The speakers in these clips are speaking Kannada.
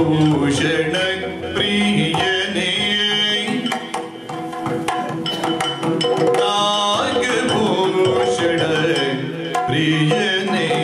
ನಾಗಭೂಷಣ ಪ್ರಿಯನೇ ನಾಗಭೂಷಣ ಪ್ರಿಯನೇ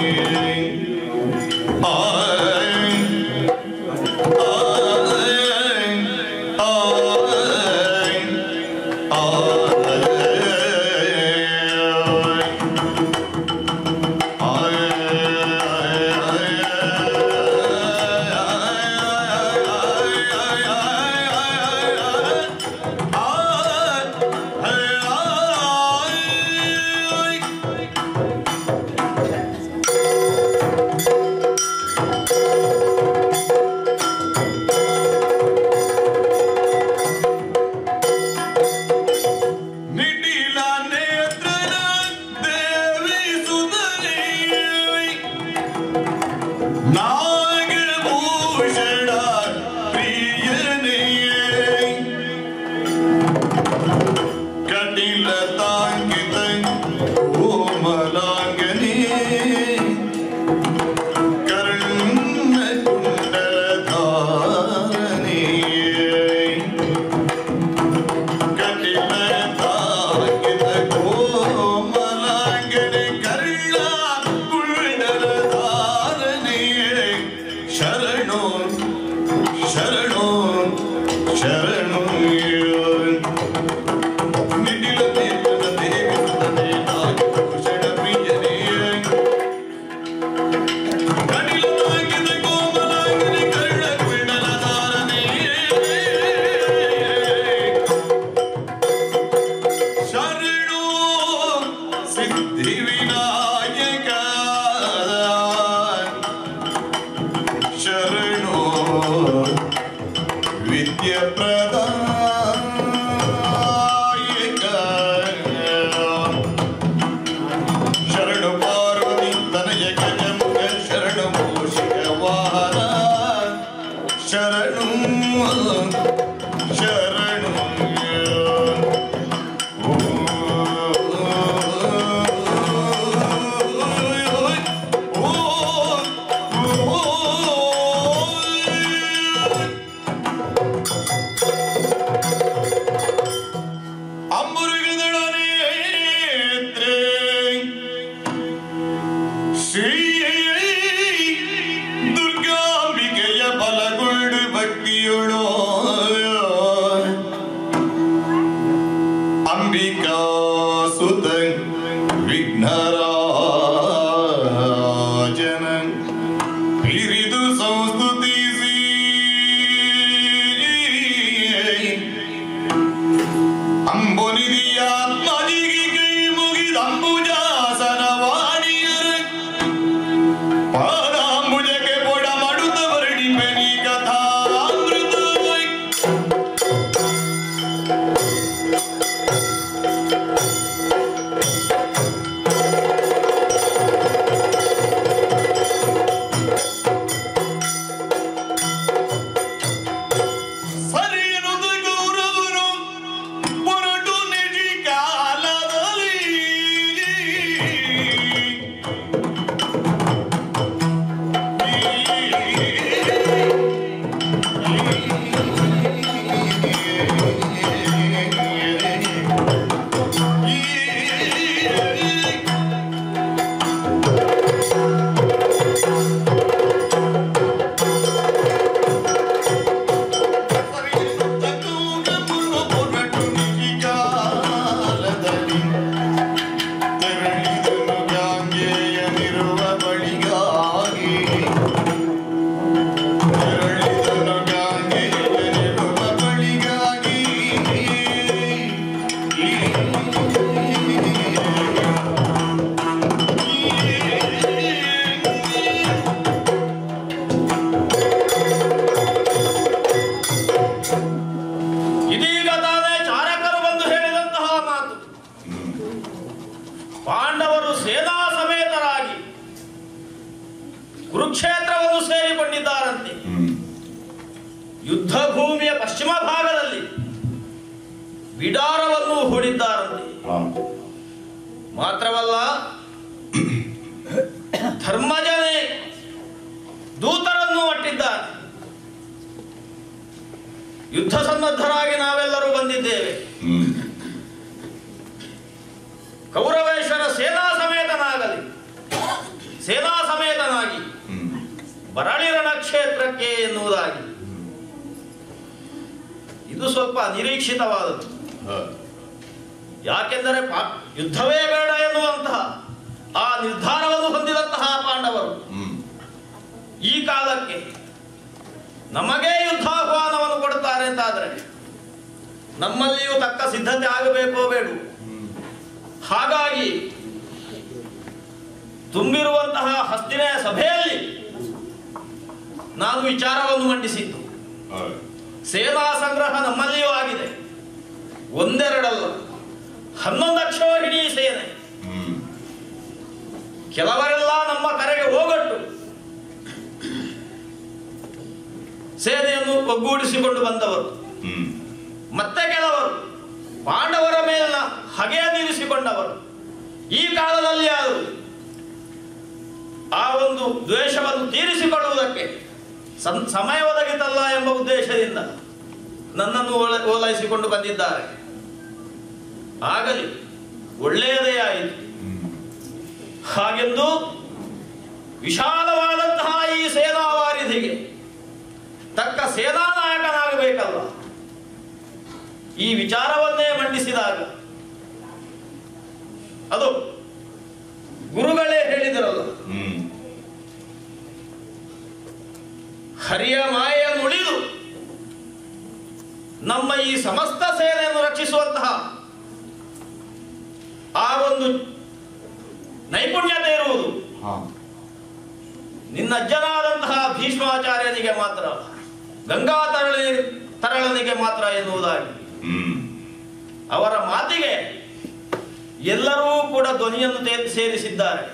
ಯುದ್ಧ ಭೂಮಿಯ ಪಶ್ಚಿಮ ಭಾಗದಲ್ಲಿ ಬಿಡಾರವನ್ನು ಹೂಡಿದ್ದಾರಂತೆ. ಮಾತ್ರವಲ್ಲ, ಧರ್ಮಜನೇ ದೂತರನ್ನು ಒಟ್ಟಿದ್ದಾರೆ. ಯುದ್ಧ ಸನ್ನದ್ಧರಾಗಿ ನಾವೆಲ್ಲರೂ ಬಂದಿದ್ದೇವೆ. ಕೌರವೇಶ್ವರ ಸೇನಾ ಸಮೇತನಾಗಿ ಬರಳಿರ ನಕ್ಷತ್ರಕ್ಕೆ ಎನ್ನುವುದಾಗಿ. ಇದು ಸ್ವಲ್ಪ ನಿರೀಕ್ಷಿತವಾದದ್ದು. ಯಾಕೆಂದರೆ ಯುದ್ಧವೇ ಬೇಡ ಎನ್ನುವಂತಹ ಆ ನಿರ್ಧಾರವನ್ನು ಹೊಂದಿದಂತಹ ಪಾಂಡವರು ಈ ಕಾಲಕ್ಕೆ ನಮಗೆ ಯುದ್ಧಾಹ್ವಾನವನ್ನು ಕೊಡುತ್ತಾರೆ ಅಂತಾದರೆ ನಮ್ಮಲ್ಲಿಯೂ ತಕ್ಕ ಸಿದ್ಧತೆ ಆಗಬೇಕೋ ಬೇಡ. ಹಾಗಾಗಿ ತುಂಬಿರುವಂತಹ ಹಸ್ತಿನ ಸಭೆಯಲ್ಲಿ ನಾನು ವಿಚಾರವನ್ನು ಮಂಡಿಸಿದ್ದು. ಸೇನಾ ಸಂಗ್ರಹ ನಮ್ಮಲ್ಲಿಯೂ ಆಗಿದೆ, ಒಂದೆರಡಲ್ಲ, 11 ಅಕ್ಷೋಹಿಣಿ ಸೇನೆ. ಕೆಲವರೆಲ್ಲ ನಮ್ಮ ಕರೆಗೆ ಹೋಗಟ್ಟು ಸೇನೆಯನ್ನು ಒಗ್ಗೂಡಿಸಿಕೊಂಡು ಬಂದವರು, ಮತ್ತೆ ಕೆಲವರು ಪಾಂಡವರ ಮೇಲಿನ ಹಗೆಯ ನಿಲ್ಲಿಸಿಕೊಂಡವರು. ಈ ಕಾಲದಲ್ಲಿ ಆದರೂ ಆ ಒಂದು ದ್ವೇಷವನ್ನು ತೀರಿಸಿಕೊಳ್ಳುವುದಕ್ಕೆ ಸಮಯ ಒದಗಿತಲ್ಲ ಎಂಬ ಉದ್ದೇಶದಿಂದ ನನ್ನನ್ನು ಓಲೈಸಿಕೊಂಡು ಬಂದಿದ್ದಾರೆ. ಆಗಲಿ, ಒಳ್ಳೆಯದೇ ಆಯಿತು. ಹಾಗೆಂದು ವಿಶಾಲವಾದಂತಹ ಈ ಸೇನಾವಾರಿಧಿಗೆ ತಕ್ಕ ಸೇನಾ ನಾಯಕನಾಗಬೇಕಲ್ಲ. ಈ ವಿಚಾರವನ್ನೇ ಮಂಡಿಸಿದಾಗ ಅದು ಗುರುಗಳೇ ಹೇಳಿದರಲ್ಲ, ಹರಿಯ ಮಾಯೆಯನ್ನುಳಿದು ನಮ್ಮ ಈ ಸಮಸ್ತ ಸೇನೆಯನ್ನು ರಕ್ಷಿಸುವಂತಹ ಆ ಒಂದು ನೈಪುಣ್ಯತೆ ಇರುವುದು ನಿನ್ನ ಅಜ್ಜನಾದಂತಹ ಭೀಷ್ಮಾಚಾರ್ಯನಿಗೆ ಮಾತ್ರ, ಗಂಗಾ ತರಳನಿಗೆ ಮಾತ್ರ ಎನ್ನುವುದಾಗಿ ಅವರ ಮಾತಿಗೆ ಎಲ್ಲರೂ ಕೂಡ ಧ್ವನಿಯನ್ನು ಸೇರಿಸಿದ್ದಾರೆ.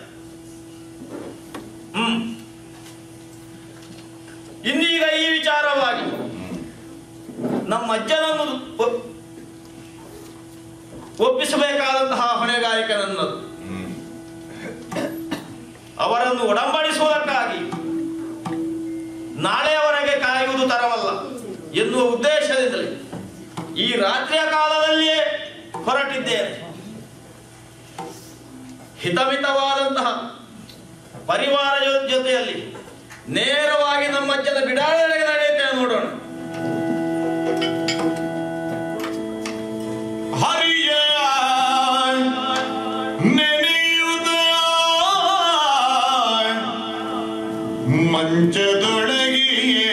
ಇನ್ನೀಗ ಈ ವಿಚಾರವಾಗಿ ನಮ್ಮ ಅಜ್ಜನನ್ನು ಒಪ್ಪಿಸಬೇಕಾದಂತಹ ಹೊಣೆಗಾರಿಕೆ ನನ್ನದು. ಅವರನ್ನು ಒಡಂಬಡಿಸುವುದಕ್ಕಾಗಿ ನಾಳೆಯವರೆಗೆ ಕಾಯುವುದು ತರವಲ್ಲ ಎನ್ನುವ ಉದ್ದೇಶದಿಂದಲೇ ಈ ರಾತ್ರಿಯ ಕಾಲದಲ್ಲಿಯೇ ಹೊರಟಿದ್ದೇನೆ. ಹಿತಮಿತವಾದಂತಹ ಪರಿವಾರ ಜೊತೆಯಲ್ಲಿ ನೇರವಾಗಿ ನಮ್ಮ ಅಜ್ಜನ ಬಿಡಾಳೆಗೆ ನಡೆಯುತ್ತೇವೆ. ನೋಡೋಣ. ಹರಿಯ ನೆನೆಯುವುದ ಮಂಚದೊಳಗಿಯೇ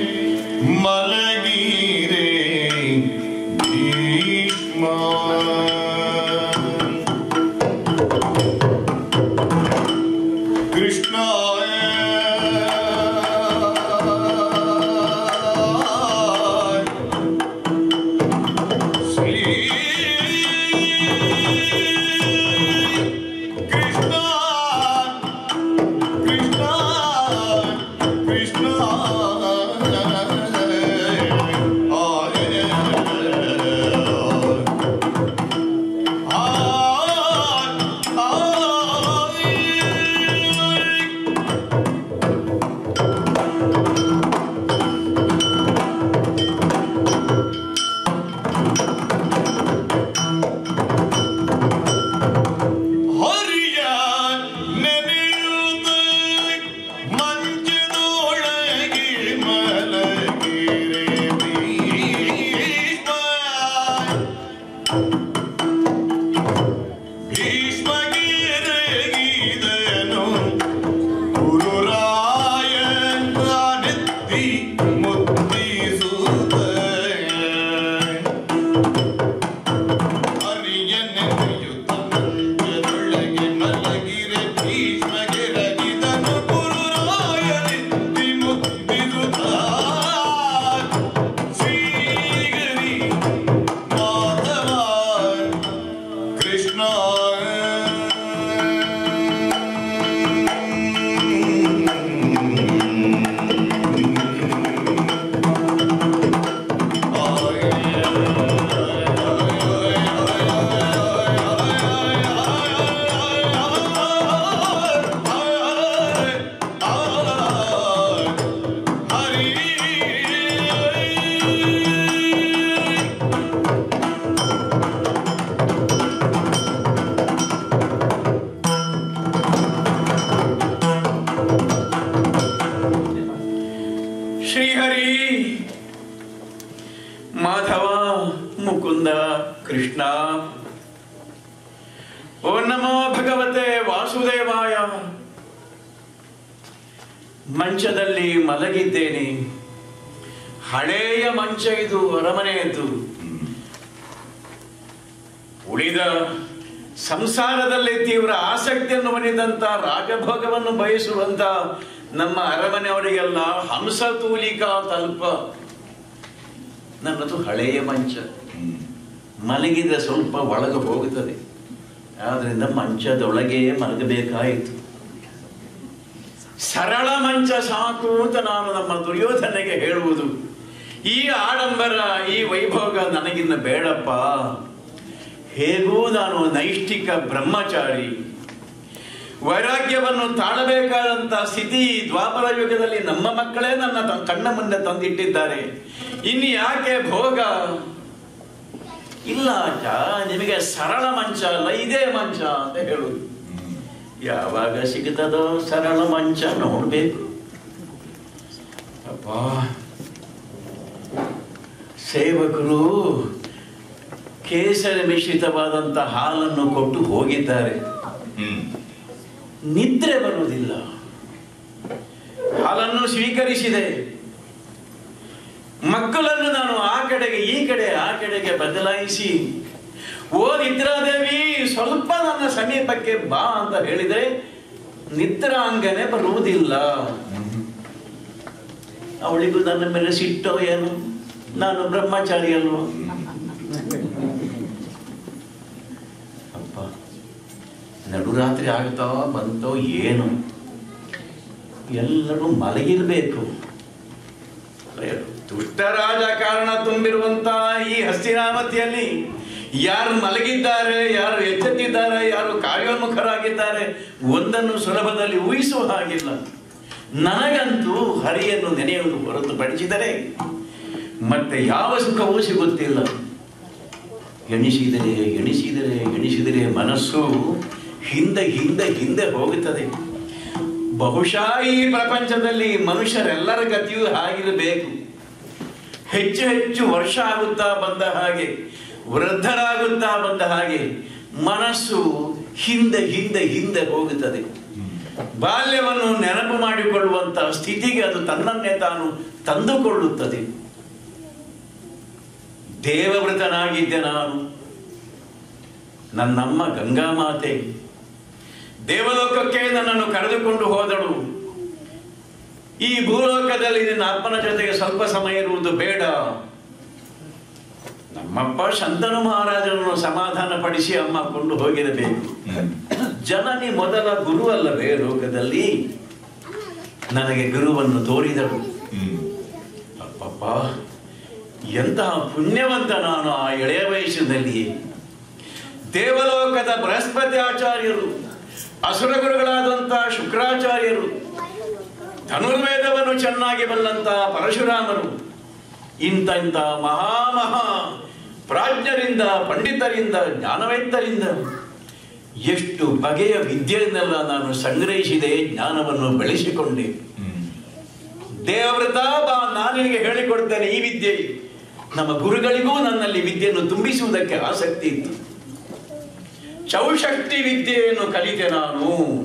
ಮಲಗಿರೆ ಭೀಷ್ಮ. ಕೃಷ್ಣ Krishna ಮಾಧವ, ಮುಕುಂದ, ಕೃಷ್ಣ. ಓ ನಮೋ ಭಗವತೆ ವಾಸುದೇವಾಯ. ಮಂಚದಲ್ಲಿ ಮಲಗಿದ್ದೇನೆ. ಹಳೆಯ ಮಂಚ ಇದು, ಅರಮನೆಯದ್ದು. ಉಳಿದ ಸಂಸಾರದಲ್ಲಿ ತೀವ್ರ ಆಸಕ್ತಿಯನ್ನು ಹೊಂದಿದಂತ ರಾಜಭೋಗವನ್ನು ಬಯಸುವಂತ ನಮ್ಮ ಅರಮನೆಯವರಿಗೆಲ್ಲ ಹಂಸತೂಲಿಕಾ ತಲ್ಪ. ನನ್ನದು ಹಳೆಯ ಮಂಚ. ಮಲಗಿದ್ರೆ ಸ್ವಲ್ಪ ಒಳಗೆ ಹೋಗುತ್ತದೆ, ಆದ್ರಿಂದ ಮಂಚದೊಳಗೆ ಮಲಗಬೇಕಾಯಿತು. ಸರಳ ಮಂಚ ಸಾಕು ಅಂತ ನಾನು ನಮ್ಮ ದುರ್ಯೋಧನೆಗೆ ಹೇಳುವುದು. ಈ ಆಡಂಬರ, ಈ ವೈಭೋಗ ನನಗಿನ್ನ ಬೇಡಪ್ಪ. ಹೇಗೂ ನಾನು ನೈಷ್ಠಿಕ ಬ್ರಹ್ಮಚಾರಿ. ವೈರಾಗ್ಯವನ್ನು ತಾಳಬೇಕಾದಂತ ಸ್ಥಿತಿ ದ್ವಾಪರ ಯುಗದಲ್ಲಿ ನಮ್ಮ ಮಕ್ಕಳೇ ನನ್ನ ಕಣ್ಣ ಮುಂದೆ ತಂದಿಟ್ಟಿದ್ದಾರೆ. ಇನ್ನು ಯಾಕೆ ಭೋಗ? ಇಲ್ಲ ಅಜ್ಜ, ನಿಮಗೆ ಸರಳ ಮಂಚ ಅಲ್ಲ, ಇದೇ ಮಂಚ ಅಂತ ಹೇಳುದು. ಯಾವಾಗ ಸಿಗುತ್ತದೋ ಸರಳ ಮಂಚ ನೋಡ್ಬೇಕು. ಅಪ್ಪ, ಸೇವಕರು ಕೇಸರಿ ಮಿಶ್ರಿತವಾದಂತ ಹಾಲನ್ನು ಕೊಟ್ಟು ಹೋಗಿದ್ದಾರೆ. ನಿದ್ರೆ ಬರುವುದಿಲ್ಲ. ಹಾಲನ್ನು ಸ್ವೀಕರಿಸಿದೆ. ಮಕ್ಕಳನ್ನು ನಾನು ಆ ಕಡೆಗೆ ಈ ಕಡೆ ಆ ಕಡೆಗೆ ಬದಲಾಯಿಸಿ, ಓ ನಿದ್ರಾದೇವಿ ಸ್ವಲ್ಪ ನನ್ನ ಸಮೀಪಕ್ಕೆ ಬಾ ಅಂತ ಹೇಳಿದ್ರೆ ನಿದ್ರಾಂಗನೆ ಬರುವುದಿಲ್ಲ. ಅವಳಿಗೂ ನನ್ನ ಮೇಲೆ ಸಿಟ್ಟೋ ಏನು? ನಾನು ಬ್ರಹ್ಮಚಾರಿ ಅಲ್ವೋ? ಅಪ್ಪ, ನಡುರಾತ್ರಿ ಆಗ್ತಾ ಬಂತೋ ಏನು, ಎಲ್ಲರೂ ಮಲಗಿರ್ಬೇಕು. ದುಷ್ಟ ರಾಜಕಾರಣ ತುಂಬಿರುವಂತ ಈ ಹಸ್ತಿನಾವತಿಯಲ್ಲಿ ಯಾರು ಮಲಗಿದ್ದಾರೆ, ಯಾರು ಎಚ್ಚೆತ್ತಿದ್ದಾರೆ, ಯಾರು ಕಾರ್ಯೋನ್ಮುಖರಾಗಿದ್ದಾರೆ ಒಂದನ್ನು ಸುಲಭದಲ್ಲಿ ಊಹಿಸುವ ಹಾಗಿಲ್ಲ. ನನಗಂತೂ ಹರಿಯನ್ನು ನೆನೆಯುವುದು ಹೊರತುಪಡಿಸಿದರೆ ಮತ್ತೆ ಯಾವ ಸುಖವೂ ಸಿಗುತ್ತಿಲ್ಲ. ಎಣಿಸಿದರೆ ಎಣಿಸಿದರೆ ಎಣಿಸಿದರೆ ಮನಸ್ಸು ಹಿಂದೆ ಹಿಂದೆ ಹಿಂದೆ ಹೋಗುತ್ತದೆ. ಬಹುಶಃ ಈ ಪ್ರಪಂಚದಲ್ಲಿ ಮನುಷ್ಯರೆಲ್ಲರ ಗತಿಯೂ ಹಾಗಿರಬೇಕು. ಹೆಚ್ಚು ಹೆಚ್ಚು ವರ್ಷ ಆಗುತ್ತಾ ಬಂದ ಹಾಗೆ, ವೃದ್ಧರಾಗುತ್ತಾ ಬಂದ ಹಾಗೆ ಮನಸ್ಸು ಹಿಂದೆ ಹಿಂದೆ ಹಿಂದೆ ಹೋಗುತ್ತದೆ. ಬಾಲ್ಯವನ್ನು ನೆನಪು ಮಾಡಿಕೊಳ್ಳುವಂತಹ ಸ್ಥಿತಿಗೆ ಅದು ತನ್ನನ್ನೇ ತಾನು ತಂದುಕೊಳ್ಳುತ್ತದೆ. ದೇವವ್ರತನಾಗಿದ್ದೆ ನಾನು. ನನ್ನಮ್ಮ ಗಂಗಾಮಾತೆ ದೇವಲೋಕಕ್ಕೆ ನನ್ನನ್ನು ಕರೆದುಕೊಂಡು ಹೋದಳು. ಈ ಭೂಲೋಕದಲ್ಲಿ ನಿನ್ನ ಅಪ್ಪನ ಜೊತೆಗೆ ಸ್ವಲ್ಪ ಸಮಯ ಇರುವುದು ಬೇಡ. ನಮ್ಮಪ್ಪ ಶಂತನು ಮಹಾರಾಜನನ್ನು ಸಮಾಧಾನ ಪಡಿಸಿ ಅಮ್ಮ ಕೊಂಡು ಹೋಗಿರಬೇಕು. ಜನನಿ ಮೊದಲ ಗುರು ಅಲ್ಲವೇ ಲೋಕದಲ್ಲಿ? ನನಗೆ ಗುರುವನ್ನು ತೋರಿದಳು. ಅಪ್ಪಪ್ಪ, ಎಂತಹ ಪುಣ್ಯವಂತ ನಾನು ಆ ಎಳೆಯ ವಯಸ್ಸಿನಲ್ಲಿ. ದೇವಲೋಕದ ಬೃಹಸ್ಪತಿ ಆಚಾರ್ಯರು, ಅಸುರ ಗುರುಗಳಾದಂತಹ ಶುಕ್ರಾಚಾರ್ಯರು, ಧನುರ್ವೇದವನ್ನು ಚೆನ್ನಾಗಿ ಬಲ್ಲಂತಹ ಪರಶುರಾಮರು, ಇಂಥ ಮಹಾ ಪ್ರಾಜ್ಞರಿಂದ, ಪಂಡಿತರಿಂದ, ಜ್ಞಾನವೇತ್ತರಿಂದ ಎಷ್ಟು ಬಗೆಯ ವಿದ್ಯೆಯನ್ನೆಲ್ಲ ನಾನು ಸಂಗ್ರಹಿಸಿದೆ, ಜ್ಞಾನವನ್ನು ಬೆಳೆಸಿಕೊಂಡೆ. ದೇವವ್ರತ ಬಾ, ನಾನು ನಿನಗೆ ಹೇಳಿಕೊಡ್ತೇನೆ ಈ ವಿದ್ಯೆ. ನಮ್ಮ ಗುರುಗಳಿಗೂ ನನ್ನಲ್ಲಿ ವಿದ್ಯೆಯನ್ನು ತುಂಬಿಸುವುದಕ್ಕೆ ಆಸಕ್ತಿ ಇತ್ತು. ಚೌಷಷ್ಟಿ ವಿದ್ಯೆಯನ್ನು ಕಲಿತೆ ನಾನು.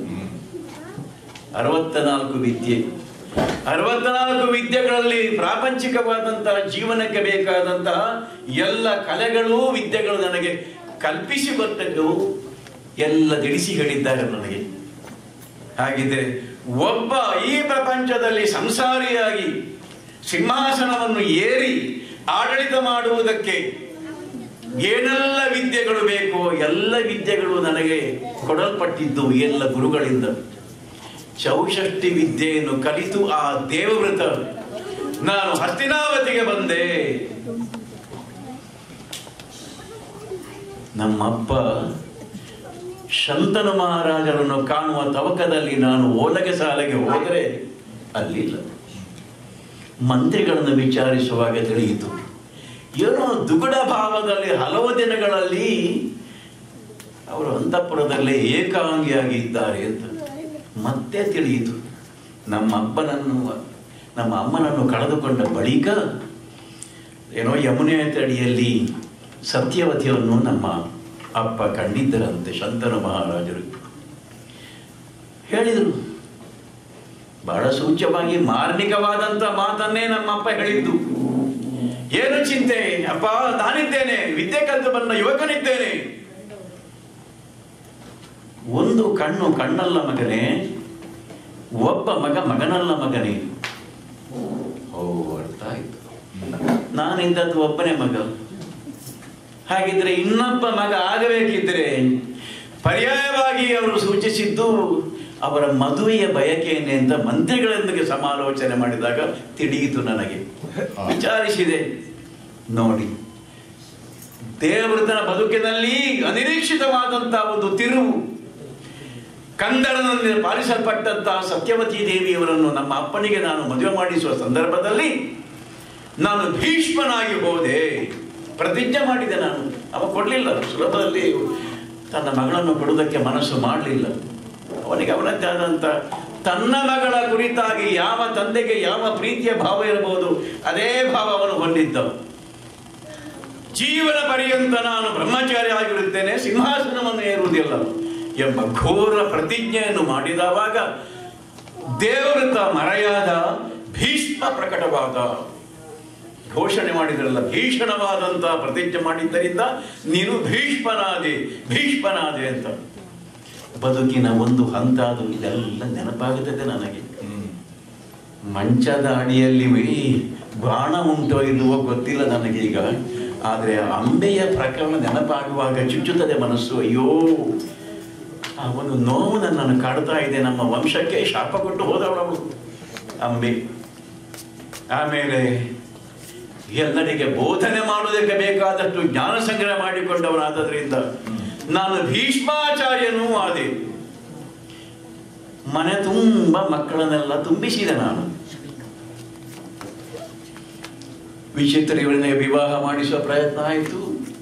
64 ವಿದ್ಯೆ. 64 ವಿದ್ಯೆಗಳಲ್ಲಿ ಪ್ರಾಪಂಚಿಕವಾದಂತಹ ಜೀವನಕ್ಕೆ ಬೇಕಾದಂತಹ ಎಲ್ಲ ಕಲೆಗಳು, ವಿದ್ಯೆಗಳು ನನಗೆ ಕಲ್ಪಿಸಿ ಕೊಟ್ಟದ್ದು ಎಲ್ಲ ತಿಳಿಸಿ ಹೇಳಿದ್ದಾರೆ ನನಗೆ. ಹಾಗಿದ್ರೆ ಒಬ್ಬ ಈ ಪ್ರಪಂಚದಲ್ಲಿ ಸಂಸಾರಿಯಾಗಿ ಸಿಂಹಾಸನವನ್ನು ಏರಿ ಆಡಳಿತ ಮಾಡುವುದಕ್ಕೆ ಏನೆಲ್ಲ ವಿದ್ಯೆಗಳು ಬೇಕೋ ಎಲ್ಲ ವಿದ್ಯೆಗಳು ನನಗೆ ಕೊಡಲ್ಪಟ್ಟಿದ್ದು ಎಲ್ಲ ಗುರುಗಳಿಂದ. ಚೌಷಷ್ಟಿ ವಿದ್ಯೆಯನ್ನು ಕಲಿತು ಆ ದೇವವ್ರತ ನಾನು ಹಸ್ತಿನಾವತಿಗೆ ಬಂದೆ. ನಮ್ಮಪ್ಪ ಶಂತನು ಮಹಾರಾಜರನ್ನು ಕಾಣುವ ತವಕದಲ್ಲಿ ನಾನು ಓಲಗೆ ಸಾಲೆಗೆ ಹೋದರೆ ಅಲ್ಲಿಲ್ಲ. ಮಂತ್ರಿಗಳನ್ನು ವಿಚಾರಿಸುವಾಗ ತಿಳಿಯಿತು, ಏನೋ ದುಗುಡ ಭಾವದಲ್ಲಿ ಹಲವು ದಿನಗಳಲ್ಲಿ ಅವರು ಅಂತಃಪುರದಲ್ಲೇ ಏಕಾಂಗಿಯಾಗಿ ಇದ್ದಾರೆ ಅಂತ ಮತ್ತೆ ತಿಳಿಯಿತು. ನಮ್ಮಪ್ಪನನ್ನು ನಮ್ಮ ಅಮ್ಮನನ್ನು ಕಳೆದುಕೊಂಡ ಬಳಿಕ ಏನೋ ಯಮುನೆ ತಡಿಯಲ್ಲಿ ಸತ್ಯವತಿಯನ್ನು ನಮ್ಮ ಅಪ್ಪ ಕಂಡಿದ್ದರಂತೆ. ಶಂತನು ಮಹಾರಾಜರು ಹೇಳಿದರು. ಬಹಳ ಸೂಚ್ಯವಾಗಿ ಮಾರ್ಮಿಕವಾದಂಥ ಮಾತನ್ನೇ ನಮ್ಮಪ್ಪ ಹೇಳಿದ್ದು. ಏನು ಚಿಂತೆ ಅಪ್ಪ, ನಾನಿದ್ದೇನೆ, ವಿದ್ಯೆ ಕಲಿತು ಬಂದ ಯುವಕನಿದ್ದೇನೆ. ಒಂದು ಕಣ್ಣು ಕಣ್ಣಲ್ಲ ಮಗನೇ, ಒಬ್ಬ ಮಗ ಮಗನಲ್ಲ ಮಗನೇ. ಓ, ಅರ್ಥ ಆಯ್ತು. ನಾನಿದ್ದದ್ದು ಒಬ್ಬನೇ ಮಗ. ಹಾಗಿದ್ರೆ ಇನ್ನೊಬ್ಬ ಮಗ ಆಗಬೇಕಿದ್ರೆ ಪರ್ಯಾಯವಾಗಿ ಅವರು ಸೂಚಿಸಿದ್ದು ಅವರ ಮದುವೆಯ ಬಯಕೆಯನ್ನೇ ಅಂತ ಮಂತ್ರಿಗಳೊಂದಿಗೆ ಸಮಾಲೋಚನೆ ಮಾಡಿದಾಗ ತಿಳಿಯಿತು ನನಗೆ. ವಿಚಾರಿಸಿದೆ. ನೋಡಿ, ದೇವೃತನ ಬದುಕಿನಲ್ಲಿ ಅನಿರೀಕ್ಷಿತವಾದಂತಹ ಒಂದು ತಿರುವು. ಕಂದಳನಲ್ಲಿ ಪಾಲಿಸಲ್ಪಟ್ಟಂತಹ ಸತ್ಯವತಿ ದೇವಿಯವರನ್ನು ನಮ್ಮ ಅಪ್ಪನಿಗೆ ನಾನು ಮದುವೆ ಮಾಡಿಸುವ ಸಂದರ್ಭದಲ್ಲಿ ನಾನು ಭೀಷ್ಮನಾಗಿ ಹೋದೆ. ಪ್ರತಿಜ್ಞೆ ಮಾಡಿದೆ ನಾನು. ಅವ ಕೊಡಲಿಲ್ಲ, ಸುಲಭದಲ್ಲಿ ತನ್ನ ಮಗಳನ್ನು ಕೊಡುವುದಕ್ಕೆ ಮನಸ್ಸು ಮಾಡಲಿಲ್ಲ. ಅವನಿಗೆ ಅವನದ್ದೇ ಆದಂಥ ತನ್ನ ಮಗಳ ಕುರಿತಾಗಿ ಯಾವ ತಂದೆಗೆ ಯಾವ ಪ್ರೀತಿಯ ಭಾವ ಇರಬಹುದು ಅದೇ ಭಾವ ಅವನು ಹೊಂದಿದ್ದ. ಜೀವನ ಪರ್ಯಂತ ನಾನು ಬ್ರಹ್ಮಚಾರಿ ಆಗಿರುತ್ತೇನೆ, ಸಿಂಹಾಸನವನ್ನು ಏರುವುದಿಲ್ಲ ಎಂಬ ಘೋರ ಪ್ರತಿಜ್ಞೆಯನ್ನು ಮಾಡಿದವಾಗ ದೇವೃತ ಮರೆಯಾದ ಭೀಷ್ಮ ಪ್ರಕಟವಾದ. ಘೋಷಣೆ ಮಾಡಿದ್ರಲ್ಲ, ಭೀಷಣವಾದಂತಹ ಪ್ರತಿಜ್ಞೆ ಮಾಡಿದ್ದರಿಂದ ನೀನು ಭೀಷ್ಮನಾದೆ ಅಂತ. ಬದುಕಿನ ಒಂದು ಹಂತ ಅದು. ಇದೆಲ್ಲ ನೆನಪಾಗುತ್ತದೆ ನನಗೆ. ಮಂಚದ ಅಡಿಯಲ್ಲಿ ಬಾಣ ಉಂಟೋ ಇಲ್ಲವೋ ಗೊತ್ತಿಲ್ಲ ನನಗೀಗ, ಆದರೆ ಅಂಬೆಯ ಪ್ರಕರಣ ನೆನಪಾಗುವಾಗ ಚುಚ್ಚುತ್ತದೆ ಮನಸ್ಸು. ಅಯ್ಯೋ, ಆ ಒಂದು ನೋವು ನನ್ನನ್ನು ಕಾಡ್ತಾ ಇದೆ. ನಮ್ಮ ವಂಶಕ್ಕೆ ಶಾಪ ಕೊಟ್ಟು ಹೋದವಳು ಅಂಬೆ. ಆಮೇಲೆ ಎಲ್ಲರಿಗೆ ಬೋಧನೆ ಮಾಡುವುದಕ್ಕೆ ಬೇಕಾದಷ್ಟು ಜ್ಞಾನ ಸಂಗ್ರಹ ಮಾಡಿಕೊಂಡವನಾದ್ದರಿಂದ ನಾನು ಭೀಷ್ಮಾಚಾರ್ಯನೂ ಆದೆ. ಮನೆ ತುಂಬ ಮಕ್ಕಳನ್ನೆಲ್ಲ ತುಂಬಿಸಿದೆ ನಾನು. ವಿಚಿತ್ರ ಇವರನ್ನೇ ವಿವಾಹ ಮಾಡಿಸುವ ಪ್ರಯತ್ನ ಆಯಿತು.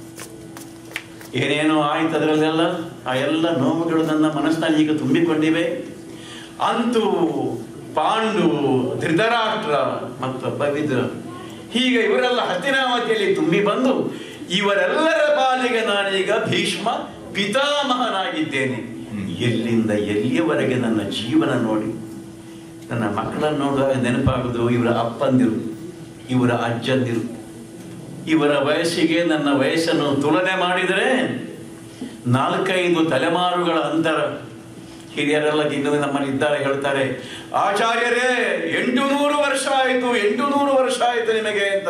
ಏನೇನೋ ಆಯ್ತು. ಅದರಲ್ಲೆಲ್ಲ ಆ ಎಲ್ಲ ನೋವುಗಳು ನನ್ನ ಮನಸ್ಸಿನಲ್ಲಿ ಈಗ ತುಂಬಿಕೊಂಡಿವೆ. ಅಂತೂ ಪಾಂಡು, ಧೃತರಾಷ್ಟ್ರ ಮತ್ತೊಬ್ಬ ವಿದುರ, ಹೀಗೆ ಇವರೆಲ್ಲ ಹಸ್ತಿನಾವತಿಯಲ್ಲಿ ತುಂಬಿ ಬಂದು ಇವರೆಲ್ಲರ ಪಾಲಿಗೆ ನಾನೀಗ ಭೀಷ್ಮ ಪಿತಾಮಹನಾಗಿದ್ದೇನೆ. ಎಲ್ಲಿಂದ ಎಲ್ಲಿಯವರೆಗೆ ನನ್ನ ಜೀವನ ನೋಡಿ, ನನ್ನ ಮಕ್ಕಳನ್ನು ನೋಡುವಾಗ ನೆನಪಾಗುವುದು ಇವರ ಅಪ್ಪಂದಿರು, ಇವರ ಅಜ್ಜಂದಿರು. ಇವರ ವಯಸ್ಸಿಗೆ ನನ್ನ ವಯಸ್ಸನ್ನು ತುಲನೆ ಮಾಡಿದರೆ 4-5 ತಲೆಮಾರುಗಳ ಅಂತರ. ಹಿರಿಯರೆಲ್ಲ ಇನ್ನೂ ನಮ್ಮಲ್ಲಿ ಇದ್ದಾರೆ, ಹೇಳ್ತಾರೆ, ಆಚಾರ್ಯರೇ 800 ವರ್ಷ ಆಯಿತು, 800 ವರ್ಷ ಆಯಿತು ನಿಮಗೆ ಅಂತ.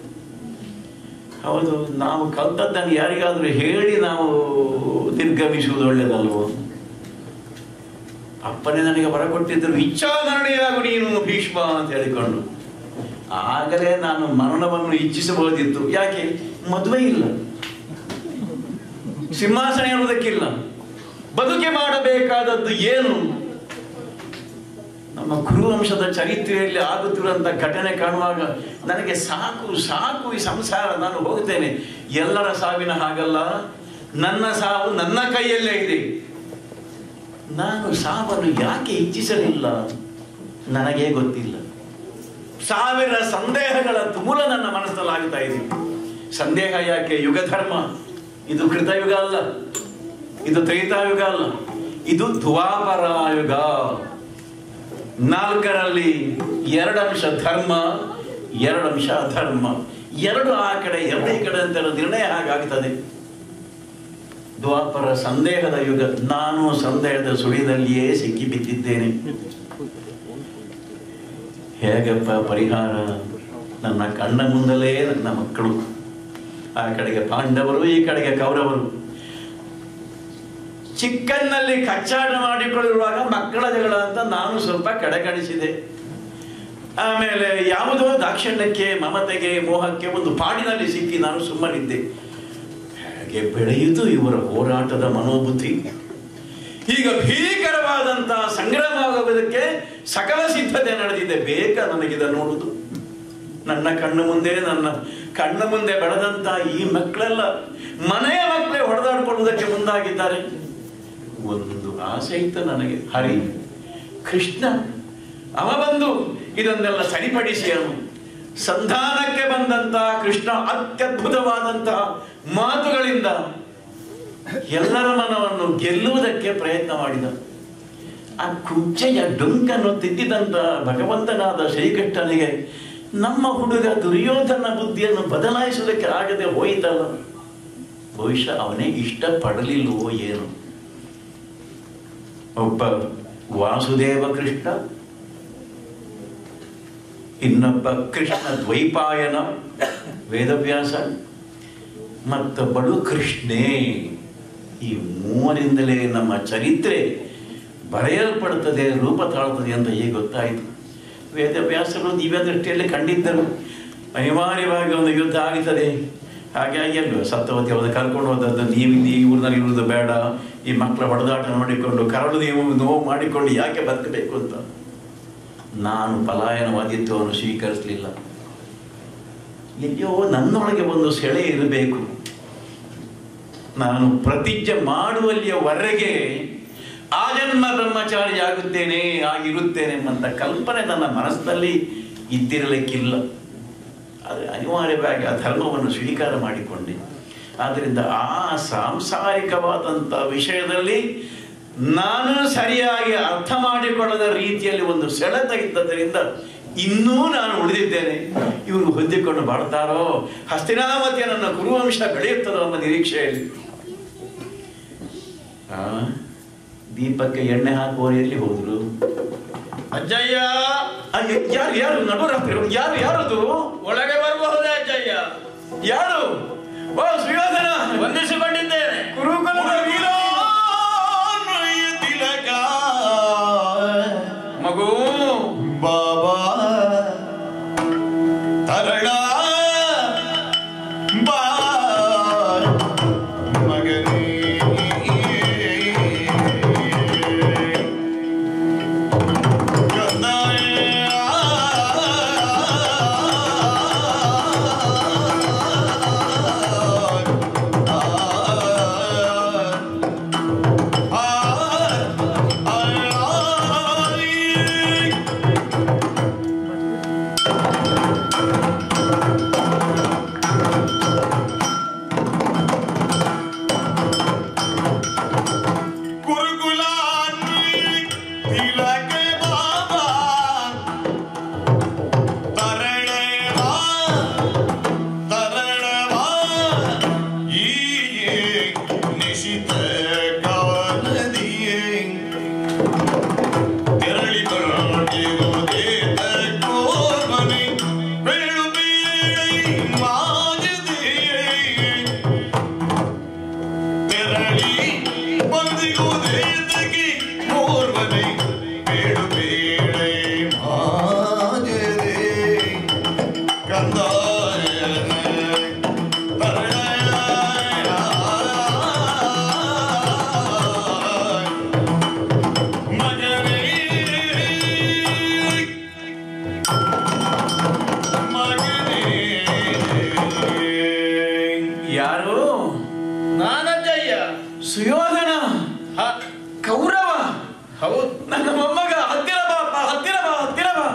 ಹೌದು, ನಾವು ಕಲ್ತದ್ದನ್ನು ಯಾರಿಗಾದ್ರೂ ಹೇಳಿ ನಾವು ನಿರ್ಗಮಿಸುವುದು ಒಳ್ಳೆಯದಲ್ವೋ? ಅಪ್ಪನೇ ನನಗೆ ಬರ ಕೊಟ್ಟಿದ್ದರು, ಇಚ್ಛಾಮರಣೆಯಾಗು ನೀನು ಭೀಷ್ಮ ಅಂತ ಹೇಳಿಕೊಂಡು. ಆಗಲೇ ನಾನು ಮರಣವನ್ನು ಇಚ್ಛಿಸಬಹುದಿತ್ತು. ಯಾಕೆ? ಮದುವೆ ಇಲ್ಲ, ಸಿಂಹಾಸನ ಇರುವುದಕ್ಕಿಲ್ಲ, ಬದುಕೆ ಮಾಡಬೇಕಾದದ್ದು ಏನು? ನಮ್ಮ ಕುರುವಂಶದ ಚರಿತ್ರೆಯಲ್ಲಿ ಆಗುತ್ತಿರುವಂಥ ಘಟನೆ ಕಾಣುವಾಗ ನನಗೆ ಸಾಕು ಈ ಸಂಸಾರ, ನಾನು ಹೋಗ್ತೇನೆ. ಎಲ್ಲರ ಸಾವಿನ ಹಾಗಲ್ಲ, ನನ್ನ ಸಾವು ನನ್ನ ಕೈಯಲ್ಲೇ ಇದೆ. ನಾನು ಸಾವನ್ನು ಯಾಕೆ ಇಚ್ಛಿಸಲಿಲ್ಲ ನನಗೇ ಗೊತ್ತಿಲ್ಲ. 1000 ಸಂದೇಹಗಳ ತುಮುಲ ನನ್ನ ಮನಸ್ಸಲ್ಲಾಗ್ತಾ ಇದೆ. ಸಂದೇಹ ಯಾಕೆ? ಯುಗಧರ್ಮ ಇದು ಕೃತಯುಗ ಅಲ್ಲ, ಇದು ತ್ರೇತಾಯುಗ ಅಲ್ಲ, ಇದು ದ್ವಾಪರಾಯುಗ. 4ರಲ್ಲಿ 2 ಅಂಶ ಧರ್ಮ, 2 ಅಂಶ ಅಧರ್ಮ, 2 ಆ ಕಡೆ 2 ಈ ಕಡೆ ಅಂತ ನಿರ್ಣಯ ಹಾಗಾಗ್ತದೆ. ದ್ವಾಪರ ಸಂದೇಹದ ಯುಗ. ನಾನು ಸಂದೇಹದ ಸುಳಿದಲ್ಲಿಯೇ ಸಿಕ್ಕಿ ಬಿದ್ದಿದ್ದೇನೆ. ಹೇಗಪ್ಪ ಪರಿಹಾರ? ನನ್ನ ಕಣ್ಣ ಮುಂದಲೇ ನನ್ನ ಮಕ್ಕಳು, ಆ ಕಡೆಗೆ ಪಾಂಡವರು, ಈ ಕಡೆಗೆ ಕೌರವರು. ಚಿಕ್ಕನ್ನಲ್ಲಿ ಕಚ್ಚಾಟ ಮಾಡಿಕೊಳ್ಳಿರುವಾಗ ಮಕ್ಕಳ ಜಗಳ ಅಂತ ನಾನು ಸ್ವಲ್ಪ ಕಡೆಗಣಿಸಿದೆ. ಆಮೇಲೆ ಯಾವುದೋ ದಾಕ್ಷಿಣ್ಯಕ್ಕೆ, ಮಮತೆಗೆ, ಮೋಹಕ್ಕೆ ಒಂದು ಪಾಡಿನಲ್ಲಿ ಸಿಕ್ಕಿ ನಾನು ಸುಮ್ಮನಿದ್ದೆ. ಹೇಗೆ ಬೆಳೆಯಿತು ಇವರ ಹೋರಾಟದ ಮನೋಬುದ್ಧಿ! ಈಗ ಭೀಕರವಾದಂತಹ ಸಂಗ್ರಾಮವಾಗುವುದಕ್ಕೆ ಸಕಲ ಸಿದ್ಧತೆ ನಡೆದಿದೆ. ಬೇಕಾ ನನಗಿದ ನೋಡುವುದು? ನನ್ನ ಕಣ್ಣ ಮುಂದೆ ಬೆಳೆದಂತ ಈ ಮಕ್ಕಳೆಲ್ಲ ಮನೆಯ ಮಕ್ಕಳೇ ಹೊಡೆದಾಡಿಕೊಳ್ಳುವುದಕ್ಕೆ ಮುಂದಾಗಿದ್ದಾರೆ. ಒಂದು ಆಸೆ ಇತ್ತು ನನಗೆ, ಹರಿ ಕೃಷ್ಣ ಅವ ಬಂದು ಇದನ್ನೆಲ್ಲ ಸರಿಪಡಿಸಿ ಅವನು ಸಂಧಾನಕ್ಕೆ ಬಂದಂತ ಕೃಷ್ಣ ಅತ್ಯದ್ಭುತವಾದಂತಹ ಮಾತುಗಳಿಂದ ಎಲ್ಲರ ಮನವನ್ನು ಗೆಲ್ಲುವುದಕ್ಕೆ ಪ್ರಯತ್ನ ಮಾಡಿದ. ಆ ಕುಚ್ಚೆಯ ಡೊಂಕನ್ನು ತಿದ್ದಿದಂತ ಭಗವಂತನಾದ ಶ್ರೀಕೃಷ್ಣನಿಗೆ ನಮ್ಮ ಹುಡುಗ ದುರ್ಯೋಧನ ಬುದ್ಧಿಯನ್ನು ಬದಲಾಯಿಸುವುದಕ್ಕೆ ಆಗದೆ ಹೋಯಿತಲ್ಲ. ಬಹುಶಃ ಅವನೇ ಇಷ್ಟಪಡಲಿಲ್ಲವೋ ಏನು. ಒಬ್ಬ ವಾಸುದೇವ ಕೃಷ್ಣ, ಇನ್ನೊಬ್ಬ ಕೃಷ್ಣ ದ್ವೈಪಾಯನ ವೇದವ್ಯಾಸ, ಮತ್ತೊಬ್ಬಳು ಕೃಷ್ಣೇ. ಈ ಮೂವರಿಂದಲೇ ನಮ್ಮ ಚರಿತ್ರೆ ಬರೆಯಲ್ಪಡುತ್ತದೆ, ರೂಪ ತಾಳುತ್ತದೆ ಅಂತ ಈಗ ಗೊತ್ತಾಯಿತು. ವೇದವ್ಯಾಸರು ದಿವ್ಯ ದೃಷ್ಟಿಯಲ್ಲಿ ಕಂಡಿದ್ದರು. ಅನಿವಾರ್ಯವಾಗಿ ಒಂದು ಯುದ್ಧ ಆಗುತ್ತದೆ, ಹಾಗಾಗಿ ಅಲ್ವ ಸತ್ಯವತಿ ಅವನು ಕರ್ಕೊಂಡು ಹೋದದ್ದು. ನೀವು ಈ ಊರಿನಲ್ಲಿ ಇರುವುದು ಬೇಡ, ಈ ಮಕ್ಕಳ ಹೊಡೆದಾಟ ನೋಡಿಕೊಂಡು ಕರಳು ನೀವು ನೋವು ಮಾಡಿಕೊಂಡು ಯಾಕೆ ಬದುಕಬೇಕು ಅಂತ. ನಾನು ಪಲಾಯನವಾದಿತ್ವವನ್ನು ಸ್ವೀಕರಿಸಲಿಲ್ಲ. ಎಲ್ಲಿಯೋ ನನ್ನೊಳಗೆ ಒಂದು ಸೆಳೆ ಇರಬೇಕು. ನಾನು ಪ್ರತಿಜ್ಞೆ ಮಾಡುವಲ್ಲಿಯವರೆಗೆ ಆ ಜನ್ಮ ಬ್ರಹ್ಮಚಾರಿ ಆಗುತ್ತೇನೆ, ಆಗಿರುತ್ತೇನೆ ಎಂಬಂತ ಕಲ್ಪನೆ ನನ್ನ ಮನಸ್ಸಿನಲ್ಲಿ ಇದ್ದಿರಲಿಕ್ಕಿಲ್ಲ. ಆದರೆ ಅನಿವಾರ್ಯವಾಗಿ ಆ ಧರ್ಮವನ್ನು ಸ್ವೀಕಾರ ಮಾಡಿಕೊಂಡೆ. ಆದ್ದರಿಂದ ಆ ಸಾಂಸಾರಿಕವಾದಂಥ ವಿಷಯದಲ್ಲಿ ನಾನು ಸರಿಯಾಗಿ ಅರ್ಥ ಮಾಡಿಕೊಳ್ಳದ ರೀತಿಯಲ್ಲಿ ಒಂದು ಸೆಳೆತ ಇದ್ದದರಿಂದ ಇನ್ನೂ ನಾನು ಉಳಿದಿದ್ದೇನೆ. ಇವರು ಹೊಂದಿಕೊಂಡು ಬಾಳ್ತಾರೋ, ಹಸ್ತಿನಾವತಿಯ ನನ್ನ ಕುರುವಂಶ ಬೆಳೆಯುತ್ತದೋ ಎಂಬ ನಿರೀಕ್ಷೆಯಲ್ಲಿ. ದೀಪಕ್ಕೆ ಎಣ್ಣೆ ಹಾಕುವವರು ಎಲ್ಲಿ ಹೋದ್ರು? ಅಜ್ಜಯ್ಯ, ಯಾರು ಯಾರು ನಡುರಾತ್ರಿ ಯಾರು ಯಾರದು? ಒಳಗೆ ಬರಬಹುದೇ ಅಜ್ಜಯ್ಯ? ಯಾರು? ಓ ಶ್ರೀಯೋಧನ, ವಂದಿಸಿಕೊಂಡಿದ್ದೇನೆ. ಕುರುಕುಲದ ವೀರ ತಿಲಕ ಮಗು ಬಾಬಾ ತರಳ ಬಾ ಮಗನೇ ಸುಯೋಧನ, ಕೌರವ. ಹೌದು, ನನ್ನ ಮೊಮ್ಮಗ. ಹತ್ತಿರ ಬಾ, ಹತ್ತಿರ ಬಾ, ಹತ್ತಿರ ಬಾ.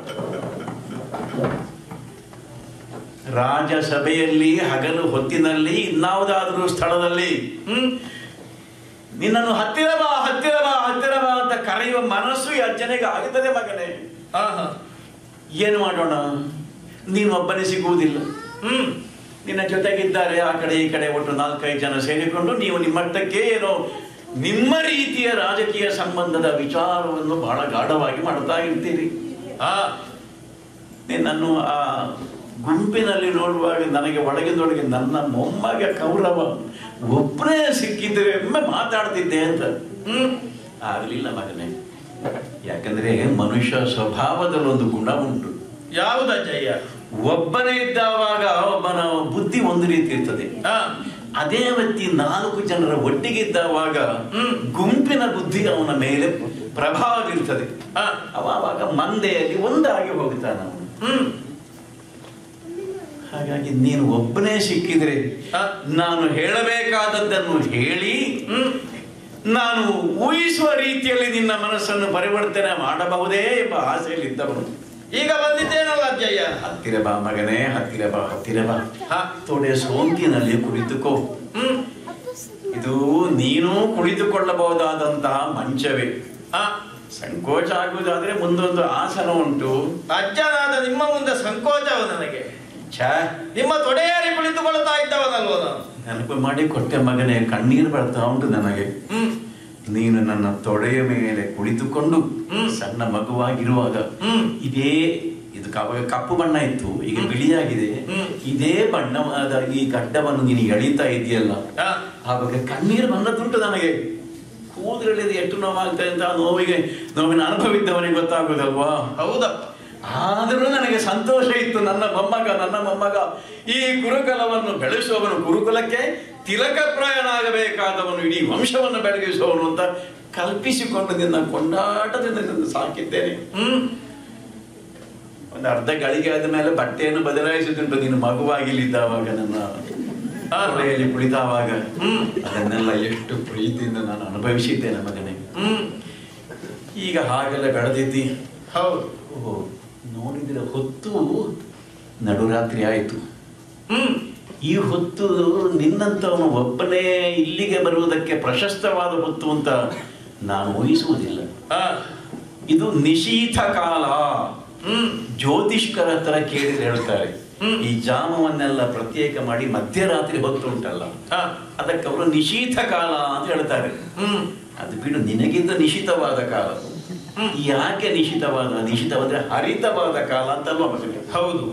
ರಾಜಸಭೆಯಲ್ಲಿ ಹಗಲು ಹೊತ್ತಿನಲ್ಲಿ ಇನ್ನಾವುದಾದ್ರೂ ಸ್ಥಳದಲ್ಲಿ ನಿನ್ನನ್ನು ಹತ್ತಿರ ಬಾ, ಹತ್ತಿರ ಬಾ, ಹತ್ತಿರ ಬಾ ಅಂತ ಕರೆಯುವ ಮನಸ್ಸು ಈ ಅಜ್ಜನಿಗೆ ಆಗುತ್ತದೆ ಮಗನೇ. ಏನು ಮಾಡೋಣ, ನೀನು ಒಬ್ಬನೇ ಸಿಗುವುದಿಲ್ಲ. ನಿನ್ನ ಜೊತೆಗಿದ್ದಾರೆ ಆ ಕಡೆ ಈ ಕಡೆ ಒಟ್ಟು 4-5 ಜನ ಸೇರಿಕೊಂಡು ನೀವು ನಿಮ್ಮಟ್ಟಕ್ಕೆ ಏನೋ ನಿಮ್ಮ ರೀತಿಯ ರಾಜಕೀಯ ಸಂಬಂಧದ ವಿಚಾರವನ್ನು ಬಹಳ ಗಾಢವಾಗಿ ಮಾಡ್ತಾ ಇರ್ತೀರಿ. ನಿನ್ನನ್ನು ಆ ಗುಂಪಿನಲ್ಲಿ ನೋಡುವಾಗ ನನಗೆ ಒಳಗಿಂದೊಳಗೆ ನನ್ನ ಮೊಮ್ಮಗ ಕೌರವ ಒಬ್ಬನೇ ಸಿಕ್ಕಿದ್ರೆ ಒಮ್ಮೆ ಮಾತಾಡ್ತಿದ್ದೆ ಅಂತ. ಆಗಲಿಲ್ಲ ಮಗನೇ. ಯಾಕಂದ್ರೆ ಮನುಷ್ಯ ಸ್ವಭಾವದಲ್ಲಿ ಒಂದು ಗುಣ ಉಂಟು. ಯಾವುದಜ್ಜಯ್ಯ? ಒಬ್ಬನೇ ಇದ್ದಾವಾಗ ಒಬ್ಬನ ಬುದ್ಧಿ ಒಂದು ರೀತಿ ಇರ್ತದೆ. ಅದೇ ವ್ಯಕ್ತಿ 4 ಜನರ ಒಟ್ಟಿಗಿದ್ದಾವಾಗ ಗುಂಪಿನ ಬುದ್ಧಿ ಅವನ ಮೇಲೆ ಪ್ರಭಾವ ಬೀರ್ತದೆ. ಅವಾಗ ಮಂದೆಯಲ್ಲಿ ಒಂದಾಗಿ ಹೋಗ್ತಾನ ಅವನು. ಹಾಗಾಗಿ ನೀನು ಒಬ್ಬನೇ ಸಿಕ್ಕಿದ್ರೆ ನಾನು ಹೇಳಬೇಕಾದದ್ದನ್ನು ಹೇಳಿ ನಾನು ಊಹಿಸುವ ರೀತಿಯಲ್ಲಿ ನಿನ್ನ ಮನಸ್ಸನ್ನು ಪರಿವರ್ತನೆ ಮಾಡಬಹುದೇ ಎಂಬ ಆಸೆಯಲ್ಲಿದ್ದವನು. ಈಗ ಬಂದಿದ್ದೇನಲ್ಲ ಅಜ್ಜಯ್ಯ. ಹತ್ತಿರ ಬಾ ಮಗನೇ, ಹತ್ತಿರ ಬಾ, ಹತ್ತಿರ ಬಾ. ತೊಡೆ ಸೋಂಕಿನಲ್ಲಿ ಕುಳಿತುಕೋ. ಇದು ನೀನು ಕುಳಿತುಕೊಳ್ಳಬಹುದಾದಂತಹ ಮಂಚವೇ. ಸಂಕೋಚ ಆಗುವುದಾದ್ರೆ ಮುಂದೊಂದು ಆಸನ ಉಂಟು. ಅಜ್ಜನಾದ ನಿಮ್ಮ ಮುಂದೆ ಸಂಕೋಚವು ನನಗೆ. ನಿಮ್ಮ ತೊಡೆಯಾರಿ ಕುಳಿತುಕೊಳ್ಳುತ್ತಾ ಇದ್ದವನಲ್ವ ನಾನು. ನೆನಪು ಮಾಡಿ ಕೊಟ್ಟೆ ಮಗನೇ, ಕಣ್ಣೀರು ಬರ್ತಾ ಉಂಟು ನನಗೆ. ನೀನು ನನ್ನ ತೊಡೆಯ ಮೇಲೆ ಕುಳಿತುಕೊಂಡು ಸಣ್ಣ ಮಗುವಾಗಿರುವಾಗ ಇದು ಕಪ್ಪು ಬಣ್ಣ ಇತ್ತು, ಈಗ ಬಿಳಿಯಾಗಿದೆ. ಇದೇ ಬಣ್ಣವಾದ ಈ ಗಡ್ಡವನ್ನು ನೀನು ಎಳಿತಾ ಇದೆಯಲ್ಲ, ಆವಾಗ ಕಣ್ಣೀರು ಬಂದದ್ದುಂಟು ನನಗೆ. ಕೂದಲಲ್ಲಿ ಎಷ್ಟು ನೋವಾಗ್ತದೆ ಅಂತ ನೋವಿನ ಅನುಭವಿದ್ದವನಿಗೆ ಗೊತ್ತಾಗುದಲ್ವಾ? ಹೌದಪ್ಪ. ಆದರೂ ನನಗೆ ಸಂತೋಷ ಇತ್ತು. ನನ್ನ ಮೊಮ್ಮಗ ಈ ಗುರುಕುಲವನ್ನು ಬೆಳೆಸುವವನು, ಗುರುಕುಲಕ್ಕೆ ತಿಲಕಪ್ರಾಯನಾಗಬೇಕಾದವನು, ಇಡೀ ವಂಶವನ್ನು ಬೆಳಗಿಸುವವನು ಅಂತ ಕಲ್ಪಿಸಿಕೊಂಡು ನಿನ್ನ ಕೊಂಡಾಟದಿಂದ ನಿನ್ನ ಸಾಕಿದ್ದೇನೆ. ಒಂದು ಅರ್ಧ ಗಳಿಗೆ ಆದ ಮೇಲೆ ಬಟ್ಟೆಯನ್ನು ಬದಲಾಯಿಸುತ್ತುಂಟು. ನೀನು ಮಗುವಾಗಿಲ್ಲಿದ್ದಾವಾಗ, ನನ್ನ ಹೊಳೆಯಲ್ಲಿ ಕುಳಿತಾವಾಗ ಅದನ್ನೆಲ್ಲ ಎಷ್ಟು ಪ್ರೀತಿಯಿಂದ ನಾನು ಅನುಭವಿಸಿದ್ದೇನೆ ಮಗನೇ. ಈಗ ಹಾಗೆಲ್ಲ ಬೆಳೆದಿದ್ದಿ. ಹೌದು. ನೋಡಿದ್ರೆ ಹೊತ್ತು ನಡುರಾತ್ರಿ ಆಯಿತು. ಈ ಹೊತ್ತು ನಿನ್ನಂತವನು ಒಬ್ಬನೇ ಇಲ್ಲಿಗೆ ಬರುವುದಕ್ಕೆ ಪ್ರಶಸ್ತವಾದ ಹೊತ್ತು ಅಂತ ನಾನು ಊಹಿಸುವುದಿಲ್ಲ. ಇದು ನಿಶೀಥ ಕಾಲ. ಜ್ಯೋತಿಷ್ಕರ ಹತ್ರ ಕೇಳಿದ್ರೆ ಹೇಳ್ತಾರೆ, ಈ ಜಾಮವನ್ನೆಲ್ಲ ಪ್ರತ್ಯೇಕ ಮಾಡಿ ಮಧ್ಯರಾತ್ರಿ ಹೊತ್ತು ಉಂಟಲ್ಲ, ಅದಕ್ಕೆ ಅವರು ನಿಶೀಥ ಕಾಲ ಅಂತ ಹೇಳ್ತಾರೆ. ಅದು ಬಿಡು, ನಿನಗಿಂತ ನಿಶಿತವಾದ ಕಾಲ. ಯಾಕೆ ನಿಶಿತವಾದ್ರೆ ಹರಿತವಾದ ಕಾಲ ಅಂತಲ್ವಾ ಮಗನೇ? ಹೌದು.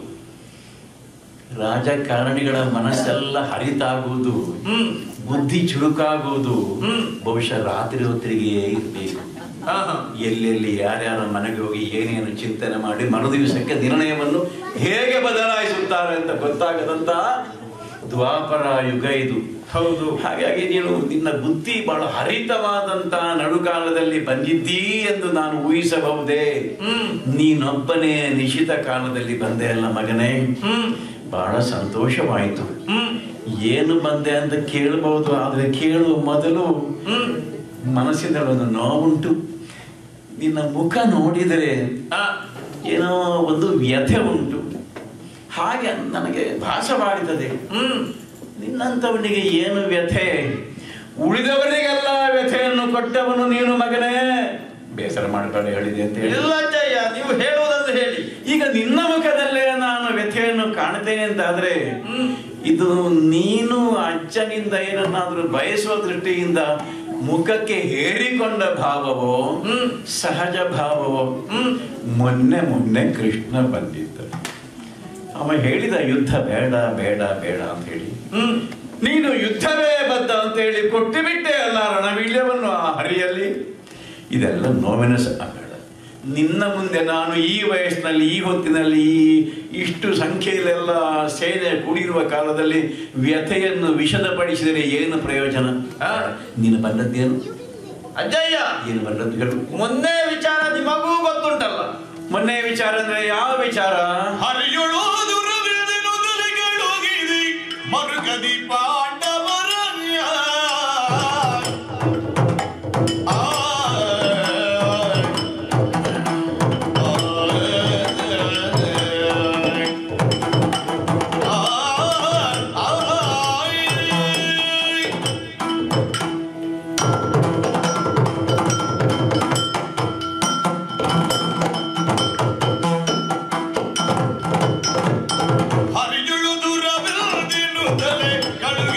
ರಾಜಕಾರಣಿಗಳ ಮನಸ್ಸೆಲ್ಲ ಹರಿತಾಗುವುದು, ಬುದ್ಧಿ ಚುರುಕಾಗುವುದು ಬಹುಶಃ ರಾತ್ರಿ ಹೊತ್ತಿಗೆ ಇರಬೇಕು. ಎಲ್ಲೆಲ್ಲಿ ಯಾರ್ಯಾರ ಮನೆಗೆ ಹೋಗಿ ಏನೇನು ಚಿಂತನೆ ಮಾಡಿ ಮರುದಿವಸಕ್ಕೆ ನಿರ್ಣಯವನ್ನು ಹೇಗೆ ಬದಲಾಯಿಸುತ್ತಾರೆ ಅಂತ ಗೊತ್ತಾಗದಂತ ದ್ವಾಪರ ಯುಗ ಇದು. ಹೌದು. ಹಾಗಾಗಿ ನೀನು ನಿನ್ನ ಬುದ್ಧಿ ಬಹಳ ಹರಿತವಾದಂತ ನಡುಕಾಲದಲ್ಲಿ ಬಂದಿದ್ದೀ ಎಂದು ನಾನು ಊಹಿಸಬಹುದೇ? ನೀನೊಬ್ಬನೇ ನಿಶಿತ ಕಾಲದಲ್ಲಿ ಬಂದೆ ಅಲ್ಲ ಮಗನೇ. ಬಹಳ ಸಂತೋಷವಾಯಿತು. ಏನು ಬಂದೆ ಅಂತ ಕೇಳಬಹುದು, ಆದ್ರೆ ಕೇಳುವ ಮೊದಲು ಮನಸ್ಸಿನಲ್ಲಿ ಒಂದು ನೋವುಂಟು. ನಿನ್ನ ಮುಖ ನೋಡಿದರೆ ಏನೋ ಒಂದು ವ್ಯಥೆ ಉಂಟು, ಹಾಗೆ ನನಗೆ ಭಾಸವಾಗುತ್ತದೆ. ನಿನ್ನಂಥವನಿಗೆ ಏನು ವ್ಯಥೆ? ಉಳಿದವರಿಗೆಲ್ಲ ವ್ಯಥೆಯನ್ನು ಕೊಟ್ಟವನು ನೀನು ಮಗನೇ. ಬೇಸರ ಮಾಡಬೇಡ ಹೇಳಿದೆ ಅಂತ ಹೇಳಿ. ಇಲ್ಲ ಅಜ್ಜಯ್ಯ, ನೀವು ಹೇಳುವುದಂತ ಹೇಳಿ. ಈಗ ನಿನ್ನ ಮುಖದಲ್ಲೇ ನಾನು ವ್ಯಥೆಯನ್ನು ಕಾಣ್ತೇನೆ ಅಂತಾದ್ರೆ, ಇದು ನೀನು ಅಜ್ಜನಿಂದ ಏನನ್ನಾದ್ರೂ ಬಯಸುವ ದೃಷ್ಟಿಯಿಂದ ಮುಖಕ್ಕೆ ಹೇರಿಕೊಂಡ ಭಾವವೋ ಸಹಜ ಭಾವವೋ? ಮೊನ್ನೆ ಕೃಷ್ಣ ಬಂದಿದ್ದ, ಅವ ಹೇಳಿದ ಯುದ್ಧ ಬೇಡ ಬೇಡ ಬೇಡ ಅಂತ ಹೇಳಿ, ನೀನು ಯುದ್ಧವೇ ಬದ್ಧ ಅಂತ ಹೇಳಿ ಕೊಟ್ಟು ಬಿಟ್ಟೆ ಅಲ್ಲ ರಣವೀಳ್ಯವನ್ನು ಆ ಹರಿಯಲ್ಲಿ. ಇದೆಲ್ಲ ನೋವಿನ ಬೇಡ. ನಿನ್ನ ಮುಂದೆ ನಾನು ಈ ವಯಸ್ಸಿನಲ್ಲಿ, ಈ ಹೊತ್ತಿನಲ್ಲಿ, ಇಷ್ಟು ಸಂಖ್ಯೆಯಲ್ಲೆಲ್ಲ ಸೇನೆ ಕೂಡಿರುವ ಕಾಲದಲ್ಲಿ ವ್ಯಥೆಯನ್ನು ವಿಷದಪಡಿಸಿದರೆ ಏನು ಪ್ರಯೋಜನ? ನೀನು ಬಂದದ್ದೇನು ಅಜ್ಜಯ್ಯ? ಏನು ಬಂದದ್ದು ಹೇಳು. ಮೊನ್ನೆ ವಿಚಾರ ನಿಮಗೂ ಗೊತ್ತುಂಟಲ್ಲ. ಮೊನ್ನೆ ವಿಚಾರ ಅಂದ್ರೆ ಯಾವ ವಿಚಾರ? ಹರಿಯುಳು ಮರುಗದಿ ಪಾಂಡವರ ಕಳು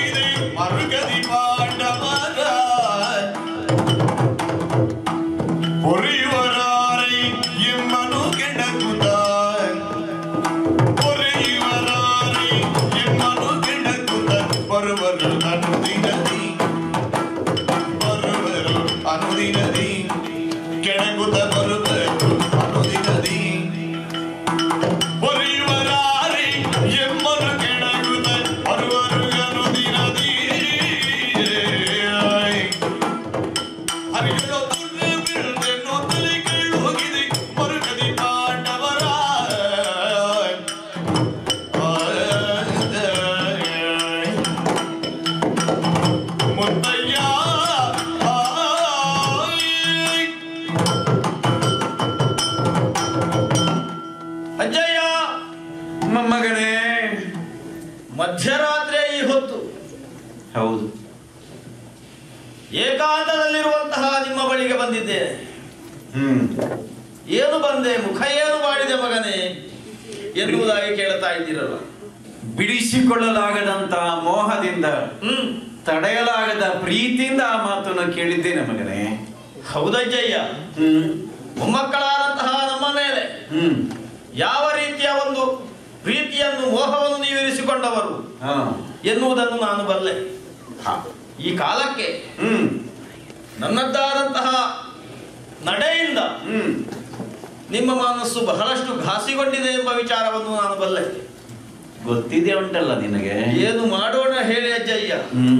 ಮಧ್ಯರಾತ್ರಿಯ ಈ ಹೊತ್ತು ಹೌದು, ಏಕಾಂತದಲ್ಲಿರುವಂತಹ ನಿಮ್ಮ ಬಳಿಗೆ ಬಂದಿದ್ದೇನೆ. ಏನು ಬಂದೆ, ಮುಖ ಏನು ಮಾಡಿದೆ ಮಗನೇ ಎನ್ನುವುದಾಗಿ ಕೇಳ್ತಾ ಇದ್ದೀರಲ್ಲ. ಬಿಡಿಸಿಕೊಳ್ಳಲಾಗದಂತ ಮೋಹದಿಂದ, ತಡೆಯಲಾಗದ ಪ್ರೀತಿಯಿಂದ ಆ ಮಾತನ್ನು ಕೇಳಿದ್ದೇನೆ ಮಗನೇ. ಹೌದಜ್ಜಯ್ಯ, ಮೊಮ್ಮಕ್ಕಳಾದಂತಹ ನಮ್ಮ ಮೇಲೆ ಯಾವ ರೀತಿಯ ಒಂದು ಪ್ರೀತಿಯನ್ನು ಮೋಹವನ್ನು ನೀವಿರಿಸಿಕೊಂಡವರು ಎನ್ನುವುದನ್ನು ನಾನು ಬಲ್ಲೆ. ಈ ಕಾಲಕ್ಕೆ ನನ್ನದ್ದಾದಂತಹ ನಡೆಯಿಂದ ನಿಮ್ಮ ಮನಸ್ಸು ಬಹಳಷ್ಟು ಘಾಸಿಗೊಂಡಿದೆ ಎಂಬ ವಿಚಾರವನ್ನು ನಾನು ಬಲ್ಲೆ. ಗೊತ್ತಿದೆ ಉಂಟಲ್ಲ ನಿನಗೆ. ಏನು ಮಾಡೋಣ ಹೇಳಿ ಅಜ್ಜಯ್ಯ.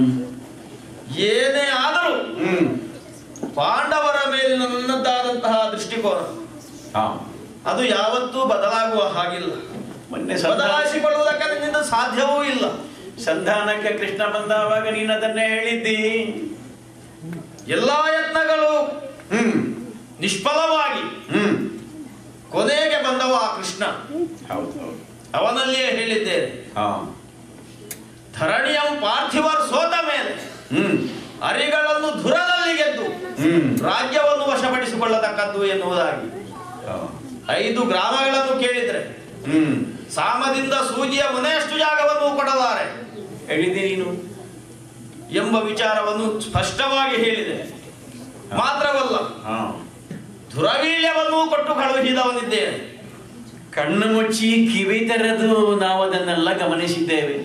ಏನೇ ಆದರೂ ಪಾಂಡವರ ಮೇಲಿನ ನನ್ನದ್ದಾದಂತಹ ದೃಷ್ಟಿಕೋನ ಅದು ಯಾವತ್ತೂ ಬದಲಾಗುವ ಹಾಗಿಲ್ಲ. ಬದಲಾಯಿಸಿಕೊಳ್ಳುವುದಕ್ಕೆ ನಿನ್ನಿಂದ ಸಾಧ್ಯವೂ ಇಲ್ಲ. ಸಂಧಾನಕ್ಕೆ ಕೃಷ್ಣ ಬಂದವಾಗ ನೀನು ಅದನ್ನೇ ಹೇಳಿದ್ದಿ. ಎಲ್ಲಾ ಯತ್ನಗಳು ನಿಷ್ಫಲವಾಗಿ ಕೊನೆಗೆ ಬಂದವ ಆ ಕೃಷ್ಣ. ಅವನಲ್ಲಿಯೇ ಹೇಳಿದ್ದೇನೆ, ಧರಣಿಯಂ ಪಾರ್ಥಿವರ್ ಸೋತ ಮೇಲೆ ಅರಿಗಳನ್ನು ಧುರದಲ್ಲಿ ಗೆದ್ದು ರಾಜ್ಯವನ್ನು ವಶಪಡಿಸಿಕೊಳ್ಳತಕ್ಕದ್ದು ಎನ್ನುವುದಾಗಿ. 5 ಗ್ರಾಮಗಳನ್ನು ಕೇಳಿದ್ರೆ ಸಾಮದಿಂದ ಸೂಜಿಯ ಮನೆಯಷ್ಟು ಜಾಗವನ್ನು ಕೊಡಲಾರೆ ಹೇಳಿದೆ ನೀನು ಎಂಬ ವಿಚಾರವನ್ನು ಸ್ಪಷ್ಟವಾಗಿ ಹೇಳಿದೆ. ಮಾತ್ರವಲ್ಲ, ದುರವೀಳ್ಯವನ್ನು ಕೊಟ್ಟು ಕಳುಹಿದವನಿದ್ದೇನೆ. ಕಣ್ಣು ಮುಚ್ಚಿ ಕಿವಿ ತೆರೆದು ನಾವು ಅದನ್ನೆಲ್ಲ ಗಮನಿಸಿದ್ದೇವೆ.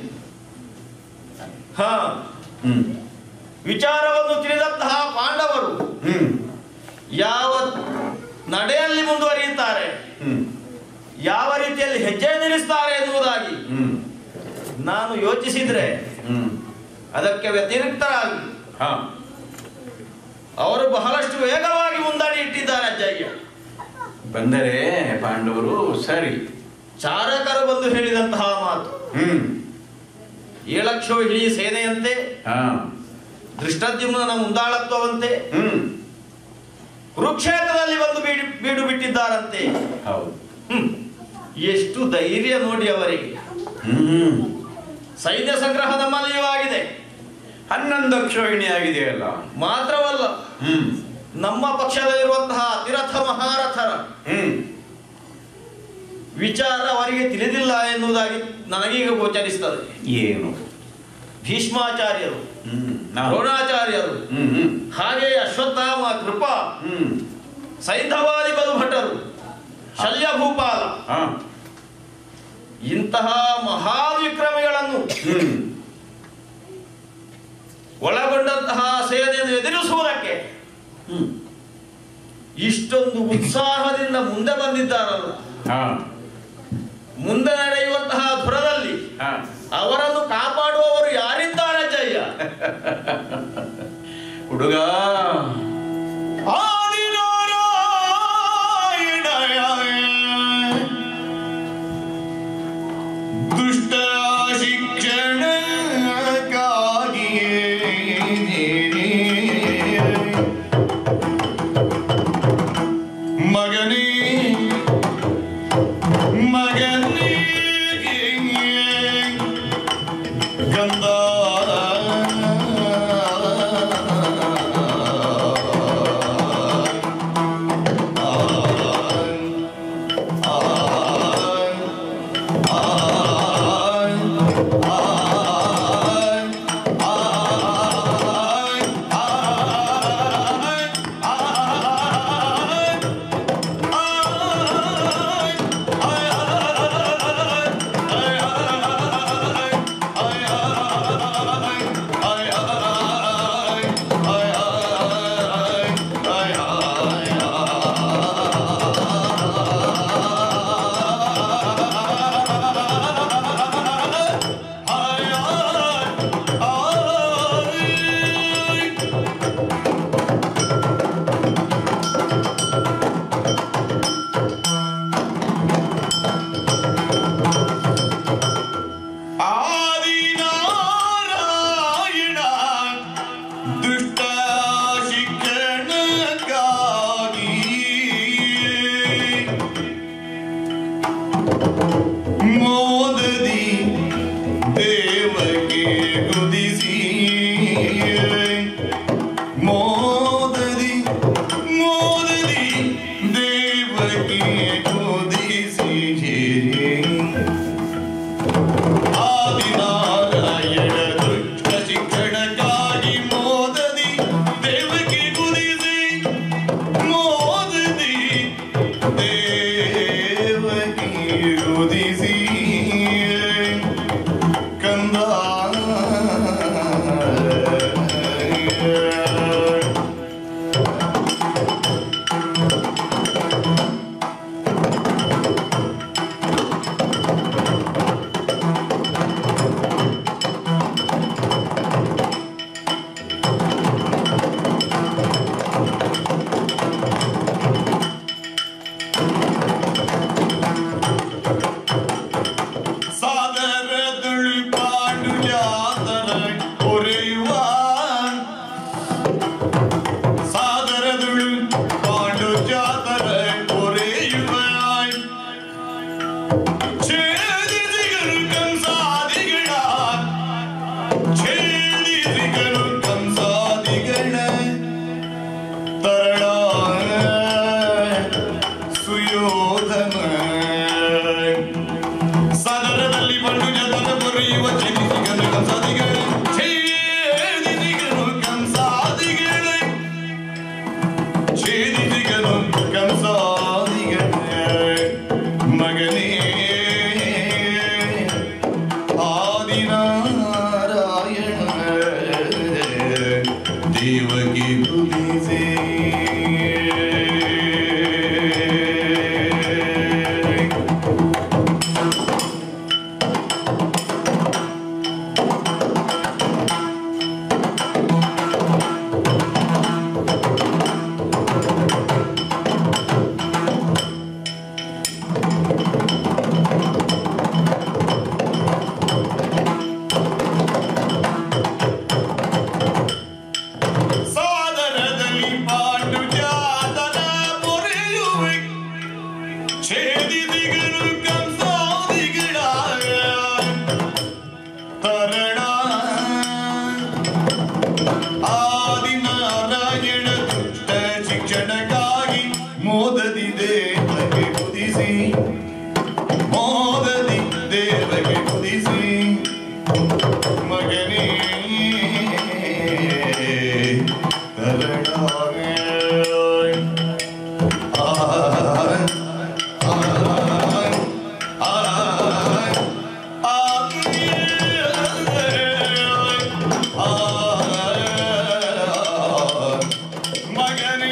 ವಿಚಾರವನ್ನು ತಿಳಿದಂತಹ ಪಾಂಡವರು ಯಾವ ನಡೆಯಲ್ಲಿ ಮುಂದುವರಿಯುತ್ತಾರೆ, ಯಾವ ರೀತಿಯಲ್ಲಿ ಹೆಜ್ಜೆ ನಿಲ್ಲಿಸ್ತಾರೆ ಎನ್ನುವುದಾಗಿ ನಾನು ಯೋಚಿಸಿದ್ರೆ ಅದಕ್ಕೆ ವ್ಯತಿರಿಕ್ತರಾಗಿ ಅವರು ಬಹಳಷ್ಟು ವೇಗವಾಗಿ ಮುಂದಾಡಿ ಇಟ್ಟಿದ್ದಾರೆ ಅಜ್ಜಯ್ಯ. ಬಂದರೆ ಪಾಂಡವರು ಸರಿ. ಚಾರಕರು ಬಂದು ಹೇಳಿದಂತಹ ಮಾತು 7 ಲಕ್ಷ ಇಡೀ ಸೇನೆಯಂತೆ, ದೃಷ್ಟದ್ಯುಮ್ನ ಮುಂದಾಳತ್ವವಂತೆ ಕುರುಕ್ಷೇತ್ರದಲ್ಲಿ ಬಂದು ಬೀಡು ಬಿಟ್ಟಿದ್ದಾರಂತೆ. ಎಷ್ಟು ಧೈರ್ಯ ನೋಡಿ ಅವರಿಗೆ. ಸೈನ್ಯ ಸಂಗ್ರಹ ನಮ್ಮಲ್ಲಿಯೂ ಆಗಿದೆ, 11 ಅಕ್ಷೋಹಿಣಿ ಆಗಿದೆಯಲ್ಲ. ಮಾತ್ರವಲ್ಲ, ನಮ್ಮ ಪಕ್ಷದಲ್ಲಿರುವಂತಹ ಅತಿರಥ ಮಹಾರಥರ ವಿಚಾರ ಅವರಿಗೆ ತಿಳಿದಿಲ್ಲ ಎನ್ನುವುದಾಗಿ ನನಗೀಗ ಗೋಚರಿಸುತ್ತದೆ. ಏನು? ಭೀಷ್ಮಾಚಾರ್ಯರು, ದ್ರೋಣಾಚಾರ್ಯರು, ಹಾಗೆ ಅಶ್ವತ್ಥಾಮ, ಕೃಪಾ, ಸೈಂಧವಾದಿ ಬಲುಭಟರು, ಶಲ್ಯಭೂಪಾಲ ಇಂತಹ ಮಹಾವಿಕ್ರಮಿಗಳನ್ನು ಒಳಗೊಂಡಂತಹ ಸೇನೆಯನ್ನು ಎದುರಿಸುವುದಕ್ಕೆ ಇಷ್ಟೊಂದು ಉತ್ಸಾಹದಿಂದ ಮುಂದೆ ಬಂದಿದ್ದಾರಲ್ಲ. ಮುಂದೆ ನಡೆಯುವಂತಹ ಧುರದಲ್ಲಿ ಅವರನ್ನು ಕಾಪಾಡುವವರು ಯಾರಿದ್ದಾರೆ ಜಯ್ಯ? ಹುಡುಗ ದುಷ್ಟ ಶಿಕ್ಷಣಕ್ಕಾಗಿಯೇ ಮಗನೇ ಮಗನೇ ಗಂಧ ದೇವಗೆ ಕುದಿಸಿ ಮೋದದಿ ಮೋದದಿ ದೇವಗೆ ಕುದಿಸಿ ಆದಿನಾರಾಯಣ ದುಷ್ಟ ಶಿಕ್ಷಣಕ್ಕಾಗಿ ಮೋದದಿ ದೇವಗೆ ಕುದಿಸಿ ಮೋದದಿ ದೇವಗೆ ಕುದಿಸಿ ಕಂದ ಸಾದರದುಳು ಪಾಂಡು ಜಾತರ ಹೊರೆಯುವ ಸಾದರದುಳು ಪಾಂಡು ಜಾತರ ಹೊರೆಯುವ ಛೇದಿಸಿಗರು ಕಂಸಾದಿಗಳ ಛೇದಿಸಿಗರು ಕಂಸಾದಿಗಳ ತರಳ ಸುಯೋಧನ ಸದರದಲ್ಲಿ ಬಂಡು ಜತರ ಬರೆಯುವ ಛೇದಿಸಿಗರು ಕಂಸಾದಿಗಳು ಛೇದಿಸಿಗರು ಕಂಸಾದಿಗಳು ಛೇದಿಸಿಗರು ಕಂಸಾದಿಗಳ ಮಗನೇ ಆದಿನಾರಾಯಣ ದೇವಗೆ ಕುದಿಸೆ ಸಾದರದಲ್ಲಿ ಪಾಂಡು ಜಾತನ ಪೊರೆಯುವೆ ಛೇದಿಸಿಗರು ಕಂಸಾದಿಗಳ ತರಣ ಆದಿನಾರಾಯಣ ದುಷ್ಟ ಶಿಕ್ಷಣಕ್ಕಾಗಿ ಮೋದದಿ ದೇವಗೆ ಕುದಿಸಿ ಮೋದದಿ ದೇವಗೆ ಕುದಿಸಿ ಮಗನೇ ಮಗನೇ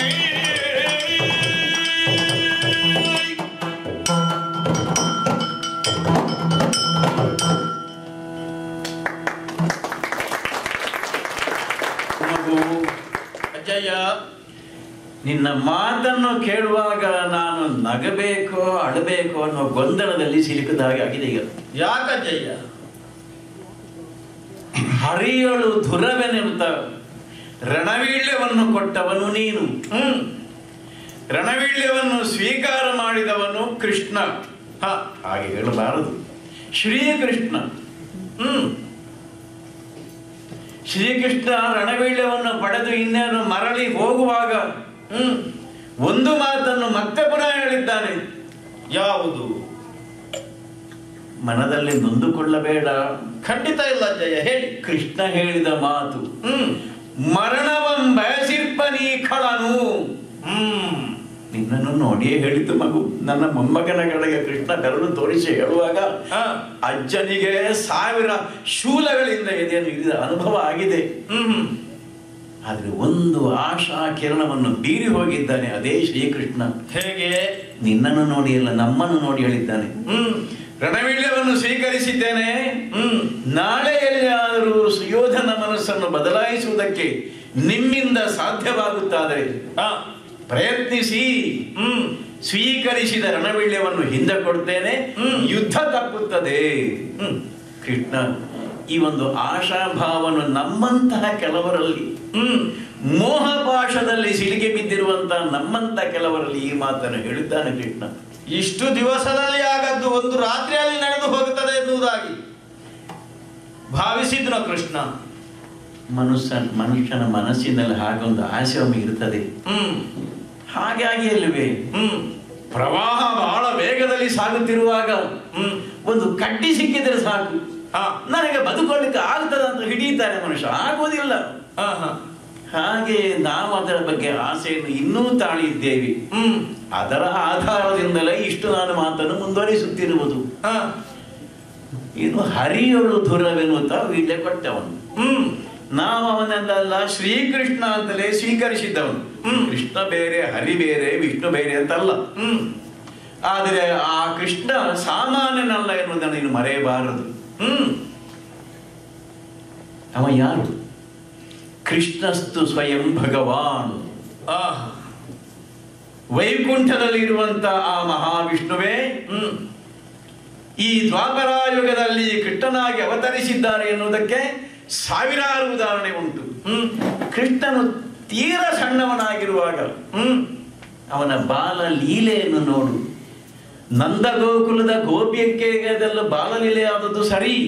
ಮಗು, ಅಜ್ಜಯ್ಯ, ನಿನ್ನ ಮಾತನ್ನು ಕೇಳುವಾಗ ನಾನು ನಗಬೇಕೋ ಅಳಬೇಕೋ ಅನ್ನೋ ಗೊಂದಲದಲ್ಲಿ ಸಿಲುಕಿದ ಹಾಗೆ ಆಗಿದೆ ಈಗ. ಯಾಕಜ್ಜಯ್ಯ? ಹರಿಯಳು ಧುರವೆನೆಂತ ರಣವೀಳ್ಯವನ್ನು ಕೊಟ್ಟವನು ನೀನು. ರಣವೀಳ್ಯವನ್ನು ಸ್ವೀಕಾರ ಮಾಡಿದವನು ಕೃಷ್ಣ. ಹಾಗೆ ಹೇಳಬಾರದು, ಶ್ರೀಕೃಷ್ಣ. ಶ್ರೀಕೃಷ್ಣ ರಣವೀಳ್ಯವನ್ನು ಪಡೆದು ಇನ್ನೇನು ಮರಳಿ ಹೋಗುವಾಗ ಒಂದು ಮಾತನ್ನು ಮತ್ತೆ ಪುನಃ ಹೇಳಿದ್ದಾನೆ. ಯಾವುದು? ಮನದಲ್ಲಿ ನೊಂದುಕೊಳ್ಳಬೇಡ. ಖಂಡಿತ ಇಲ್ಲ ಅಜ್ಜಯ್ಯ, ಹೇಳಿ. ಕೃಷ್ಣ ಹೇಳಿದ ಮಾತು, ಮರಣವಂ ಬಯಸಿರ್ಪ ನೀ ಖಳನು. ನಿನ್ನನ್ನು ನೋಡಿಯೇ ಹೇಳಿದ್ದು ಮಗು. ನನ್ನ ಮೊಮ್ಮಗನ ಕಡೆಗೆ ಕೃಷ್ಣ ಬೆರಳು ತೋರಿಸಿ ಹೇಳುವಾಗ ಅಜ್ಜನಿಗೆ 1000 ಶೂಲಗಳಿಂದ ಎದೆಯನ್ನು ಹಿಡಿದ ಅನುಭವ ಆಗಿದೆ. ಆದ್ರೆ ಒಂದು ಆಶಾ ಕಿರಣವನ್ನು ಬೀರಿ ಹೋಗಿದ್ದಾನೆ, ಅದೇ ಶ್ರೀಕೃಷ್ಣ. ಹೇಗೆ? ನಿನ್ನನ್ನು ನೋಡಿ ಅಲ್ಲ, ನಮ್ಮನ್ನು ನೋಡಿ ಹೇಳಿದ್ದಾನೆ. ರಣವೀಳ್ಯವನ್ನು ಸ್ವೀಕರಿಸಿದ್ದೇನೆ. ನಾಳೆ ಎಲ್ಲಿಯಾದರೂ ಸುಯೋಧನ ಮನಸ್ಸನ್ನು ಬದಲಾಯಿಸುವುದಕ್ಕೆ ನಿಮ್ಮಿಂದ ಸಾಧ್ಯವಾಗುತ್ತಾದರೆ ಪ್ರಯತ್ನಿಸಿ. ಸ್ವೀಕರಿಸಿದ ರಣವೀಳ್ಯವನ್ನು ಹಿಂದೆ ಕೊಡ್ತೇನೆ, ಯುದ್ಧ ತಪ್ಪುತ್ತದೆ. ಕೃಷ್ಣ ಈ ಒಂದು ಆಶಾಭಾವವನ್ನು ನಮ್ಮಂತಹ ಕೆಲವರಲ್ಲಿ, ಮೋಹಪಾಶದಲ್ಲಿ ಸಿಲುಕಿ ಬಿದ್ದಿರುವಂತಹ ನಮ್ಮಂತ ಕೆಲವರಲ್ಲಿ ಈ ಮಾತನ್ನು ಹೇಳಿದ್ದಾನೆ ಕೃಷ್ಣ. ಇಷ್ಟು ದಿವಸದಲ್ಲಿ ಆಗದ್ದು ಒಂದು ರಾತ್ರಿಯಲ್ಲಿ ನಡೆದು ಹೋಗುತ್ತದೆ ಎನ್ನುವುದಾಗಿ ಭಾವಿಸಿದ್ನೋ ಕೃಷ್ಣ? ಮನುಷ್ಯನ ಮನಸ್ಸಿನಲ್ಲಿ ಹಾಗೊಂದು ಆಸೆ ಒಮ್ಮೆ ಇರ್ತದೆ. ಹಾಗಾಗಿ ಅಲ್ವೇ ಪ್ರವಾಹ ಬಹಳ ವೇಗದಲ್ಲಿ ಸಾಗುತ್ತಿರುವಾಗ ಒಂದು ಕಡ್ಡಿ ಸಿಕ್ಕಿದ್ರೆ ಸಾಕು, ನನಗೆ ಬದುಕೊಳ್ಳಿಕ್ಕೆ ಆಗ್ತದ ಅಂತ ಹಿಡಿಯುತ್ತಾರೆ ಮನುಷ್ಯ. ಆಗೋದಿಲ್ಲ. ಹಾಗೆ ನಾವು ಅದರ ಬಗ್ಗೆ ಆಸೆಯನ್ನು ಇನ್ನೂ ತಾಳಿದ್ದೇವೆ. ಅದರ ಆಧಾರದಿಂದಲೇ ಇಷ್ಟು ನಾನು ಮಾತನ್ನು ಮುಂದುವರಿಸುತ್ತಿರುವುದು. ಇನ್ನು ಹರಿಯೊಳು ಧುರವೆನ್ನುತ್ತಾ ವೀಳ್ಯ ಕೊಟ್ಟವನು. ನಾವು ಅವನನ್ನೆಲ್ಲ ಶ್ರೀಕೃಷ್ಣ ಅಂತಲೇ ಸ್ವೀಕರಿಸಿದ್ದವನು. ಕೃಷ್ಣ ಬೇರೆ, ಹರಿ ಬೇರೆ, ವಿಷ್ಣು ಬೇರೆ ಅಂತಲ್ಲ. ಆದರೆ ಆ ಕೃಷ್ಣ ಸಾಮಾನ್ಯನಲ್ಲ ಎನ್ನುವುದನ್ನು ನೀನು ಮರೆಯಬಾರದು. ಅವ ಯಾರು? ಕೃಷ್ಣಸ್ತು ಸ್ವಯಂ ಭಗವಾನ್. ವೈಕುಂಠದಲ್ಲಿ ಇರುವಂತ ಆ ಮಹಾವಿಷ್ಣುವೇ ಈ ದ್ವಾಪರಾಯುಗದಲ್ಲಿ ಕೃಷ್ಣನಾಗಿ ಅವತರಿಸಿದ್ದಾರೆ ಎನ್ನುವುದಕ್ಕೆ ಸಾವಿರಾರು ಉದಾಹರಣೆ ಉಂಟು. ಕೃಷ್ಣನು ತೀರ ಸಣ್ಣವನಾಗಿರುವಾಗ ಅವನ ಬಾಲ ಲೀಲೆಯನ್ನು ನೋಡು. ನಂದ ಗೋಕುಲದ ಗೋಪಿಯಕ್ಕೆ ಅದೆಲ್ಲ ಬಾಲಲೀಲೆ ಆದದ್ದು ಸರಿ.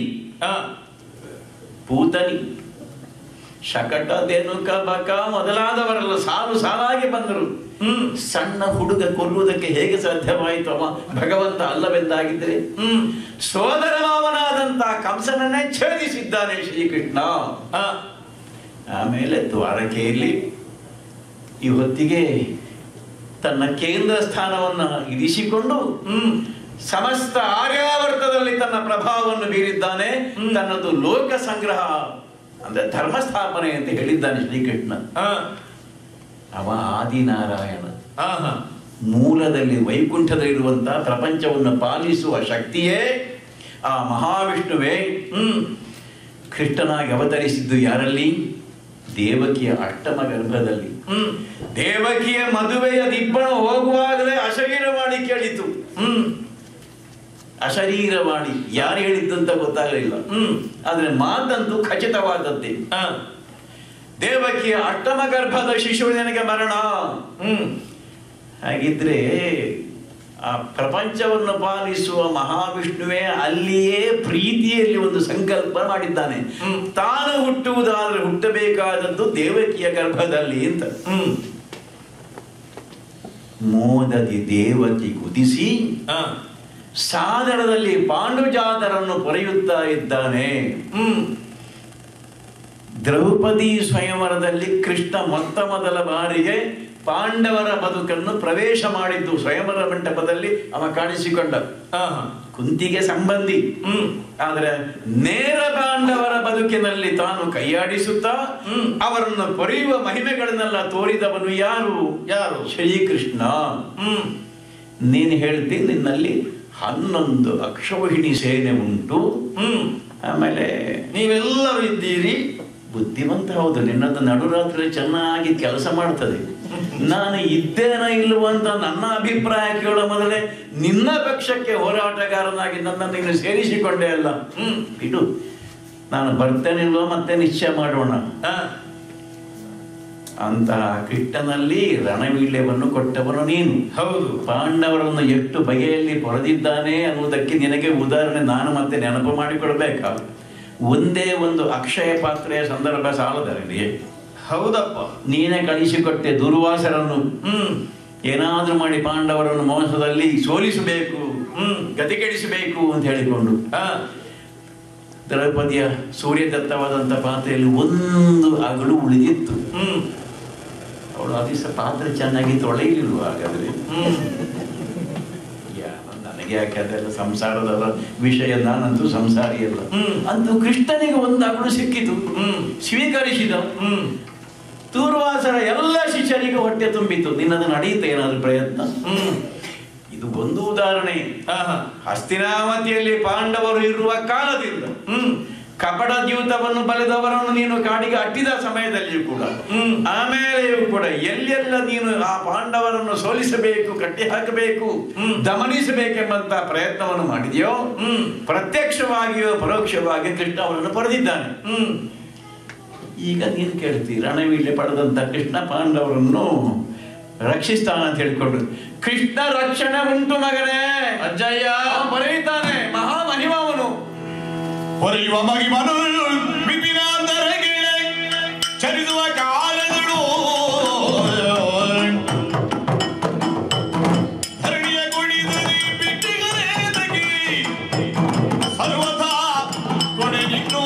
ಪೂತನಿ, ಶಕಟ, ಧೇನುಕ, ಬಕ ಮೊದಲಾದವರೆಲ್ಲ ಸಾಲು ಸಾಲಾಗಿ ಬಂದರು. ಸಣ್ಣ ಹುಡುಗ ಕೊಲ್ಲುವುದಕ್ಕೆ ಹೇಗೆ ಸಾಧ್ಯವಾಯಿತು? ಅವ ಭಗವಂತ ಅಲ್ಲವೆಂದಾಗಿದ್ದರೆ ಸೋದರ ಮಾವನಾದಂತ ಕಂಸನನ್ನೇ ಛೇದಿಸಿದ್ದಾನೆ ಶ್ರೀಕೃಷ್ಣ. ಆಮೇಲೆ ದ್ವಾರಕೆಯಲ್ಲಿ ಈ ಹೊತ್ತಿಗೆ ತನ್ನ ಕೇಂದ್ರ ಸ್ಥಾನವನ್ನು ಇರಿಸಿಕೊಂಡು ಸಮಸ್ತ ಆರ್ಯಾವರ್ತದಲ್ಲಿ ತನ್ನ ಪ್ರಭಾವವನ್ನು ಬೀರಿದ್ದಾನೆ. ತನ್ನದು ಲೋಕ ಸಂಗ್ರಹ ಅಂದ್ರೆ ಧರ್ಮಸ್ಥಾಪನೆ ಅಂತ ಹೇಳಿದ್ದಾನೆ ಶ್ರೀಕೃಷ್ಣ. ಅವ ಆದಿನಾರಾಯಣ. ಮೂಲದಲ್ಲಿ ವೈಕುಂಠದಲ್ಲಿರುವಂತಹ ಪ್ರಪಂಚವನ್ನು ಪಾಲಿಸುವ ಶಕ್ತಿಯೇ ಆ ಮಹಾವಿಷ್ಣುವೇ. ಕೃಷ್ಣನಾಗಿ ಅವತರಿಸಿದ್ದು ಯಾರಲ್ಲಿ? ದೇವಕಿಯ ಅಷ್ಟಮ ಗರ್ಭದಲ್ಲಿ. ದೇವಕಿಯ ಮದುವೆಯ ದಿಬ್ಬಣ ಹೋಗುವಾಗಲೇ ಅಶರೀರವಾಣಿ ಕೇಳಿತು. ಅಶರೀರವಾಣಿ ಯಾರು ಹೇಳಿದ್ದಂತ ಗೊತ್ತಾಗಲಿಲ್ಲ, ಆದ್ರೆ ಮಾತಂತೂ ಖಚಿತವಾದದ್ದೇ. ದೇವಕಿಯ ಅಷ್ಟಮ ಗರ್ಭದ ಶಿಶುವಿನಿಗೆ ಮರಣ. ಹಾಗಿದ್ರೆ ಆ ಪ್ರಪಂಚವನ್ನು ಪಾಲಿಸುವ ಮಹಾವಿಷ್ಣುವೇ ಅಲ್ಲಿಯೇ ಪ್ರೀತಿಯಲ್ಲಿ ಒಂದು ಸಂಕಲ್ಪ ಮಾಡಿದ್ದಾನೆ. ತಾನು ಹುಟ್ಟುವುದಾದ್ರೆ ಹುಟ್ಟಬೇಕಾದದ್ದು ದೇವಕಿಯ ಗರ್ಭದಲ್ಲಿ ಅಂತ. ಮೋದದಿ ದೇವಕಿ ಕುದಿಸಿ ಸಾದರದಲ್ಲಿ ಪಾಂಡುಜಾತರನ್ನು ಪೊರೆಯುತ್ತಾ ಇದ್ದಾನೆ. ದ್ರೌಪದಿ ಸ್ವಯಂವರದಲ್ಲಿ ಕೃಷ್ಣ ಮೊದಲ ಬಾರಿಗೆ ಪಾಂಡವರ ಬದುಕನ್ನು ಪ್ರವೇಶ ಮಾಡಿದ್ದು ಸ್ವಯಂವರ ಮಂಟಪದಲ್ಲಿ ಅವ ಕಾಣಿಸಿಕೊಂಡ. ಕುಂತಿಗೆ ಸಂಬಂಧಿ, ಆದ್ರೆ ನೇರ ಪಾಂಡವರ ಬದುಕಿನಲ್ಲಿ ತಾನು ಕೈಯಾಡಿಸುತ್ತಾ ಅವರನ್ನು ಪೊರೆಯುವ ಮಹಿಮೆಗಳನ್ನೆಲ್ಲ ತೋರಿದವನು ಯಾರು? ಶ್ರೀಕೃಷ್ಣ. ನೀನು ಹೇಳ್ತೀನಿ, ನಿನ್ನಲ್ಲಿ 11 ಅಕ್ಷೌಹಿಣಿ ಸೇನೆ ಉಂಟು. ಆಮೇಲೆ ನೀವೆಲ್ಲರೂ ಇದ್ದೀರಿ. ಬುದ್ಧಿವಂತ ಹೌದು, ನಿನ್ನದು ನಡುರಾತ್ರಿ ಚೆನ್ನಾಗಿ ಕೆಲಸ ಮಾಡ್ತದೆ. ನಾನು ಇದ್ದೇನ ಇಲ್ಲವಂತ ನನ್ನ ಅಭಿಪ್ರಾಯ ಕೇಳೋ ಮೊದಲೇ ನಿನ್ನ ಪಕ್ಷಕ್ಕೆ ಹೋರಾಟಗಾರನಾಗಿ ನನ್ನನ್ನು ನೀನು ಸೇರಿಸಿಕೊಂಡೆ ಅಲ್ಲ. ಬಿಡು, ನಾನು ಬರ್ತೇನಿಲ್ವೋ ಮತ್ತೆ ನಿಶ್ಚಯ ಮಾಡೋಣ. ಅಂತಹ ಕೃಷ್ಣನಲ್ಲಿ ರಣವೀಳ್ಯವನ್ನು ಕೊಟ್ಟವನು ನೀನು. ಹೌದು, ಪಾಂಡವರನ್ನು ಎಷ್ಟು ಬಗೆಯಲ್ಲಿ ಪೊರೆದಿದ್ದಾನೆ ಅನ್ನುವುದಕ್ಕೆ ನಿನಗೆ ಉದಾಹರಣೆ ನಾನು ಮತ್ತೆ ನೆನಪು ಮಾಡಿಕೊಡ್ಬೇಕಾ? ಒಂದೇ ಒಂದು ಅಕ್ಷಯ ಪಾತ್ರೆಯ ಸಂದರ್ಭ ಸಾಲದಲ್ಲಿ. ಹೌದಪ್ಪ, ನೀನೇ ಕಳಿಸಿಕೊಟ್ಟೆ ದುರ್ವಾಸರನ್ನು. ಏನಾದ್ರೂ ಮಾಡಿ ಪಾಂಡವರನ್ನು ಮೋಸದಲ್ಲಿ ಸೋಲಿಸಬೇಕು, ಗತಿಗೆಡಿಸಬೇಕು ಅಂತ ಹೇಳಿಕೊಂಡು ದ್ರೌಪದಿಯ ಸೂರ್ಯದತ್ತವಾದಂಥ ಪಾತ್ರೆಯಲ್ಲಿ ಒಂದು ಅಗಳು ಉಳಿದಿತ್ತು. ಅವಳು ಆ ದಿವಸ ಪಾತ್ರೆ ಚೆನ್ನಾಗಿ ತೊಳೆಯಲಿಲ್ವ? ಹಾಗಾದ್ರೆ ನನಗೆ ಯಾಕೆ ಅದೆಲ್ಲ ಸಂಸಾರದ ವಿಷಯ, ನಾನಂತೂ ಸಂಸಾರಿ ಅಲ್ಲ. ಅಂತೂ ಕೃಷ್ಣನಿಗೆ ಒಂದು ಅಗಳು ಸಿಕ್ಕಿತು, ಸ್ವೀಕರಿಸಿದ. ದೂರ್ವಾಸರ ಎಲ್ಲ ಶಿಷ್ಯರಿಗೆ ಹೊಟ್ಟೆ ತುಂಬಿತು. ನಿನ್ನದು ನಡೆಯುತ್ತೆ ಏನಾದ್ರು ಪ್ರಯತ್ನ? ಇದು ಒಂದು ಉದಾಹರಣೆ. ಹಸ್ತಿನಾವತಿಯಲ್ಲಿ ಪಾಂಡವರು ಇರುವ ಕಾಲದಿಂದ ಕಪಟ ದ್ಯೂತವನ್ನು ಬಲೆದವರನ್ನು ನೀನು ಕಾಡಿಗೆ ಅಟ್ಟಿದ ಸಮಯದಲ್ಲಿಯೂ ಕೂಡ, ಆಮೇಲೆಯೂ ಕೂಡ ಎಲ್ಲೆಲ್ಲ ನೀನು ಆ ಪಾಂಡವರನ್ನು ಸೋಲಿಸಬೇಕು, ಕಟ್ಟಿ ಹಾಕಬೇಕು, ದಮನಿಸಬೇಕೆಂಬಂತ ಪ್ರಯತ್ನವನ್ನು ಮಾಡಿದೆಯೋ, ಪ್ರತ್ಯಕ್ಷವಾಗಿಯೋ ಪರೋಕ್ಷವಾಗಿ ಕೃಷ್ಣ ಅವರನ್ನು ಪಡೆದಿದ್ದಾನೆ. ಈಗ ನೀನು ಕೇಳ್ತಿ, ರಣವೀಳ್ಯ ಪಡೆದಂತ ಕೃಷ್ಣ ಪಾಂಡವರನ್ನು ರಕ್ಷಿಸ್ತಾನ ಅಂತ ಹೇಳಿಕೊಂಡು, ಕೃಷ್ಣ ರಕ್ಷಣೆ ಉಂಟು ಮಗನೇ, ಅಜ್ಜಯ್ಯ ಬರೆಯುತ್ತಾನೆ. ಮಹಾಮಹಿಮವನು ಹೊರೆಯುವ ಮಗಿಮನು ವಿಪಿನಾಂತರಗೆ ಚರಿಸುವ ಕಾಲಗಳು ಧರಣಿಯ ಕುಡಿದಲ್ಲಿ ಬಿಟ್ಟಿಗರೆ ತಗಿ ಸರ್ವಥಾ ಕೊನೆ ನಿನ್ನೋ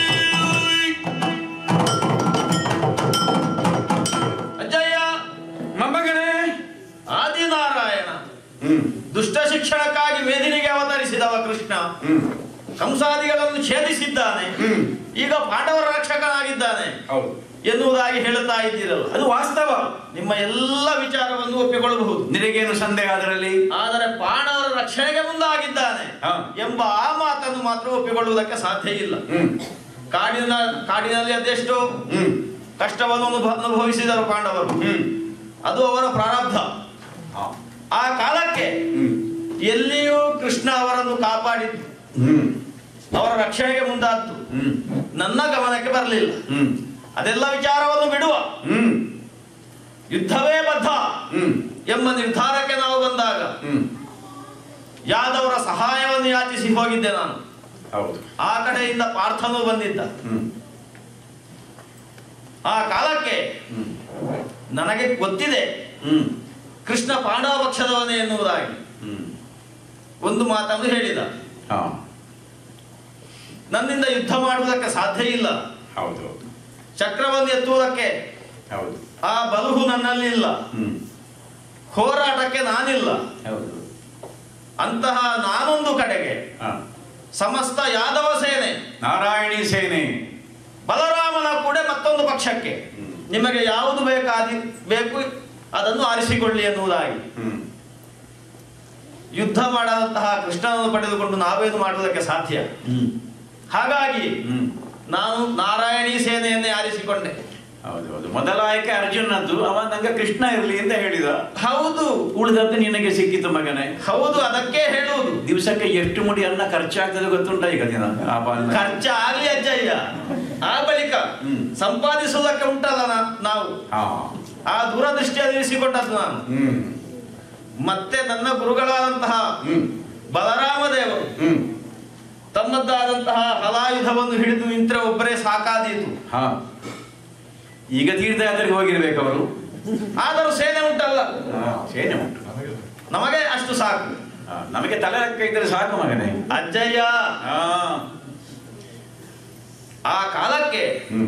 ಅಜ್ಜಯ್ಯ ಮೊಮ್ಮಗನೇ ಆದಿನಾರಾಯಣ ದುಷ್ಟ ಶಿಕ್ಷಣಕ್ಕಾಗಿ ವೇದಿನಿಗೆ ಅವತರಿಸಿದವ ಕೃಷ್ಣ ಕಂಸಾದಿಗಳನ್ನು ಛೇದಿಸಿದ್ದಾನೆ, ಈಗ ಪಾಂಡವರ ರಕ್ಷಕನಾಗಿದ್ದಾನೆ ಎನ್ನುವುದಾಗಿ ಹೇಳುತ್ತಾ ಇದ್ದೀರಲ್ಲ, ಅದು ವಾಸ್ತವ. ನಿಮ್ಮ ಎಲ್ಲ ವಿಚಾರವನ್ನು ಒಪ್ಪಿಕೊಳ್ಳಬಹುದು, ನಿನಗೇನು ಸಂದೇಹ ಅದರಲ್ಲಿ. ಆದರೆ ಪಾಂಡವರ ರಕ್ಷಣೆಗೆ ಮುಂದಾಗಿದ್ದಾನೆ ಎಂಬ ಆ ಮಾತನ್ನು ಮಾತ್ರ ಒಪ್ಪಿಕೊಳ್ಳುವುದಕ್ಕೆ ಸಾಧ್ಯ ಇಲ್ಲ. ಕಾಡಿನಲ್ಲಿ ಅದೆಷ್ಟು ಕಷ್ಟವನ್ನು ಅನುಭವಿಸಿದರು ಪಾಂಡವರು, ಅದು ಅವರ ಪ್ರಾರಬ್ಧ. ಆ ಕಾಲಕ್ಕೆ ಎಲ್ಲಿಯೂ ಕೃಷ್ಣ ಅವರನ್ನು ಕಾಪಾಡಿದ್ದು, ಅವರ ರಕ್ಷಣೆಗೆ ಮುಂದಾದ್ದು ನನ್ನ ಗಮನಕ್ಕೆ ಬರಲಿಲ್ಲ. ಅದೆಲ್ಲ ವಿಚಾರವನ್ನು ಬಿಡುವ, ಯುದ್ಧವೇ ಬದ್ಧ ಎಂಬ ನಿರ್ಧಾರಕ್ಕೆ ನಾವು ಬಂದಾಗ ಯಾದವರ ಸಹಾಯವನ್ನು ಯಾಚಿಸಿ ಹೋಗಿದ್ದೆ ನಾನು. ಆ ಕಡೆಯಿಂದ ಪಾರ್ಥನು ಬಂದಿದ್ದ. ಆ ಕಾಲಕ್ಕೆ ನನಗೆ ಗೊತ್ತಿದೆ ಕೃಷ್ಣ ಪಾಂಡವ ಪಕ್ಷದವನೇ ಎನ್ನುವುದಾಗಿ ಒಂದು ಮಾತನ್ನು ಹೇಳಿದ. ನನ್ನಿಂದ ಯುದ್ಧ ಮಾಡುವುದಕ್ಕೆ ಸಾಧ್ಯ ಇಲ್ಲ, ಚಕ್ರವನ್ನು ಎತ್ತುವುದಕ್ಕೆ ಆ ಬಲುಹು ನನ್ನಲ್ಲಿ ಇಲ್ಲ, ಹೋರಾಟಕ್ಕೆ ನಾನಿಲ್ಲ. ಅಂತಹ ನಾನೊಂದು ಕಡೆಗೆ ಸಮಸ್ತ ಯಾದವ ಸೇನೆ, ನಾರಾಯಣಿ ಸೇನೆ, ಬಲರಾಮನ ಕೂಡ ಮತ್ತೊಂದು ಪಕ್ಷಕ್ಕೆ, ನಿಮಗೆ ಯಾವುದು ಬೇಕು ಅದನ್ನು ಆರಿಸಿಕೊಳ್ಳಿ ಎನ್ನುವುದಾಗಿ. ಯುದ್ಧ ಮಾಡದಂತಹ ಕೃಷ್ಣನನ್ನು ಪಡೆದುಕೊಂಡು ನಾವೇನು ಮಾಡುವುದಕ್ಕೆ ಸಾಧ್ಯ? ಹಾಗಾಗಿ ನಾನು ನಾರಾಯಣಿ ಸೇನೆಯನ್ನೇ ಆರಿಸಿಕೊಂಡೆ. ಹೌದೌದು, ಮೊದಲ ಆಯ್ಕೆ ಅರ್ಜುನದ್ದು. ಅವ ನಂಗೆ ಕೃಷ್ಣ ಇರಲಿ ಅಂತ ಹೇಳಿದ. ಹೌದು, ಉಳಿದದ್ದು ನಿನಗೆ ಸಿಕ್ಕಿತು ಮಗನೇ. ಹೌದು, ಅದಕ್ಕೆ ಹೇಳುವುದು. ದಿವಸಕ್ಕೆ ಎಷ್ಟು ಮುಡಿ ಅನ್ನ ಖರ್ಚಾಗ್ತದೆ ಗೊತ್ತುಂಟ ಈಗ ದಿನ? ಖರ್ಚಾಗ್ಲಿ ಅಜ್ಜಯ್ಯ, ಆ ಬಳಿಕ ಸಂಪಾದಿಸುವುದಕ್ಕೆ ಉಂಟಲ್ಲ ನಾವು, ಆ ದೂರದೃಷ್ಟಿಯಲ್ಲಿ ಇರಿಸಿಕೊಂಡದ್ದು ನಾನು. ಮತ್ತೆ ನನ್ನ ಗುರುಗಳಾದಂತಹ ಬಲರಾಮ ದೇವರು ತಮ್ಮದ್ದಾದಂತಹ ಹಲಾಯುಧವನ್ನು ಹಿಡಿದು ನಿಂತರೆ ಒಬ್ಬರೇ ಸಾಕಾದೀತು. ಈಗ ತೀರ್ಥಯಾತ್ರೆಗೆ ಹೋಗಿರ್ಬೇಕು ಅವರು. ಆದರೂ ಸೇನೆ ಉಂಟಲ್ಲ, ಸೇನೆ ಉಂಟು, ನಮಗೆ ಅಷ್ಟು ಸಾಕು. ನಮಗೆ ತಲೆ ಲೆಕ್ಕ ಇದ್ರೆ ಸಾಕು ಮಗನೇ. ಅಜ್ಜಯ್ಯ, ಆ ಕಾಲಕ್ಕೆ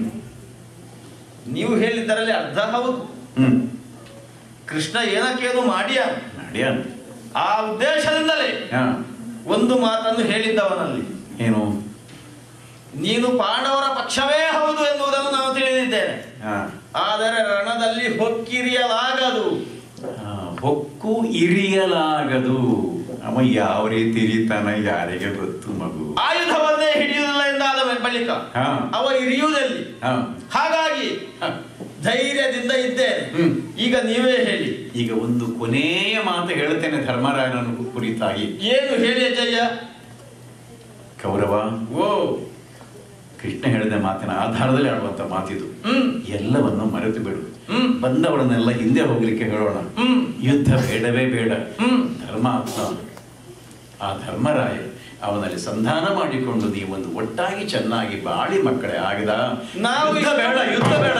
ನೀವು ಹೇಳಿದ್ದರಲ್ಲಿ ಅರ್ಧ ಹೌದು. ಕೃಷ್ಣ ಏನಕ್ಕೇನು ಮಾಡಿಯ ಆ ಉದ್ದೇಶದಿಂದಲೇ ಒಂದು ಮಾತನ್ನು ಹೇಳಿದ್ದವನಲ್ಲಿ. ಏನು? ನೀನು ಪಾಂಡವರ ಪಕ್ಷವೇ ಹೌದು ಎನ್ನುವುದನ್ನು ನಾವು ತಿಳಿದಿದ್ದೇನೆ, ಆದರೆ ರಣದಲ್ಲಿ ಹೊಕ್ಕಿರಿಯಲಾಗದು. ಹೊಕ್ಕು ಇರಿಯಲಾಗದು. ಅವ ಯಾವ ರೀತಿ ಇರಿತಾನ ಯಾರಿಗೆ ಗೊತ್ತು ಮಗು. ಆಯುಧವನ್ನೇ ಹಿಡಿಯುವುದಿಲ್ಲ ಎಂದಾದ ಬಳಿಕ ಅವ ಇರಿಯುವುದಲ್ಲಿ. ಹಾಗಾಗಿ ಧೈರ್ಯದಿಂದ ಇದ್ದೇನೆ. ಈಗ ನೀವೇ ಹೇಳಿ. ಈಗ ಒಂದು ಕೊನೆಯ ಮಾತು ಹೇಳ್ತೇನೆ ಧರ್ಮರಾಯನನ್ನು ಕುರಿತಾಗಿ. ಏನು ಹೇಳಿ ಅಜ್ಜಯ್ಯ? ಕೌರವ, ಕೃಷ್ಣ ಹೇಳಿದ ಮಾತಿನ ಆಧಾರದಲ್ಲಿ ಆಡುವಂತ ಮಾತಿದು. ಎಲ್ಲವನ್ನು ಮರೆತು ಬಿಡು. ಬಂದವರನ್ನೆಲ್ಲ ಹಿಂದೆ ಹೋಗ್ಲಿಕ್ಕೆ ಹೇಳೋಣ. ಯುದ್ಧ ಬೇಡವೇ ಬೇಡ. ಧರ್ಮಾತ್ಮ ಆ ಧರ್ಮರಾಯ ಅವನಲ್ಲಿ ಸಂಧಾನ ಮಾಡಿಕೊಂಡು ನೀವೊಂದು ಒಟ್ಟಾಗಿ ಚೆನ್ನಾಗಿ ಬಾಳಿ ಮಕ್ಕಳೇ ಆಗದ. ನಾವು ಯುದ್ಧ ಬೇಡ, ಯುದ್ಧ ಬೇಡ.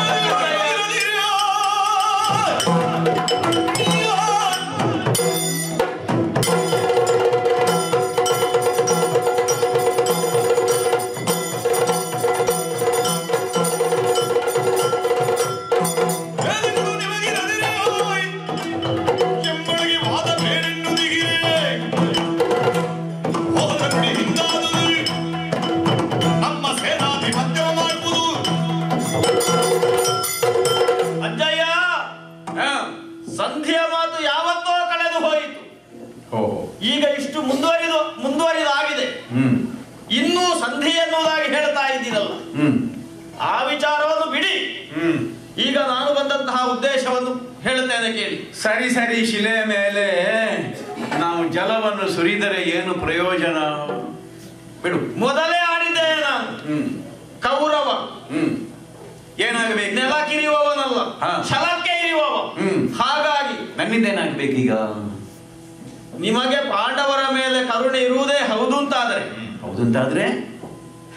ಸಂಧಿಯ ಮಾತು ಯಾವತ್ತೋ ಕಳೆದು ಹೋಯಿತು. ಈಗ ಇಷ್ಟು ಮುಂದುವರಿದಾಗಿದೆ. ಇನ್ನೂ ಸಂಧಿ ಎನ್ನುವುದಾಗಿ ಹೇಳ್ತಾ ಇದ್ದೀರಲ್ಲ, ಆ ವಿಚಾರವನ್ನು ಬಿಡಿ. ಈಗ ನಾನು ಬಂದಂತಹ ಉದ್ದೇಶವನ್ನು ಹೇಳುತ್ತೇನೆ ಕೇಳಿ. ಸರಿ ಸರಿ, ಶಿಲೆಯ ಮೇಲೆ ನಾವು ಜಲವನ್ನು ಸುರಿದರೆ ಏನು ಪ್ರಯೋಜನ? ಬಿಡು. ಮೊದಲೇ ಆಡಿದ್ದೇನೆ ನಾನು. ಕೌರವ ಏನಾಗಬೇಕು? ನೆಲಕ್ಕಿರಿಯುವವನಲ್ಲ, ಛಲಕ್ಕೆ ಇರಿಯುವವ. ಹಾಗಾಗಿ ನನ್ನಿಂದ ಏನಾಗಬೇಕೀಗ? ನಿಮಗೆ ಪಾಂಡವರ ಮೇಲೆ ಕರುಣೆ ಇರುವುದೇ ಹೌದು ಅಂತಾದ್ರೆ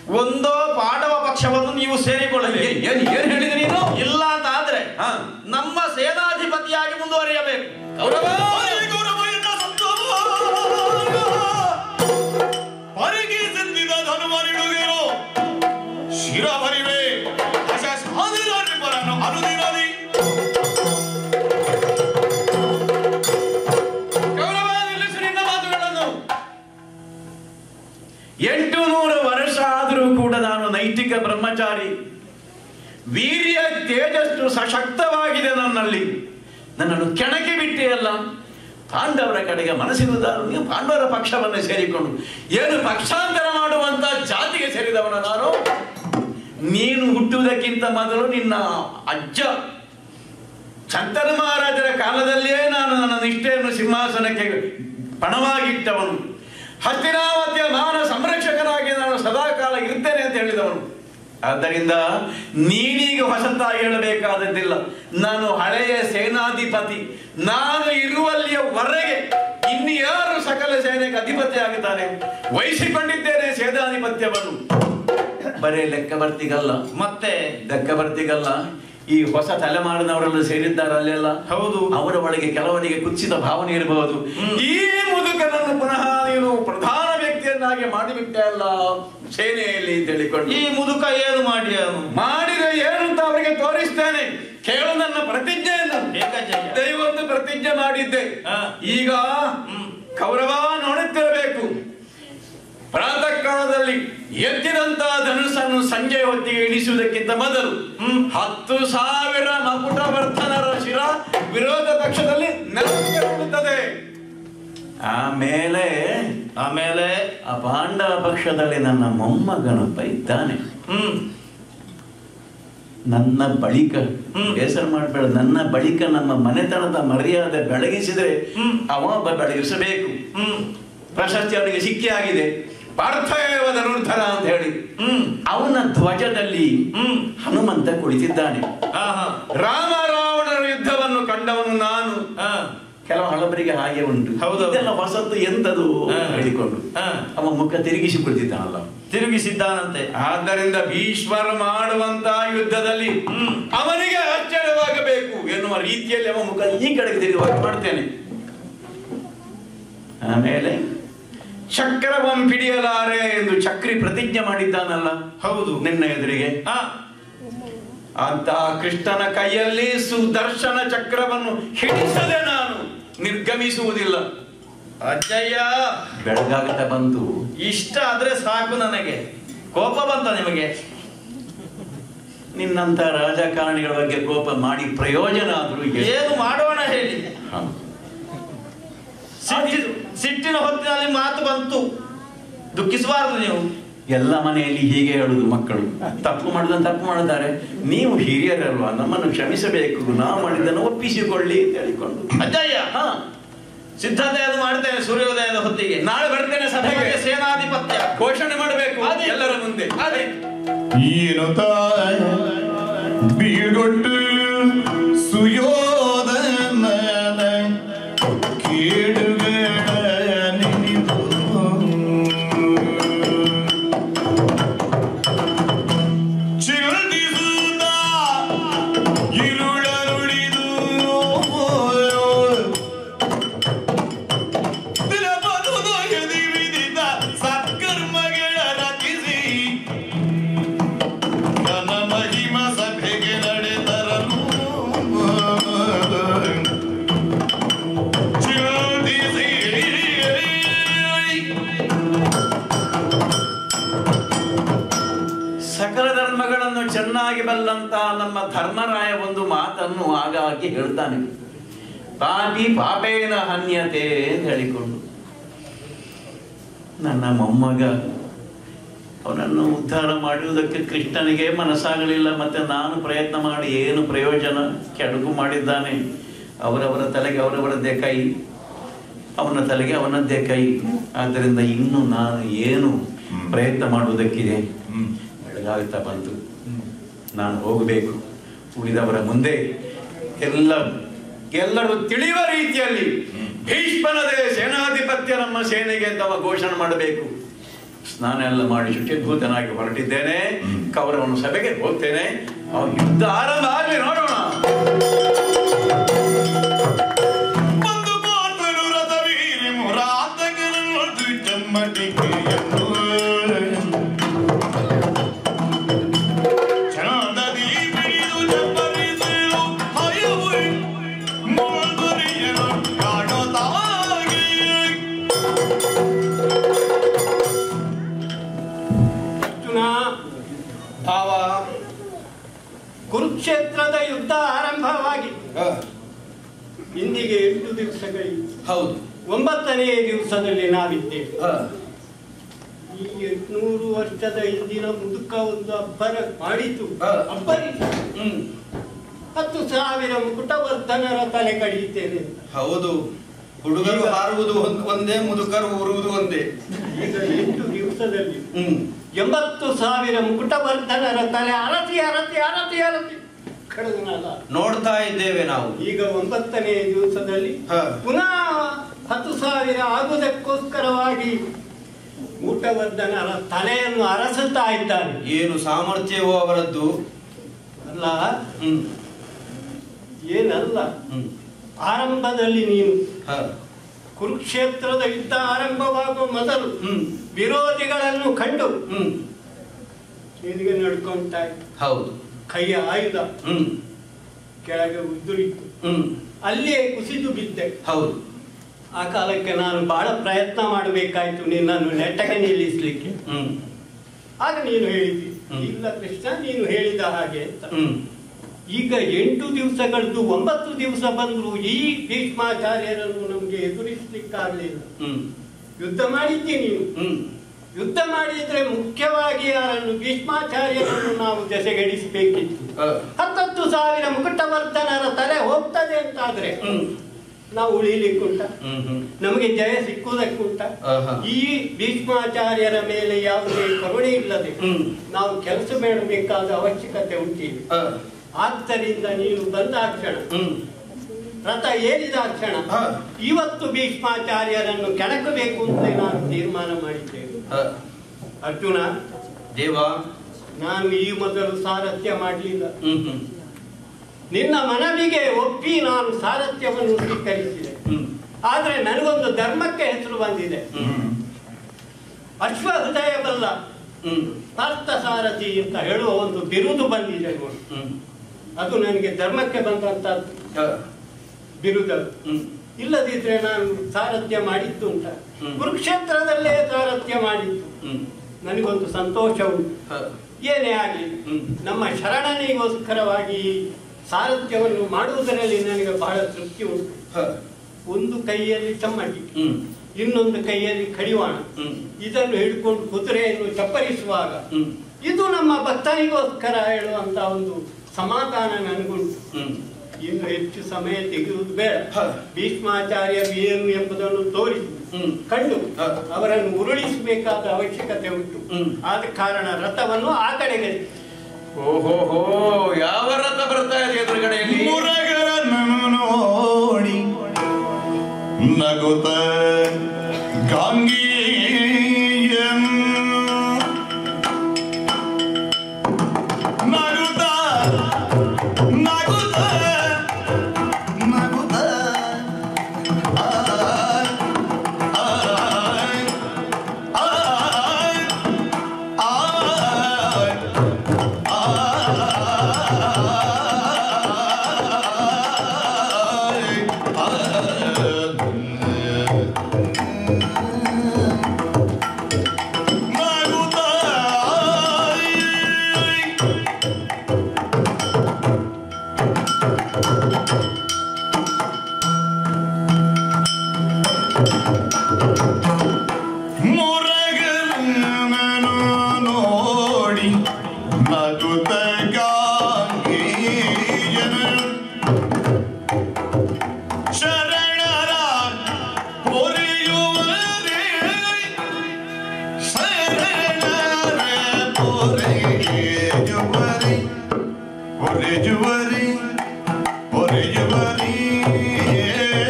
ಒಂದೋ ಪಾಂಡವ ಪಕ್ಷವನ್ನು ನೀವು ಸೇರಿಕೊಳ್ಳಬೇಕು. ಏನ್ ಹೇಳಿದ್ರಿ ನೀನು? ಇಲ್ಲ ಅಂತ ಆದ್ರೆ ನಮ್ಮ ಸೇನಾಧಿಪತಿಯಾಗಿ ಮುಂದುವರಿಯಬೇಕು. ಮಾತುಗಳನ್ನು 800 ವರ್ಷ ಆದರೂ ಕೂಡ ನಾನು ನೈತಿಕ ಬ್ರಹ್ಮಚಾರಿ. ವೀರ್ಯ ತೇಜಸ್ಸು ಸಶಕ್ತವಾಗಿದೆ ನನ್ನಲ್ಲಿ. ನನ್ನನ್ನು ಕೆಣಕಿ ಬಿಟ್ಟೆಯಲ್ಲ. ಪಾಂಡವರ ಕಡೆಗೆ ಮನಸ್ಸಿರುವುದಾರು ನೀವು ಪಾಂಡವರ ಪಕ್ಷವನ್ನು ಸೇರಿಕೊಂಡು ಏನು ಪಕ್ಷಾಂತರ ಮಾಡುವಂತ ಜಾತಿಗೆ ಸೇರಿದವನ ನಾನು. ನೀನು ಹುಟ್ಟುವುದಕ್ಕಿಂತ ಮೊದಲು ನಿನ್ನ ಅಜ್ಜ ಶಂಕರ ಮಹಾರಾಜರ ಕಾಲದಲ್ಲಿಯೇ ನಾನು ನನ್ನ ನಿಷ್ಠೆಯನ್ನು ಸಿಂಹಾಸನಕ್ಕೆ ಪಣವಾಗಿಟ್ಟವನು. ಹಸ್ತಿನಾವತಿಯ ಮಾನ ಸಂರಕ್ಷಕನಾಗಿ ನಾನು ಸದಾಕಾಲ ಇರ್ತೇನೆ ಅಂತ ಹೇಳಿದವನು. ಆದ್ದರಿಂದ ನೀನೀಗ ಹೊಸತಾಗಿ ಹೇಳಬೇಕಾದದ್ದಿಲ್ಲ. ನಾನು ಹಳೆಯ ಸೇನಾಧಿಪತಿ. ನಾನು ಇರುವಲ್ಲಿಯವರೆಗೆ ಇನ್ನು ಯಾರು ಸಕಲ ಸೇನೆಗೆ ಅಧಿಪತಿ ಆಗುತ್ತಾನೆ. ವಹಿಸಿಕೊಂಡಿದ್ದೇನೆ ಸೇನಾಧಿಪತ್ಯವನ್ನು. ಬರೇ ಲೆಕ್ಕ ಬರ್ತಿಗಲ್ಲ, ಮತ್ತೆ ಲೆಕ್ಕ ಬರ್ತಿಗಲ್ಲ. ಈ ಹೊಸ ತಲೆಮಾರಿನವರೆಲ್ಲ ಸೇರಿದ್ದಾರೆ ಅಲ್ಲೆಲ್ಲ. ಹೌದು, ಅವರ ಒಳಗೆ ಕೆಲವರಿಗೆ ಕುಚಿತ ಭಾವನೆ ಇರಬಹುದು. ಈ ಮುದುಕನನ್ನು ಪುನಃ ನೀನು ಪ್ರಧಾನ ವ್ಯಕ್ತಿಯನ್ನಾಗಿ ಮಾಡಿಬಿಟ್ಟೆ ಅಲ್ಲ ಸೇನೆಯಲ್ಲಿ ಅಂತ ಹೇಳಿಕೊಂಡು. ಈ ಮುದುಕ ಏನು ಮಾಡಿದ ಏನು ಅಂತ ಅವರಿಗೆ ತೋರಿಸ್ತೇನೆ. ಕೇಳು ನನ್ನ ಪ್ರತಿಜ್ಞೆಯನ್ನು. ದೈವವನ್ನು ಪ್ರತಿಜ್ಞೆ ಮಾಡಿದ್ದೆ. ಈಗ ಕೌರವ ನೋಡುತ್ತಿರಬೇಕು. ಪ್ರಾತಃ ಕಾಲದಲ್ಲಿ ಎತ್ತಿದಂತಹ ಧನುಸ್ಸನ್ನು ಸಂಜೆ ಹೊತ್ತಿಗೆ ಇಳಿಸುವುದಕ್ಕಿಂತ ಮೊದಲು 10,000 ಮಕುಟವರ್ಧನರ ಶಿರ ವಿರೋಧ ಪಕ್ಷದಲ್ಲಿ ನೆಲಕ್ಕೆ. ಆಮೇಲೆ ಆ ಪಾಂಡವ ಪಕ್ಷದಲ್ಲಿ ನನ್ನ ಮೊಮ್ಮಗನೊಬ್ಬ ಇದ್ದಾನೆ. ನನ್ನ ಬಳಿಕ ಬೇಸರ ಮಾಡಬೇಡ. ನನ್ನ ಬಳಿಕ ನಮ್ಮ ಮನೆತನದ ಮರ್ಯಾದೆ ಬೆಳಗಿಸಿದ್ರೆ ಅವ ಬೆಳಗಿಸಬೇಕು. ಪ್ರಶಸ್ತಿ ಅವನಿಗೆ ಸಿಕ್ಕಿ ಆಗಿದೆ. ಪಾರ್ಥೇವ ಧನುರ್ಧರ ಅಂತ ಹೇಳಿ ಅವನ ಧ್ವಜದಲ್ಲಿ ಹನುಮಂತ ಕುಳಿತಿದ್ದಾನೆ. ರಾಮ ರಾವಣರ ಯುದ್ಧವನ್ನು ಕಂಡವನು ನಾನು. ಕೆಲವು ಹಳಬರಿಗೆ ಹಾಗೆ ಉಂಟು. ಹೌದು, ಇದೆಲ್ಲ ಹೊಸತ್ತು ಎಂತದು ಹೇಳಿಕೊಂಡು ಅವ ಮುಖ ತಿರುಗಿಸಿ ಕುಳಿತಿದ್ದಾನಲ್ಲ, ತಿರುಗಿಸಿದ್ದಾನಂತೆ. ಆದ್ದರಿಂದ ಭೀಷ್ಮರ ಮಾಡುವಂತ ಯುದ್ಧದಲ್ಲಿ ಅವನಿಗೆ ಆಶ್ಚರ್ಯವಾಗಬೇಕು ಎನ್ನುವ ರೀತಿಯಲ್ಲಿ ಅವ ಮುಖ ಈ ಕಡೆಗೆ ತಿರುಗುವಾಗ ಮಾಡ್ತೇನೆ. ಆಮೇಲೆ ಚಕ್ರವಂ ಹಿಡಿಯಲಾರೆ ಎಂದು ಚಕ್ರಿ ಪ್ರತಿಜ್ಞೆ ಮಾಡಿದ್ದಾನಲ್ಲ. ಹೌದು, ನಿನ್ನ ಎದುರಿಗೆ ಅಂತ ಕೃಷ್ಣನ ಕೈಯಲ್ಲಿ ಸುದರ್ಶನ ಚಕ್ರವನ್ನು ಹಿಡಿಸದೆ ನಾನು ನಿರ್ಗಮಿಸುವುದಿಲ್ಲ. ಅಜ್ಜಯ್ಯ, ಬೆಳಗಾಗುತ್ತಾ ಬಂತು. ಇಷ್ಟ ಆದ್ರೆ ಸಾಕು ನನಗೆ. ಕೋಪ ಬಂತ ನಿಮಗೆ? ನಿನ್ನಂತ ರಾಜಕಾರಣಿಗಳ ಬಗ್ಗೆ ಕೋಪ ಮಾಡಿ ಪ್ರಯೋಜನ ಆದ್ರೂ ಏನು ಮಾಡೋಣ ಹೇಳಿ. ಸಿಟ್ಟಿನ ಹೊತ್ತಿನಲ್ಲಿ ಮಾತು ಬಂತು, ದುಃಖಿಸಬಾರದು ನೀವು. ಎಲ್ಲ ಮನೆಯಲ್ಲಿ ಹೀಗೆ ಹೇಳುದು ಮಕ್ಕಳು. ತಪ್ಪು ಮಾಡಿದನ್ನು ತಪ್ಪು ಮಾಡಿದ್ದಾರೆ, ನೀವು ಹಿರಿಯರಲ್ವಾ, ನಮ್ಮನ್ನು ಕ್ಷಮಿಸಬೇಕು, ನಾವು ಮಾಡಿದ್ದನ್ನು ಒಪ್ಪಿಸಿಕೊಳ್ಳಿ ಅಂತ ಹೇಳಿಕೊಂಡು. ಅಜ್ಜಯ್ಯ, ಸಿದ್ಧತೆಯನ್ನು ಮಾಡ್ತೇನೆ. ಸೂರ್ಯೋದಯದ ಹೊತ್ತಿಗೆ ನಾಳೆ ಬರ್ತೇನೆ ಸಭೆಗೆ. ಸೇನಾಧಿಪತ್ಯ ಘೋಷಣೆ ಮಾಡಬೇಕು ಎಲ್ಲರ ಮುಂದೆ. ಏನು ಬೀಳ್ಗೊಟ್ಟು ಸುಯೋಧನ ಕೇಡುಗಳ ನೆನೆದು ಚಿರುಳಿಸುತ್ತ ಇರುಳರುಳಿದು ದಿನಪದುದಯದಿ ವಿಧಿತ ಸತ್ಕರ್ಮಗಳ ರಚಿಸಿ ನನ್ನ ಮಹಿಮ ಸಭೆಗೆ ನಡೆದರನು ಸಕಲ ಧರ್ಮಗಳನ್ನು ಚೆನ್ನಾಗಿ ಬಲ್ಲಂತ ನಮ್ಮ ಧರ್ಮರಾಯ ಒಂದು ಮಾತನ್ನು ಆಗಾಗ್ಗೆ ಹೇಳ್ತಾನೆ. ಪಾಪಿ ಪಾಪೇನ ಹನ್ಯತೆ ಅಂತ ಹೇಳಿಕೊಂಡು. ನನ್ನ ಮೊಮ್ಮಗ ಅವನನ್ನು ಉದ್ಧಾರ ಮಾಡುವುದಕ್ಕೆ ಕೃಷ್ಣನಿಗೆ ಮನಸ್ಸಾಗಲಿಲ್ಲ. ಮತ್ತೆ ನಾನು ಪ್ರಯತ್ನ ಮಾಡಿ ಏನು ಪ್ರಯೋಜನ? ಕೆಡುಕು ಮಾಡಿದ್ದಾನೆ. ಅವರವರ ತಲೆಗೆ ಅವರವರದ್ದೇ ಕೈ, ಅವನ ತಲೆಗೆ ಅವನದ್ದೇ ಕೈ. ಆದ್ದರಿಂದ ಇನ್ನು ನಾನು ಏನು ಪ್ರಯತ್ನ ಮಾಡುವುದಕ್ಕಿದೆ? ಬೆಳಗಾಗುತ್ತಾ ಬಂತು. ನಾನು ಹೋಗಬೇಕು. ಉಳಿದವರ ಮುಂದೆ ಎಲ್ಲರೂ ತಿಳಿಯುವ ರೀತಿಯಲ್ಲಿ ಭೀಷ್ಮನದೇ ಸೇನಾಧಿಪತ್ಯ ನಮ್ಮ ಸೇನೆಗೆ ಅಂತ ಘೋಷಣೆ ಮಾಡಬೇಕು. ಸ್ನಾನ ಎಲ್ಲ ಮಾಡಿ ಶುಚಿಭೂತನಾಗಿ ಹೊರಟಿದ್ದೇನೆ. ಕೌರವನ ಸಭೆಗೆ ಹೋಗ್ತೇನೆ. ಅವನು ಯುದ್ಧ ಆರಂಭ ಆಗಲಿ, ನೋಡೋಣ. ಕುರುಕ್ಷೇತ್ರದ ಯುದ್ಧ ಆರಂಭವಾಗಿ ಇಂದಿಗೆ 8 ದಿವಸಗಳಿವೆ. ಹೌದು, 9ನೇ ದಿವಸದಲ್ಲಿ ನಾವಿದ್ದೇವೆ. ಈ 800 ವರ್ಷದ ಹಿಂದಿನ ಮುದುಕ ಒಂದು ಅಬ್ಬರ ಮಾಡಿತು. ಅಬ್ಬರಿ 10,000 ಮುಕುಟವರ್ಧನರ ತಲೆ ಕಡಿಯುತ್ತೇನೆ. ಹೌದು, ಹುಡುಗರು ಹಾರುವುದು ಒಂದೇ, ಮುದುಕರು ಊರುವುದು ಒಂದೇ. ಈಗ 8 ದಿವಸದಲ್ಲಿ 80,000 ಮುಕುಟವರ್ಧನರ ತಲೆ ಅರತಿ ಅರತಿ ಅರತಿ ಅರತಿ ಕಳೆದನಲ್ಲ, ನೋಡ್ತಾ ಇದ್ದೇವೆ ನಾವು. ಈಗ 9ನೇ ದಿವಸದಲ್ಲಿ ಪುನಃ 10,000 ಆಗುವುದಕ್ಕೋಸ್ಕರವಾಗಿ ಮುಕುಟವರ್ಧನರ ತಲೆಯನ್ನು ಅರಸುತ್ತಾ ಇದ್ದಾನೆ. ಏನು ಸಾಮರ್ಥ್ಯವೋ ಅವರದ್ದು ಅಲ್ಲ, ಏನಲ್ಲ. ಆರಂಭದಲ್ಲಿ ನೀನು ಕುರುಕ್ಷೇತ್ರದ ಯುದ್ಧ ಆರಂಭವಾಗುವ ಮೊದಲು ವಿರೋಧಿಗಳನ್ನು ಕಂಡು ನಿನಗೆ ನಡ್ಕೊಂತಾ ಇತ್ತು. ಹೌದು, ಕೈಯ ಆಯುಧ ಕೆಳಗೆ ಉದುರಿತ್ತು, ಅಲ್ಲಿಯೇ ಕುಸಿದು ಬಿದ್ದೆ. ಹೌದು, ಆ ಕಾಲಕ್ಕೆ ನಾನು ಬಹಳ ಪ್ರಯತ್ನ ಮಾಡಬೇಕಾಯ್ತು ನಿನ್ನನ್ನು ನೆಟ್ಟಗೆ ನಿಲ್ಲಿಸ್ಲಿಕ್ಕೆ. ಆಗ ನೀನು ಹೇಳಿದ್ದಿ, ಇಲ್ಲ ಕೃಷ್ಣ, ನೀನು ಹೇಳಿದ ಹಾಗೆ ಅಂತ. ಈಗ 8 ದಿವಸಗಳದ್ದು 9 ದಿವಸ ಬಂದ್ರು ಈ ಭೀಷ್ಮಾಚಾರ್ಯರನ್ನು ನಮಗೆ ಎದುರಿಸಲಿಕ್ಕಾಗಲಿಲ್ಲ. ಯುದ್ಧ ಮಾಡಿದ್ದಿ ನೀನು. ಯುದ್ಧ ಮಾಡಿದ್ರೆ ಮುಖ್ಯವಾಗಿ ಯಾರನ್ನು, ಭೀಷ್ಮಾಚಾರ್ಯರನ್ನು ನಾವು ದೆಸೆಗೆಡಿಸಬೇಕಿತ್ತು. 10,000 ಮುಕುಟವರ್ಧನರ ತಲೆ ಹೋಗ್ತದೆ ಅಂತಾದ್ರೆ ನಾವು ಉಳಿಲಿಕ್ಕುಂಟ, ನಮಗೆ ಜಯ ಸಿಕ್ಕುವುದಕ್ಕುಂಟ. ಈ ಭೀಷ್ಮಾಚಾರ್ಯರ ಮೇಲೆ ಯಾವುದೇ ಕರುಣೆ ಇಲ್ಲದೆ ನಾವು ಕೆಲಸ ಮಾಡಬೇಕಾದ ಅವಶ್ಯಕತೆ ಉಂಟಿದೆ. ಆದ್ದರಿಂದ ನೀನು ಬಂದಾಕ್ಷಣ, ರಥ ಏರಿದಾಕ್ಷಣ ಇವತ್ತು ಭೀಷ್ಮಾಚಾರ್ಯರನ್ನು ಕೆಣಕಬೇಕು ಅಂತ ನಾನು ತೀರ್ಮಾನ ಮಾಡಿದ್ದೇನೆ. ಅರ್ಜುನ ದೇವ, ನಾನು ಈ ಮೊದಲು ಸಾರಥ್ಯ ಮಾಡಲಿಲ್ಲ. ನಿನ್ನ ಮನವಿಗೆ ಒಪ್ಪಿ ನಾನು ಸಾರಥ್ಯವನ್ನು ಸ್ವೀಕರಿಸಿದೆ. ಆದ್ರೆ ನನಗೊಂದು ಧರ್ಮಕ್ಕೆ ಹೆಸರು ಬಂದಿದೆ. ಅಶ್ವಹೃದಯ ಬಲ್ಲ ಪಾರ್ಥ ಸಾರಥಿ ಅಂತ ಹೇಳುವ ಒಂದು ಬಿರುದು ಬಂದಿದೆ ನೋಡಿ. ಅದು ನನಗೆ ಧರ್ಮಕ್ಕೆ ಬಂದಂತದ್ದು ಬಿರುದ. ಇಲ್ಲದಿದ್ರೆ ನಾನು ಸಾರಥ್ಯ ಮಾಡಿದ್ದು ಉಂಟ, ಕುರುಕ್ಷೇತ್ರದಲ್ಲೇ ಸಾರಥ್ಯ ಮಾಡಿದ್ದು. ನನಗೊಂದು ಸಂತೋಷ ಉಂಟು. ಏನೇ ಆಗಲಿ ನಮ್ಮ ಶರಣನಿಗೋಸ್ಕರವಾಗಿ ಸಾರಥ್ಯವನ್ನು ಮಾಡುವುದರಲ್ಲಿ ನನಗೆ ಬಹಳ ತೃಪ್ತಿ ಉಂಟು. ಒಂದು ಕೈಯಲ್ಲಿ ಚಮ್ಮಟಿ, ಇನ್ನೊಂದು ಕೈಯಲ್ಲಿ ಕಡಿವಾಣ, ಇದನ್ನು ಹಿಡ್ಕೊಂಡು ಕುದುರೆಯನ್ನು ಚಪ್ಪರಿಸುವಾಗ ಇದು ನಮ್ಮ ಭಕ್ತನಿಗೋಸ್ಕರ ಹೇಳುವಂತ ಒಂದು ಸಮಾಧಾನ ನನಗುಂಟು. ಇನ್ನು ಹೆಚ್ಚು ಸಮಯ ತೆಗೆಯುವುದು ಬೇಡ. ಭೀಷ್ಮಾಚಾರ್ಯರು ಏನು ಎಂಬುದನ್ನು ತೋರಿಸಿ ಕಂಡು ಅವರನ್ನು ಉರುಳಿಸಬೇಕಾದ ಅವಶ್ಯಕತೆ ಉಂಟು. ಆದ ಕಾರಣ ರಥವನ್ನು ಆ ಕಡೆಗೆ. ಓಹೋ, ಯಾವ ರಥ ಬರ್ತಾ ಇದೆ ಎದುರುಗಡೆಯಲ್ಲಿ? ಮುರಗರನ್ನು ನೋಡಿ ನಗುತ್ತ ಗಾಂಗೀಯಂ ನಗುತ್ತ ನಗುತ್ತ ನಗುತ್ತ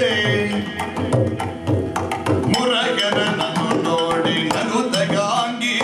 ಗಾಂಗಿ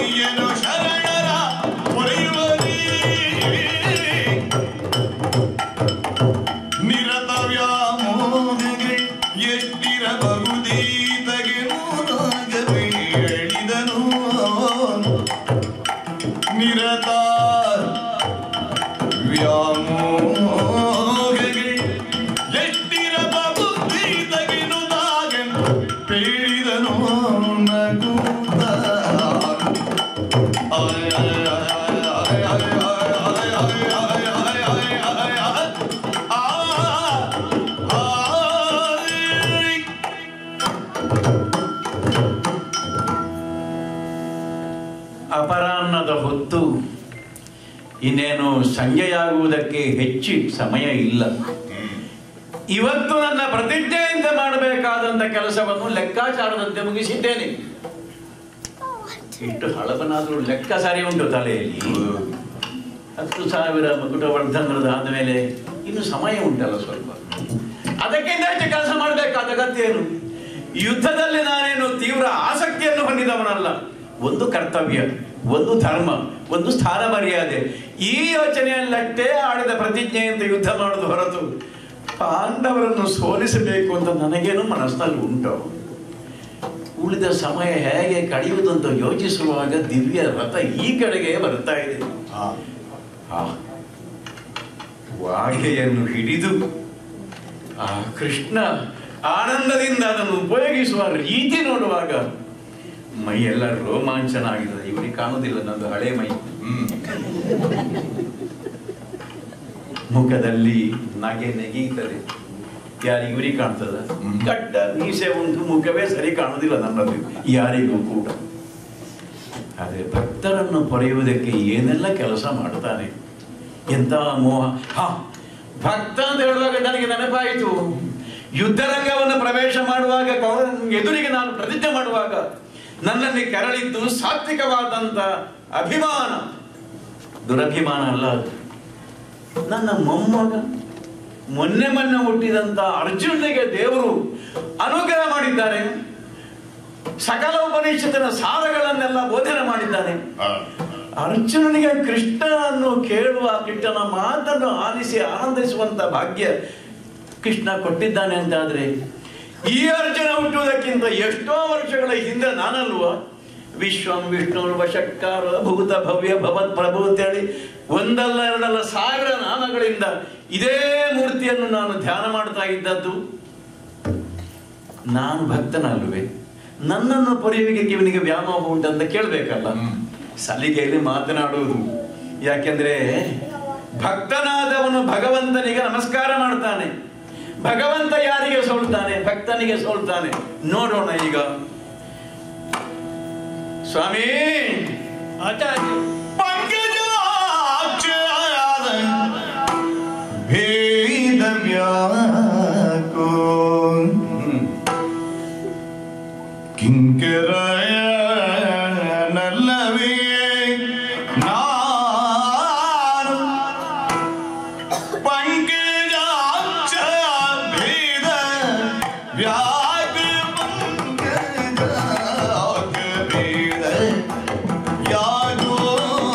ಅಪರಾಹ್ನದ ಹೊತ್ತು, ಇನ್ನೇನು ಸಂಜೆಯಾಗುವುದಕ್ಕೆ ಹೆಚ್ಚು ಸಮಯ ಇಲ್ಲ. ಇವತ್ತು ನನ್ನ ಪ್ರತಿಜ್ಞೆಯಿಂದ ಮಾಡಬೇಕಾದಂತ ಕೆಲಸವನ್ನು ಲೆಕ್ಕಾಚಾರದಂತೆ ಮುಗಿಸಿದ್ದೇನೆ. ಇಷ್ಟು ಹಳಬನಾದ್ರೂ ಲೆಕ್ಕ ಸರಿ ಉಂಟು ತಲೆಯಲ್ಲಿ. 10,000 ಮಕುಟವರ್ಧನರದ್ದು ಆದಮೇಲೆ ಇನ್ನು ಸಮಯ ಉಂಟಲ್ಲ ಸ್ವಲ್ಪ, ಅದಕ್ಕಿಂತ ಹೆಚ್ಚು ಕೆಲಸ ಮಾಡಬೇಕಾದ ಅಗತ್ಯ ಏನು? ಯುದ್ಧದಲ್ಲಿ ನಾನೇನು ತೀವ್ರ ಆಸಕ್ತಿಯನ್ನು ಹೊಂದಿದವನಲ್ಲ. ಒಂದು ಕರ್ತವ್ಯ, ಒಂದು ಧರ್ಮ, ಒಂದು ಸ್ಥಾನ ಮರ್ಯಾದೆ, ಈ ಯೋಚನೆಯಲ್ಲಷ್ಟೇ ಆಡಿದ ಪ್ರತಿಜ್ಞೆಯಿಂದ ಯುದ್ಧ ಮಾಡೋದು ಹೊರತು ಪಾಂಡವರನ್ನು ಸೋಲಿಸಬೇಕು ಅಂತ ನನಗೇನು ಮನಸ್ಸಿನಲ್ಲಿ ಉಂಟು. ಉಳಿದ ಸಮಯ ಹೇಗೆ ಕಳೆಯುವುದು ಅಂತ ಯೋಚಿಸುವಾಗ ದಿವ್ಯ ರಥ ಈ ಕಡೆಗೆ ಬರ್ತಾ ಇದೆ. ವಾಗೆಯನ್ನು ಹಿಡಿದು ಆ ಕೃಷ್ಣ ಆನಂದದಿಂದ ಅದನ್ನು ಉಪಯೋಗಿಸುವ ರೀತಿ ನೋಡುವಾಗ ಮೈಯೆಲ್ಲ ರೋಮಾಂಚನ ಆಗಿದೆ. ಇವರಿಗೆ ಕಾಣುವುದಿಲ್ಲ ನಂದು ಹಳೆ ಮೈ. ಮುಖದಲ್ಲಿ ನಗೆ ನೆಗೆಯುತ್ತದೆ. ಯಾರಿಗೂ ಇವರಿಗೆ ಕಾಣ್ತದ? ಗಡ್ಡ ಮೀಸೆ ಉಂಟು, ಮುಖವೇ ಸರಿ ಕಾಣುವುದಿಲ್ಲ ನನ್ನದು ಯಾರಿಗೂ ಕೂಡ. ಆದರೆ ಭಕ್ತರನ್ನು ಪಡೆಯುವುದಕ್ಕೆ ಏನೆಲ್ಲ ಕೆಲಸ ಮಾಡ್ತಾನೆ, ಎಂತ ಮೋಹ. ಭಕ್ತ ಅಂತ ಹೇಳುವಾಗ ನನಗೆ ನೆನಪಾಯಿತು, ಯುದ್ಧರಂಗವನ್ನು ಪ್ರವೇಶ ಮಾಡುವಾಗ ಎದುರಿಗೆ ನಾನು ಪ್ರತಿಜ್ಞೆ ಮಾಡುವಾಗ ನನ್ನಲ್ಲಿ ಕೆರಳಿದ್ದು ಸಾತ್ವಿಕವಾದಂತ ಅಭಿಮಾನ, ದುರಭಿಮಾನ ಅಲ್ಲ ಅದು. ನನ್ನ ಮೊಮ್ಮಗ ಮೊನ್ನೆ ಹುಟ್ಟಿದಂತ ಅರ್ಜುನಿಗೆ ದೇವರು ಅನುಗ್ರಹ ಮಾಡಿದ್ದಾರೆ. ಸಕಲ ಉಪನಿಷತ್ತಿನ ಸಾರಗಳನ್ನೆಲ್ಲ ಬೋಧನೆ ಮಾಡಿದ್ದಾನೆ. ಅರ್ಜುನನಿಗೆ ಕೃಷ್ಣನನ್ನು ಕೇಳುವ, ಕೃಷ್ಣನ ಮಾತನ್ನು ಆಲಿಸಿ ಆನಂದಿಸುವಂತ ಭಾಗ್ಯ ಕೃಷ್ಣ ಕೊಟ್ಟಿದ್ದಾನೆ ಅಂತಾದ್ರೆ, ಈ ಅರ್ಜುನ ಹುಟ್ಟುವುದಕ್ಕಿಂತ ಎಷ್ಟೋ ವರ್ಷಗಳ ಹಿಂದೆ ನಾನಲ್ವ ವಿಶ್ವಂ ವಿಷ್ಣುರ್ವ ಷಟ್ಕಾರ ಭೂತ ಭವ್ಯ ಭವತ್ ಪ್ರಭು ಅಂತೇಳಿ ಒಂದಲ್ಲ ಎರಡಲ್ಲ 1000 ನಾಮಗಳಿಂದ ಇದೇ ಮೂರ್ತಿಯನ್ನು ನಾನು ಧ್ಯಾನ ಮಾಡ್ತಾ ಇದ್ದದ್ದು. ನಾನು ಭಕ್ತನಲ್ವೇ? ನನ್ನನ್ನು ಪಡೆಯುವಿಗೆ ಇವನಿಗೆ ವ್ಯಾಮೋಹ ಉಂಟಂತ ಕೇಳಬೇಕಲ್ಲ. ಸಲಿಗೆಯಲ್ಲಿ ಮಾತನಾಡುವುದು. ಯಾಕೆಂದ್ರೆ ಭಕ್ತನಾದವನು ಭಗವಂತನಿಗೆ ನಮಸ್ಕಾರ ಮಾಡ್ತಾನೆ. ಭಗವಂತ ಯಾರಿಗೆ ಸೋಲ್ತಾನೆ? ಭಕ್ತನಿಗೆ ಸೋಲ್ತಾನೆ. ನೋಡೋಣ ಈಗ. ಸ್ವಾಮಿ ಆಚಾರ್ಯ ಭೇದವ್ಯಾಕೋ ಕಿಂಕರಾಯ ನಲ್ಲವೇ ನಾನು ಪಂಕಜಾಕ್ಷ ಭೇದ ವ್ಯಾಕ ಪಂಕಜಾಕ್ಷ ಭೇದ ಯಾಗೋ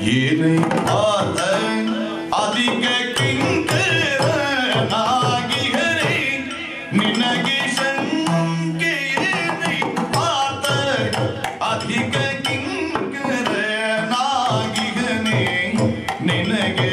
ಏನೇ ಆದ ಅಧಿಕ ಕಿಂಕರನಾಗಿಹರೆ ನಿನಗೆ ಶಂಕೆ ಏನೇ ಆದ ಅಧಿಕ ಕಿಂಕರನಾಗಿಹನೆ ನಿನಗೆ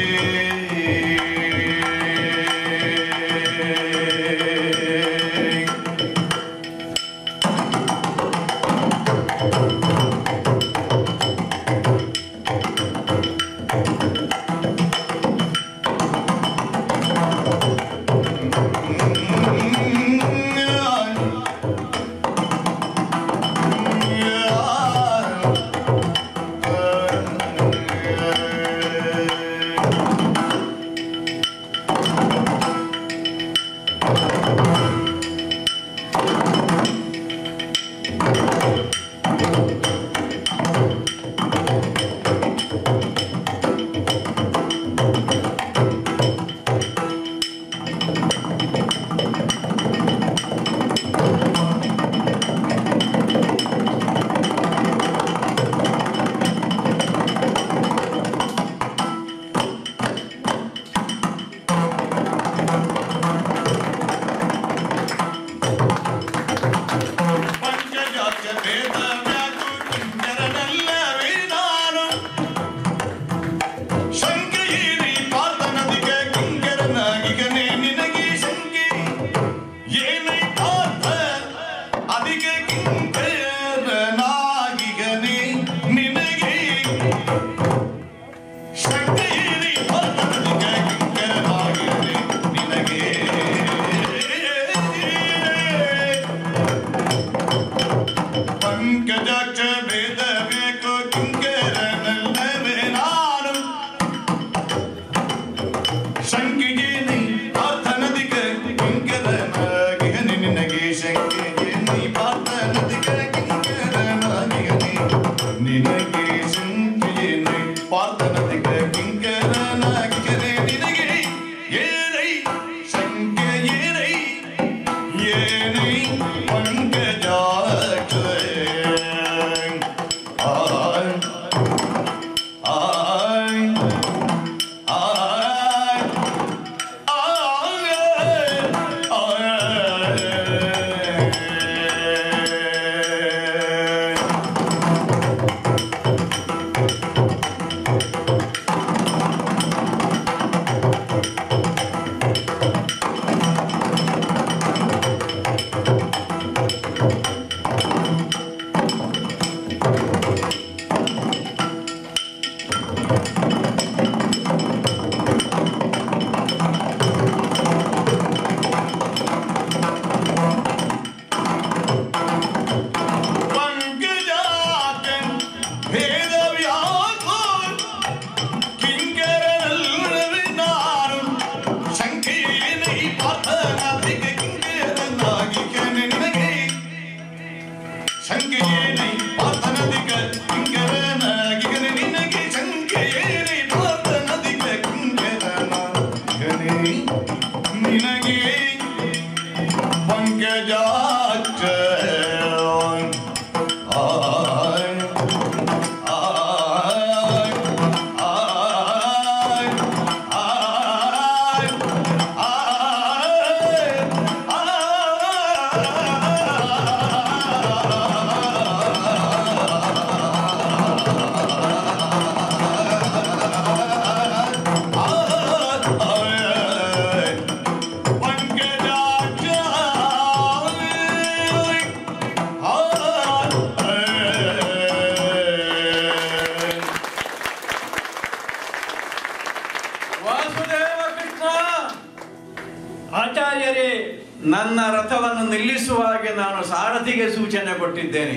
ನನ್ನ ರಥವನ್ನು ನಿಲ್ಲಿಸುವ ಹಾಗೆ ನಾನು ಸಾರಥಿಗೆ ಸೂಚನೆ ಕೊಟ್ಟಿದ್ದೇನೆ.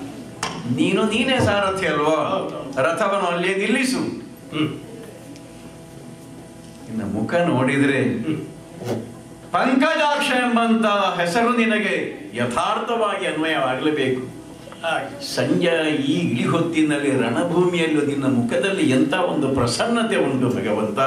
ನೀನೇ ಸಾರಥಿ ಅಲ್ವಾ? ರಥವನ್ನು ಅಲ್ಲಿ ನಿಲ್ಲಿಸು. ಇನ್ನ ಮುಖ ನೋಡಿದ್ರೆ ಪಂಕಜಾಕ್ಷ ಎಂಬಂತ ಹೆಸರು ನಿನಗೆ ಯಥಾರ್ಥವಾಗಿ ಅನ್ವಯವಾಗಲೇಬೇಕು. ಸಂಜೆ ಈ ಇಳಿ ಹೊತ್ತಿನಲ್ಲಿ ರಣಭೂಮಿಯಲ್ಲೂ ನಿನ್ನ ಮುಖದಲ್ಲಿ ಎಂತ ಒಂದು ಪ್ರಸನ್ನತೆ ಉಂಟು ಭಗವಂತ.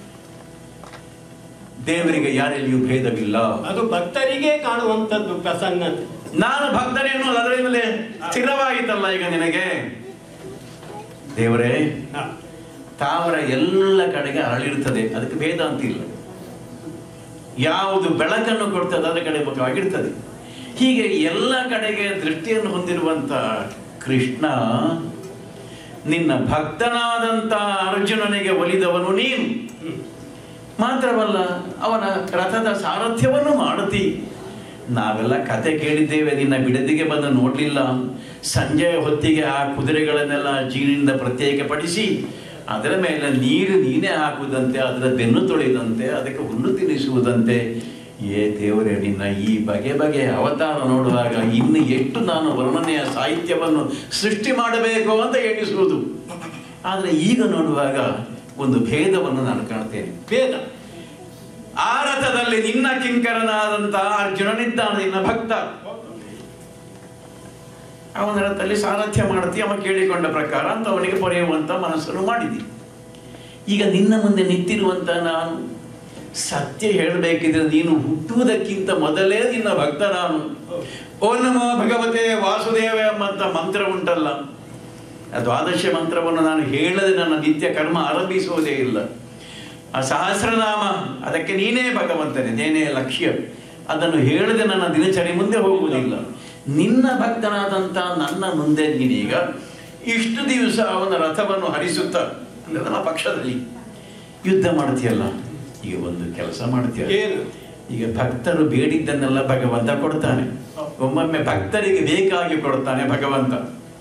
ದೇವರಿಗೆ ಯಾರೆಲ್ಲಿಯೂ ಭೇದವಿಲ್ಲ. ಅದು ಭಕ್ತರಿಗೆ ಕಾಣುವಂಥದ್ದು ಪ್ರಸನ್ನತೆ. ನಾನು ಭಕ್ತರೇನು ಅದರಿಂದಲೇ ಸ್ಥಿರವಾಯಿತಲ್ಲ ಈಗ ನಿನಗೆ. ದೇವರೇ, ತಾವರ ಎಲ್ಲ ಕಡೆಗೆ ಅರಳಿರ್ತದೆ, ಅದಕ್ಕೆ ಭೇದ ಅಂತಿಲ್ಲ. ಯಾವುದು ಬೆಳಕನ್ನು ಕೊಡ್ತದೆ ಅದರ ಕಡೆ ಮುಖವಾಗಿರ್ತದೆ. ಹೀಗೆ ಎಲ್ಲ ಕಡೆಗೆ ದೃಷ್ಟಿಯನ್ನು ಹೊಂದಿರುವಂಥ ಕೃಷ್ಣ, ನಿನ್ನ ಭಕ್ತನಾದಂಥ ಅರ್ಜುನನಿಗೆ ಒಲಿದವನು ನೀನು. ಮಾತ್ರವಲ್ಲ, ಅವನ ರಥದ ಸಾರಥ್ಯವನ್ನು ಮಾಡುತ್ತಿ. ನಾವೆಲ್ಲ ಕತೆ ಕೇಳಿದ್ದೇವೆ, ನಿನ್ನ ಬಿಡದಿಗೆ ಬಂದು ನೋಡಲಿಲ್ಲ. ಸಂಜೆಯ ಹೊತ್ತಿಗೆ ಆ ಕುದುರೆಗಳನ್ನೆಲ್ಲ ಜೀನಿಂದ ಪ್ರತ್ಯೇಕಪಡಿಸಿ ಅದರ ಮೇಲೆ ನೀರು ನೀನೇ ಹಾಕುವುದಂತೆ, ಅದರ ಬೆನ್ನು ತೊಳೆದಂತೆ, ಅದಕ್ಕೆ ಹುಲ್ಲು ತಿನ್ನಿಸುವುದಂತೆ. ದೇವರೇ, ನಿನ್ನ ಈ ಬಗೆ ಬಗೆಯ ಅವತಾರ ನೋಡುವಾಗ ಇನ್ನು ಎಷ್ಟು ನಾನು ವರ್ಣನೆಯ ಸಾಹಿತ್ಯವನ್ನು ಸೃಷ್ಟಿ ಮಾಡಬೇಕು ಅಂತ ಎಣಿಸುವುದು. ಆದರೆ ಈಗ ನೋಡುವಾಗ ಒಂದು ಭೇದವನ್ನು ನಾನು ಕಾಣ್ತೇನೆ. ಭೇದ. ಆ ರಥದಲ್ಲಿ ನಿನ್ನ ಕಿಂಕರನಾದಂತಹ ಅರ್ಜುನನಿದ್ದಾನೆ, ನಿನ್ನ ಭಕ್ತ. ಅವನ ರಥದಲ್ಲಿ ಸಾರಥ್ಯ ಮಾಡ್ತಿ, ಅವ ಕೇಳಿಕೊಂಡ ಪ್ರಕಾರ ಅಂತ ಅವನಿಗೆ ಪೊರೆಯುವಂತ ಮನಸ್ಸನ್ನು ಮಾಡಿದಿ. ಈಗ ನಿನ್ನ ಮುಂದೆ ನಿಂತಿರುವಂತ ನಾನು ಸತ್ಯ ಹೇಳಬೇಕಿದ್ರೆ ನೀನು ಹುಟ್ಟುವುದಕ್ಕಿಂತ ಮೊದಲೇ ನಿನ್ನ ಭಕ್ತ ನಾನು. ಓ ನಮೋ ಭಗವತೆ ವಾಸುದೇವ ಎಂಬಂತ ಮಂತ್ರ ಉಂಟಲ್ಲ, ಆ ದ್ವಾದಶ ಮಂತ್ರವನ್ನು ನಾನು ಹೇಳದೆ ನನ್ನ ನಿತ್ಯ ಕರ್ಮ ಆರಂಭಿಸುವುದೇ ಇಲ್ಲ. ಆ ಸಹಸ್ರನಾಮ, ಅದಕ್ಕೆ ನೀನೇ ಭಗವಂತನೇ, ನೀನೇ ಲಕ್ಷ್ಯ. ಅದನ್ನು ಹೇಳದೆ ನನ್ನ ದಿನಚರಿ ಮುಂದೆ ಹೋಗುವುದಿಲ್ಲ. ನಿನ್ನ ಭಕ್ತನಾದಂಥ ನನ್ನ ಮುಂದೆ ನೀನೀಗ ಇಷ್ಟು ದಿವಸ ಅವನ ರಥವನ್ನು ಹರಿಸುತ್ತ ಅಂದರೆ ನಮ್ಮ ಪಕ್ಷದಲ್ಲಿ ಯುದ್ಧ ಮಾಡ್ತೀಯಲ್ಲ, ಈಗ ಒಂದು ಕೆಲಸ ಮಾಡ್ತೀಯ. ಈಗ ಭಕ್ತರು ಬೇಡಿದ್ದನ್ನೆಲ್ಲ ಭಗವಂತ ಕೊಡ್ತಾನೆ. ಒಮ್ಮೊಮ್ಮೆ ಭಕ್ತರಿಗೆ ಬೇಕಾಗಿ ಕೊಡ್ತಾನೆ ಭಗವಂತ.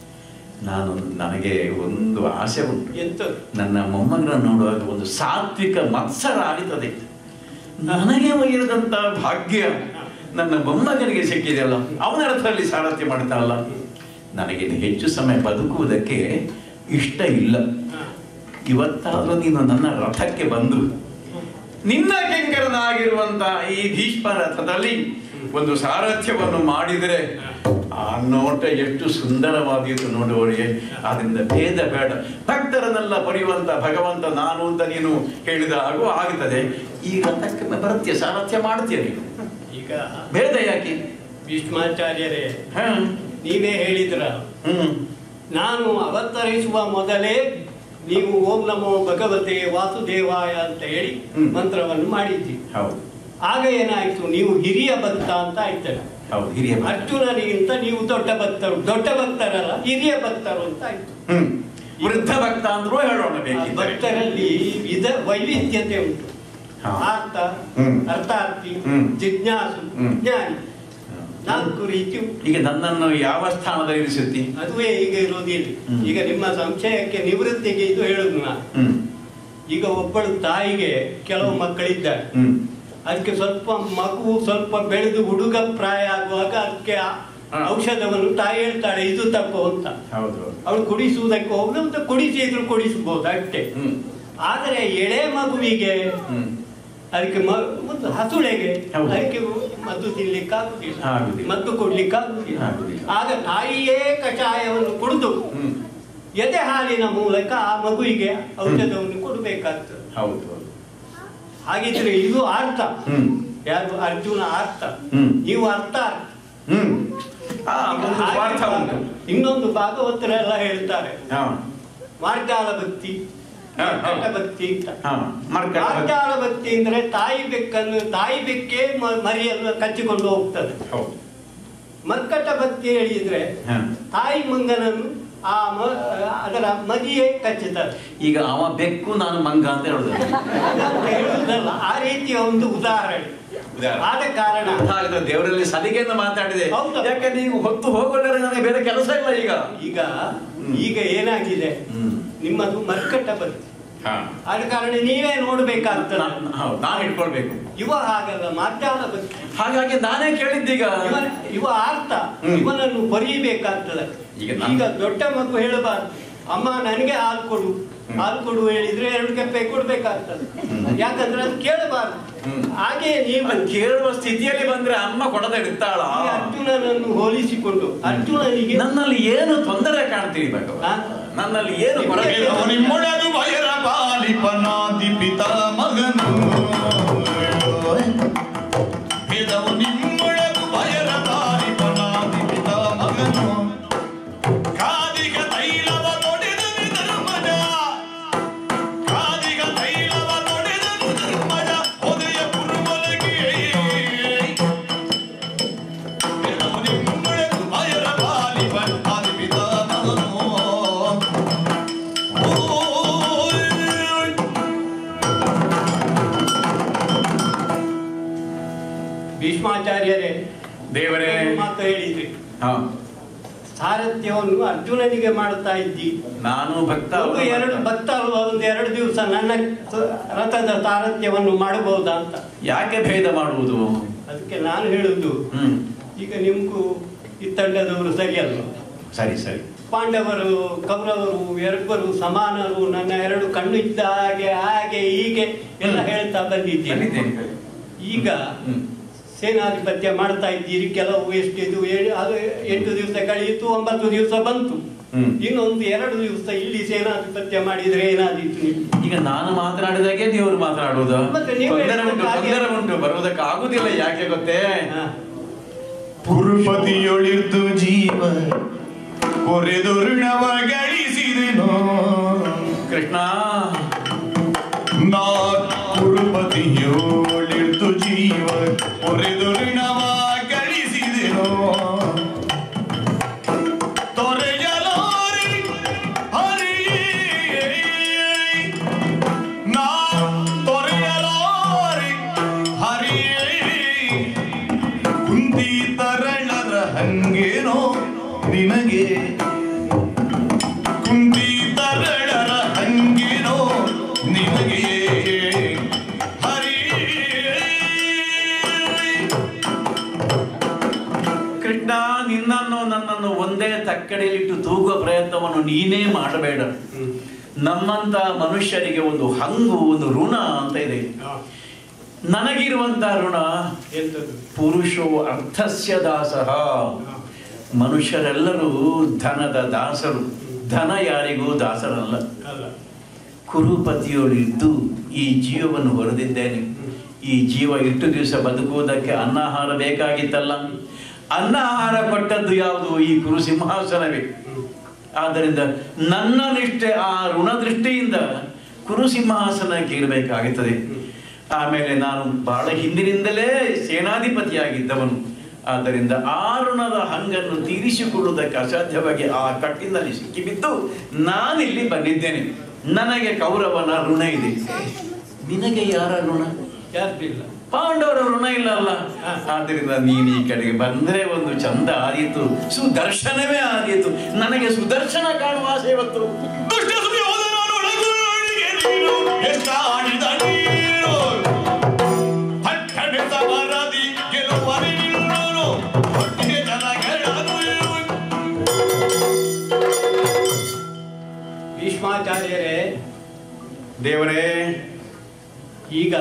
ನನಗೆ ಒಂದು ಆಸೆ ಉಂಟು, ನನ್ನ ಮೊಮ್ಮಗನ ನೋಡುವಾಗ ಒಂದು ಸಾತ್ವಿಕ ಮತ್ಸರ ಆಗುತ್ತದೆ. ನನಗೆ ಒಯ್ಯದಂತ ಭಾಗ್ಯ ನನ್ನ ಮೊಮ್ಮಗನಿಗೆ ಸಿಕ್ಕಿದೆಯಲ್ಲ, ಅವನ ರಥದಲ್ಲಿ ಸಾರಥ್ಯ ಮಾಡ್ತಾನಲ್ಲ, ನನಗೇನು ಹೆಚ್ಚು ಸಮಯ ಬದುಕುವುದಕ್ಕೆ ಇಷ್ಟ ಇಲ್ಲ. ಇವತ್ತಾದ್ರೂ ನೀನು ನನ್ನ ರಥಕ್ಕೆ ಬಂದು ನಿನ್ನ ಕಿಂಕರನಾಗಿರುವಂತ ಈ ಭೀಷ್ಮ ರಥದಲ್ಲಿ ಒಂದು ಸಾರಥ್ಯವನ್ನು ಮಾಡಿದರೆ ಆ ನೋಟ ಎಷ್ಟು ಸುಂದರವಾದೀತು ನೋಡುವವರಿಗೆ. ಅದರಿಂದ ಭೇದ ಬೇಡ. ಭಕ್ತರನ್ನೆಲ್ಲ ಪಡೆಯುವಂತ ಭಗವಂತ ನಾನು ಅಂತ ನೀನು ಹೇಳಿದ ಹಾಗೂ ಆಗುತ್ತದೆ. ಈ ರಥಕ್ಕೆ ಬರುತ್ತೀಯ, ಸಾರಥ್ಯ ಮಾಡ್ತೀಯ ನೀನು. ಈಗ ಭೇದ ಯಾಕೆ? ಭೀಷ್ಮಾಚಾರ್ಯರೇ, ನೀವೇ ಹೇಳಿದ್ರ, ನಾನು ಅವತರಿಸುವ ಮೊದಲೇ ನೀವು ಓಂ ನಮೋ ಭಗವತೆ ವಾಸುದೇವಾಯ ಅಂತ ಹೇಳಿ ಮಂತ್ರವನ್ನು ಮಾಡಿದ್ದಿ. ಆಗ ಏನಾಯ್ತು, ನೀವು ಹಿರಿಯ ಭಕ್ತ ಅಂತ ಆಯ್ತಲ್ಲ. ಅರ್ಜುನನಿಗಿಂತ ನೀವು ದೊಡ್ಡ ಭಕ್ತರು, ದೊಡ್ಡ ಭಕ್ತರಲ್ಲ ಹಿರಿಯ ಭಕ್ತರು ಅಂತ ಆಯ್ತು. ವೃದ್ಧ ಭಕ್ತ ಅಂದ್ರೂ ಹೇಳೋಣ. ಭಕ್ತರಲ್ಲಿ ವೈವಿಧ್ಯತೆ ಉಂಟು. ಆರ್ತ, ಅರ್ಥಾರ್ಥಿ, ಜಿಜ್ಞಾಸು, ಜ್ಞಾನಿ, ನಾಲ್ಕು ರೀತಿ. ಈಗ ನನ್ನನ್ನು ಯಾವ ಸ್ಥಾನದಲ್ಲಿ ಇರಿಸುತ್ತಿ? ಅದುವೇ ಈಗ ಇರೋದಿಲ್ಲ. ಈಗ ನಿಮ್ಮ ಸಂಶಯಕ್ಕೆ ನಿವೃತ್ತಿಗೆ ಇದು ಹೇಳುದು ನಾನು. ಈಗ ಒಬ್ಬಳು ತಾಯಿಗೆ ಕೆಲವು ಮಕ್ಕಳಿದ್ದಾರೆ, ಅದಕ್ಕೆ ಸ್ವಲ್ಪ ಬೆಳೆದು ಹುಡುಗ ಪ್ರಾಯ ಆಗುವಾಗ ಅದಕ್ಕೆ ಔಷಧವನ್ನು ತಾಯಿ ಹೇಳ್ತಾಳೆ, ಇದು ತಪ್ಪು ಅಂತ. ಅವಳು ಕುಡಿಸುವುದಕ್ಕೆ ಹೋಗುದು ಅಂತ ಕುಡಿಸಿದ್ರು ಕುಡಿಸಬಹುದು ಅಷ್ಟೇ. ಆದರೆ ಎಳೆ ಮಗುವಿಗೆ ಅದಕ್ಕೆ ಒಂದು ಹಸುಳೆಗೆ ಅದಕ್ಕೆ ಮದ್ದು ತಿನ್ಲಿಕ್ಕಾಗುದಿಲ್ಲ, ಮದ್ದು ಕೊಡ್ಲಿಕ್ಕಾಗುದಿಲ್ಲ. ಆಗ ತಾಯಿಯೇ ಕಷಾಯವನ್ನು ಕುಡಿದು ಎದೆ ಹಾಲಿನ ಮೂಲಕ ಆ ಮಗುವಿಗೆ ಔಷಧವನ್ನು ಕೊಡಬೇಕಾಗ್ತದೆ. ಹಾಗಿದ್ರೆ ಇದು ಅರ್ಥ. ಯಾರು? ಅರ್ಜುನ ಅರ್ಥ, ನೀವು ಅರ್ಥ. ಇನ್ನೊಂದು ಭಾಗವತರೆಲ್ಲ ಹೇಳ್ತಾರೆ ಮಾರ್ಗಾಲ ಭಕ್ತಿ, ಭಕ್ತಿ ಅಂತ. ಮಾರ್ಗಾಲ ಭಕ್ತಿ ಅಂದ್ರೆ ತಾಯಿ ಬೆಕ್ಕೆ ಮರಿಯನ್ನು ಕಚ್ಚಿಕೊಂಡು ಹೋಗ್ತದೆ. ಮರ್ಕಟ ಭಕ್ತಿ ಹೇಳಿದ್ರೆ ತಾಯಿ ಮಂಗನನ್ನು ಅದರ ಮರಿಯೇ ಕಚ್ಚುತ್ತದೆ. ಈಗ ಅವ ಬೆಕ್ಕು, ನಾನು ಮಂಗ ಅಂತ ಹೇಳುದಲ್ಲ, ಆ ರೀತಿಯ ಒಂದು ಉದಾಹರಣೆ. ಆದ ಕಾರಣ ದೇವರಲ್ಲಿ ಸಲಿಗೆಯನ್ನು ಮಾತಾಡಿದೆ. ಯಾಕೆ ನೀವು ಹೊತ್ತು ಹೋಗೋದ್ರೆ ನನಗೆ ಬೇರೆ ಕೆಲಸ ಇಲ್ಲ. ಈಗ ಈಗ ಏನಾಗಿದೆ, ನಿಮ್ಮದು ಮರ್ಕಟ ಭಕ್ತಿ. ಆದ ಕಾರಣ ನೀವೇ ನೋಡ್ಬೇಕಾಗ್ತದೆ, ನಾನು ಇಟ್ಕೊಳ್ಬೇಕು. ಇವ ಹಾಗಲ್ಲ, ಮಾರ್ಗಾಲ ಭಕ್ತಿ. ಹಾಗಾಗಿ ನಾನೇ ಕೇಳಿದ್ದೀಗ ಇವ ಅರ್ಥ, ಇವನನ್ನು ಬರೀಬೇಕಾಗ್ತದೆ. ಈಗ ದೊಡ್ಡ ಮಗು ಹೇಳಬಾರ್ದು, ಅಮ್ಮ ನನಗೆ ಹಾಲು ಕೊಡು, ಹಾಲು ಕೊಡು ಹೇಳಿದ್ರೆ 2 ಕೆಪ್ಪೆ ಕೊಡ್ಬೇಕಾಗ್ತದೆ. ಯಾಕಂದ್ರೆ ಅದು ಕೇಳಬಾರ್ದು. ಹಾಗೆ ನೀವು ಕೇಳುವ ಸ್ಥಿತಿಯಲ್ಲಿ ಬಂದ್ರೆ ಅಮ್ಮ ಕೊಡದೆ ಇಡ್ತಾಳ. ಅರ್ಜುನನನ್ನು ಹೋಲಿಸಿಕೊಂಡು ಅರ್ಜುನನಿಗೆ ನನ್ನಲ್ಲಿ ಏನು ತೊಂದರೆ ಕಾಣ್ತೀವಿ ಭಗವಂತ, ನನ್ನಲ್ಲಿ ಏನು ನಿಮ್ಮೊಳಗು ಭೈರ ಪಾಲಿಪನಾದಿ ಪಿತಾಮಗನು, ಭೇದವು ನಿಮ್ಮೊಳಗು ಭೈರ ಪಾಲಿಪನಾದಿ ಪಿತಾಮಗನು, ಕಾದಿಗ ತೈಲವ ಕೊಡಿದು ಧರ್ಮಜ ಭೀಷ್ಮಾಚಾರ್ಯರೇ ದೇವರೇ ಮಾತು ಹೇಳಿದ್ರಿ. ಹಾ, ಸಾರಥ್ಯವನ್ನು ಅರ್ಜುನನಿಗೆ ಮಾಡ್ತಾ ಇದ್ದಿ. ನಾನು ಭಕ್ತ, ಎರಡು ಭಕ್ತ ಅಲ್ವಾ, ಒಂದು 2 ದಿವಸ ನನ್ನ ರಥದ ಸಾರಥ್ಯವನ್ನು ಮಾಡಬಹುದಾ ಅಂತ. ಯಾಕೆ ಭೇದ ಮಾಡುವುದು? ಅದಕ್ಕೆ ನಾನು ಹೇಳುದು, ಈಗ ನಿಮ್ಗೂ ಈ ತಂಡದವರು ಸರಿಯಲ್ಲ. ಸರಿ ಸರಿ. ಪಾಂಡವರು ಕೌರವರು ಎರಬ್ಬರು ಸಮಾನರು, ನನ್ನ 2 ಕಣ್ಣು ಇದ್ದ ಹಾಗೆ ಹೀಗೆ ಎಲ್ಲ ಹೇಳ್ತಾ ಬಂದಿದ್ದೀನಿ. ಈಗ ಸೇನಾಧಿಪತ್ಯ ಮಾಡ್ತಾ ಇದ್ದೀರಿ, ಕೆಲವು ಎಷ್ಟಿದು 8 ದಿವಸ ಕಳೆಯಿತು, 9 ದಿವಸ ಬಂತು, ಇನ್ನೊಂದು 2 ದಿವಸ ಇಲ್ಲಿ ಸೇನಾಧಿಪತ್ಯ ಮಾಡಿದ್ರೆ ಏನಾದೀತು? ಈಗ ನಾನು ಮಾತನಾಡಿದಾಗೆ ದೇವರು ಮಾತನಾಡುವುದು ಉಂಟು, ಬರುವುದಕ್ಕೆ ಆಗುದಿಲ್ಲ. ಯಾಕೆ ಗೊತ್ತೇ? ಪುರುಪತಿಯೊಳಿದ್ದು ಜೀವ ಕೊರೆದು ಋಣವ ಗಳಿಸಿದೆನೋ ಕೃಷ್ಣ. ನಾ ಪುರುಪತಿಯೊಳಿದ್ದು ಜೀವ ಕೊರೆದು ಋಣವ ಗಳಿಸಿದೆನೋ ತೊರೆಯಲಾರಿ ಹರಿಯೇ ನಾ ತೊರೆಯಲಾರಿ ಹರಿಯೇ ಕುಂತಿ ತರಳರ ಹಂಗೇನೋ ನಿನಗೆ ಕುಂತಿ ತರಳರ ಹಂಗೇನೋ ನಿನಗೆ ಹರಿ. ಕೃಷ್ಣ, ನಿನ್ನನ್ನು ನನ್ನನ್ನು ಒಂದೇ ತಕ್ಕಡಿಯಲ್ಲಿಟ್ಟು ತೂಗುವ ಪ್ರಯತ್ನವನ್ನು ನೀನೇ ಮಾಡಬೇಡ. ನಮ್ಮಂತ ಮನುಷ್ಯರಿಗೆ ಒಂದು ಹಂಗು, ಒಂದು ಋಣ ಅಂತ ಇದೆ. ನನಗಿರುವಂತ ಋಣ ಪುರುಷೋ ಅರ್ಥಸ್ಯ ದಾಸಃ. ಮನುಷ್ಯರೆಲ್ಲರೂ ಧನದ ದಾಸರು, ಧನ ಯಾರಿಗೂ ದಾಸರಲ್ಲ. ಕುರುಪತಿಯೊಳಿದ್ದು ಈ ಜೀವವನ್ನು ಹೊರದಿದ್ದೇನೆ. ಈ ಜೀವ ಇಷ್ಟು ದಿವಸ ಬದುಕುವುದಕ್ಕೆ ಅನ್ನಾಹಾರ ಬೇಕಾಗಿತ್ತಲ್ಲ. ಅನ್ನಾಹಾರ ಕೊಟ್ಟದ್ದು ಯಾವುದು? ಈ ಕುರು ಸಿಂಹಾಸನವೇ. ಆದ್ದರಿಂದ ನನ್ನ ನಿಷ್ಠೆ, ಆ ಋಣದೃಷ್ಟಿಯಿಂದ ಕುರು ಸಿಂಹಾಸನಕ್ಕೆ ಇರಬೇಕಾಗುತ್ತದೆ. ಆಮೇಲೆ ನಾನು ಬಹಳ ಹಿಂದಿನಿಂದಲೇ ಸೇನಾಧಿಪತಿಯಾಗಿದ್ದವನು. ಆದ್ದರಿಂದ ಆ ಋಣದ ಹಂಗನ್ನು ತೀರಿಸಿಕೊಳ್ಳುವುದಕ್ಕೆ ಅಸಾಧ್ಯವಾಗಿ ಆ ಕಟ್ಟಿನಲ್ಲಿ ಸಿಕ್ಕಿಬಿದ್ದು ನಾನಿಲ್ಲಿ ಬಂದಿದ್ದೇನೆ. ನನಗೆ ಕೌರವನ ಋಣ ಇದೆ, ನಿನಗೆ ಯಾರ ಋಣ? ಯಾರಿಲ್ಲ, ಪಾಂಡವರ ಋಣ ಇಲ್ಲ ಅಲ್ಲ. ಆದ್ದರಿಂದ ನೀನು ಈ ಕಡೆಗೆ ಬಂದ್ರೆ ಒಂದು ಚಂದ ಆದೀತು, ಸುದರ್ಶನವೇ ಆದೀತು. ನನಗೆ ಸುದರ್ಶನ ಕಾಣುವ ಆಸೆ ಇವತ್ತು. ಭೀಷ್ಮಾಚಾರ್ಯರೇ, ದೇವರೇ, ಈಗ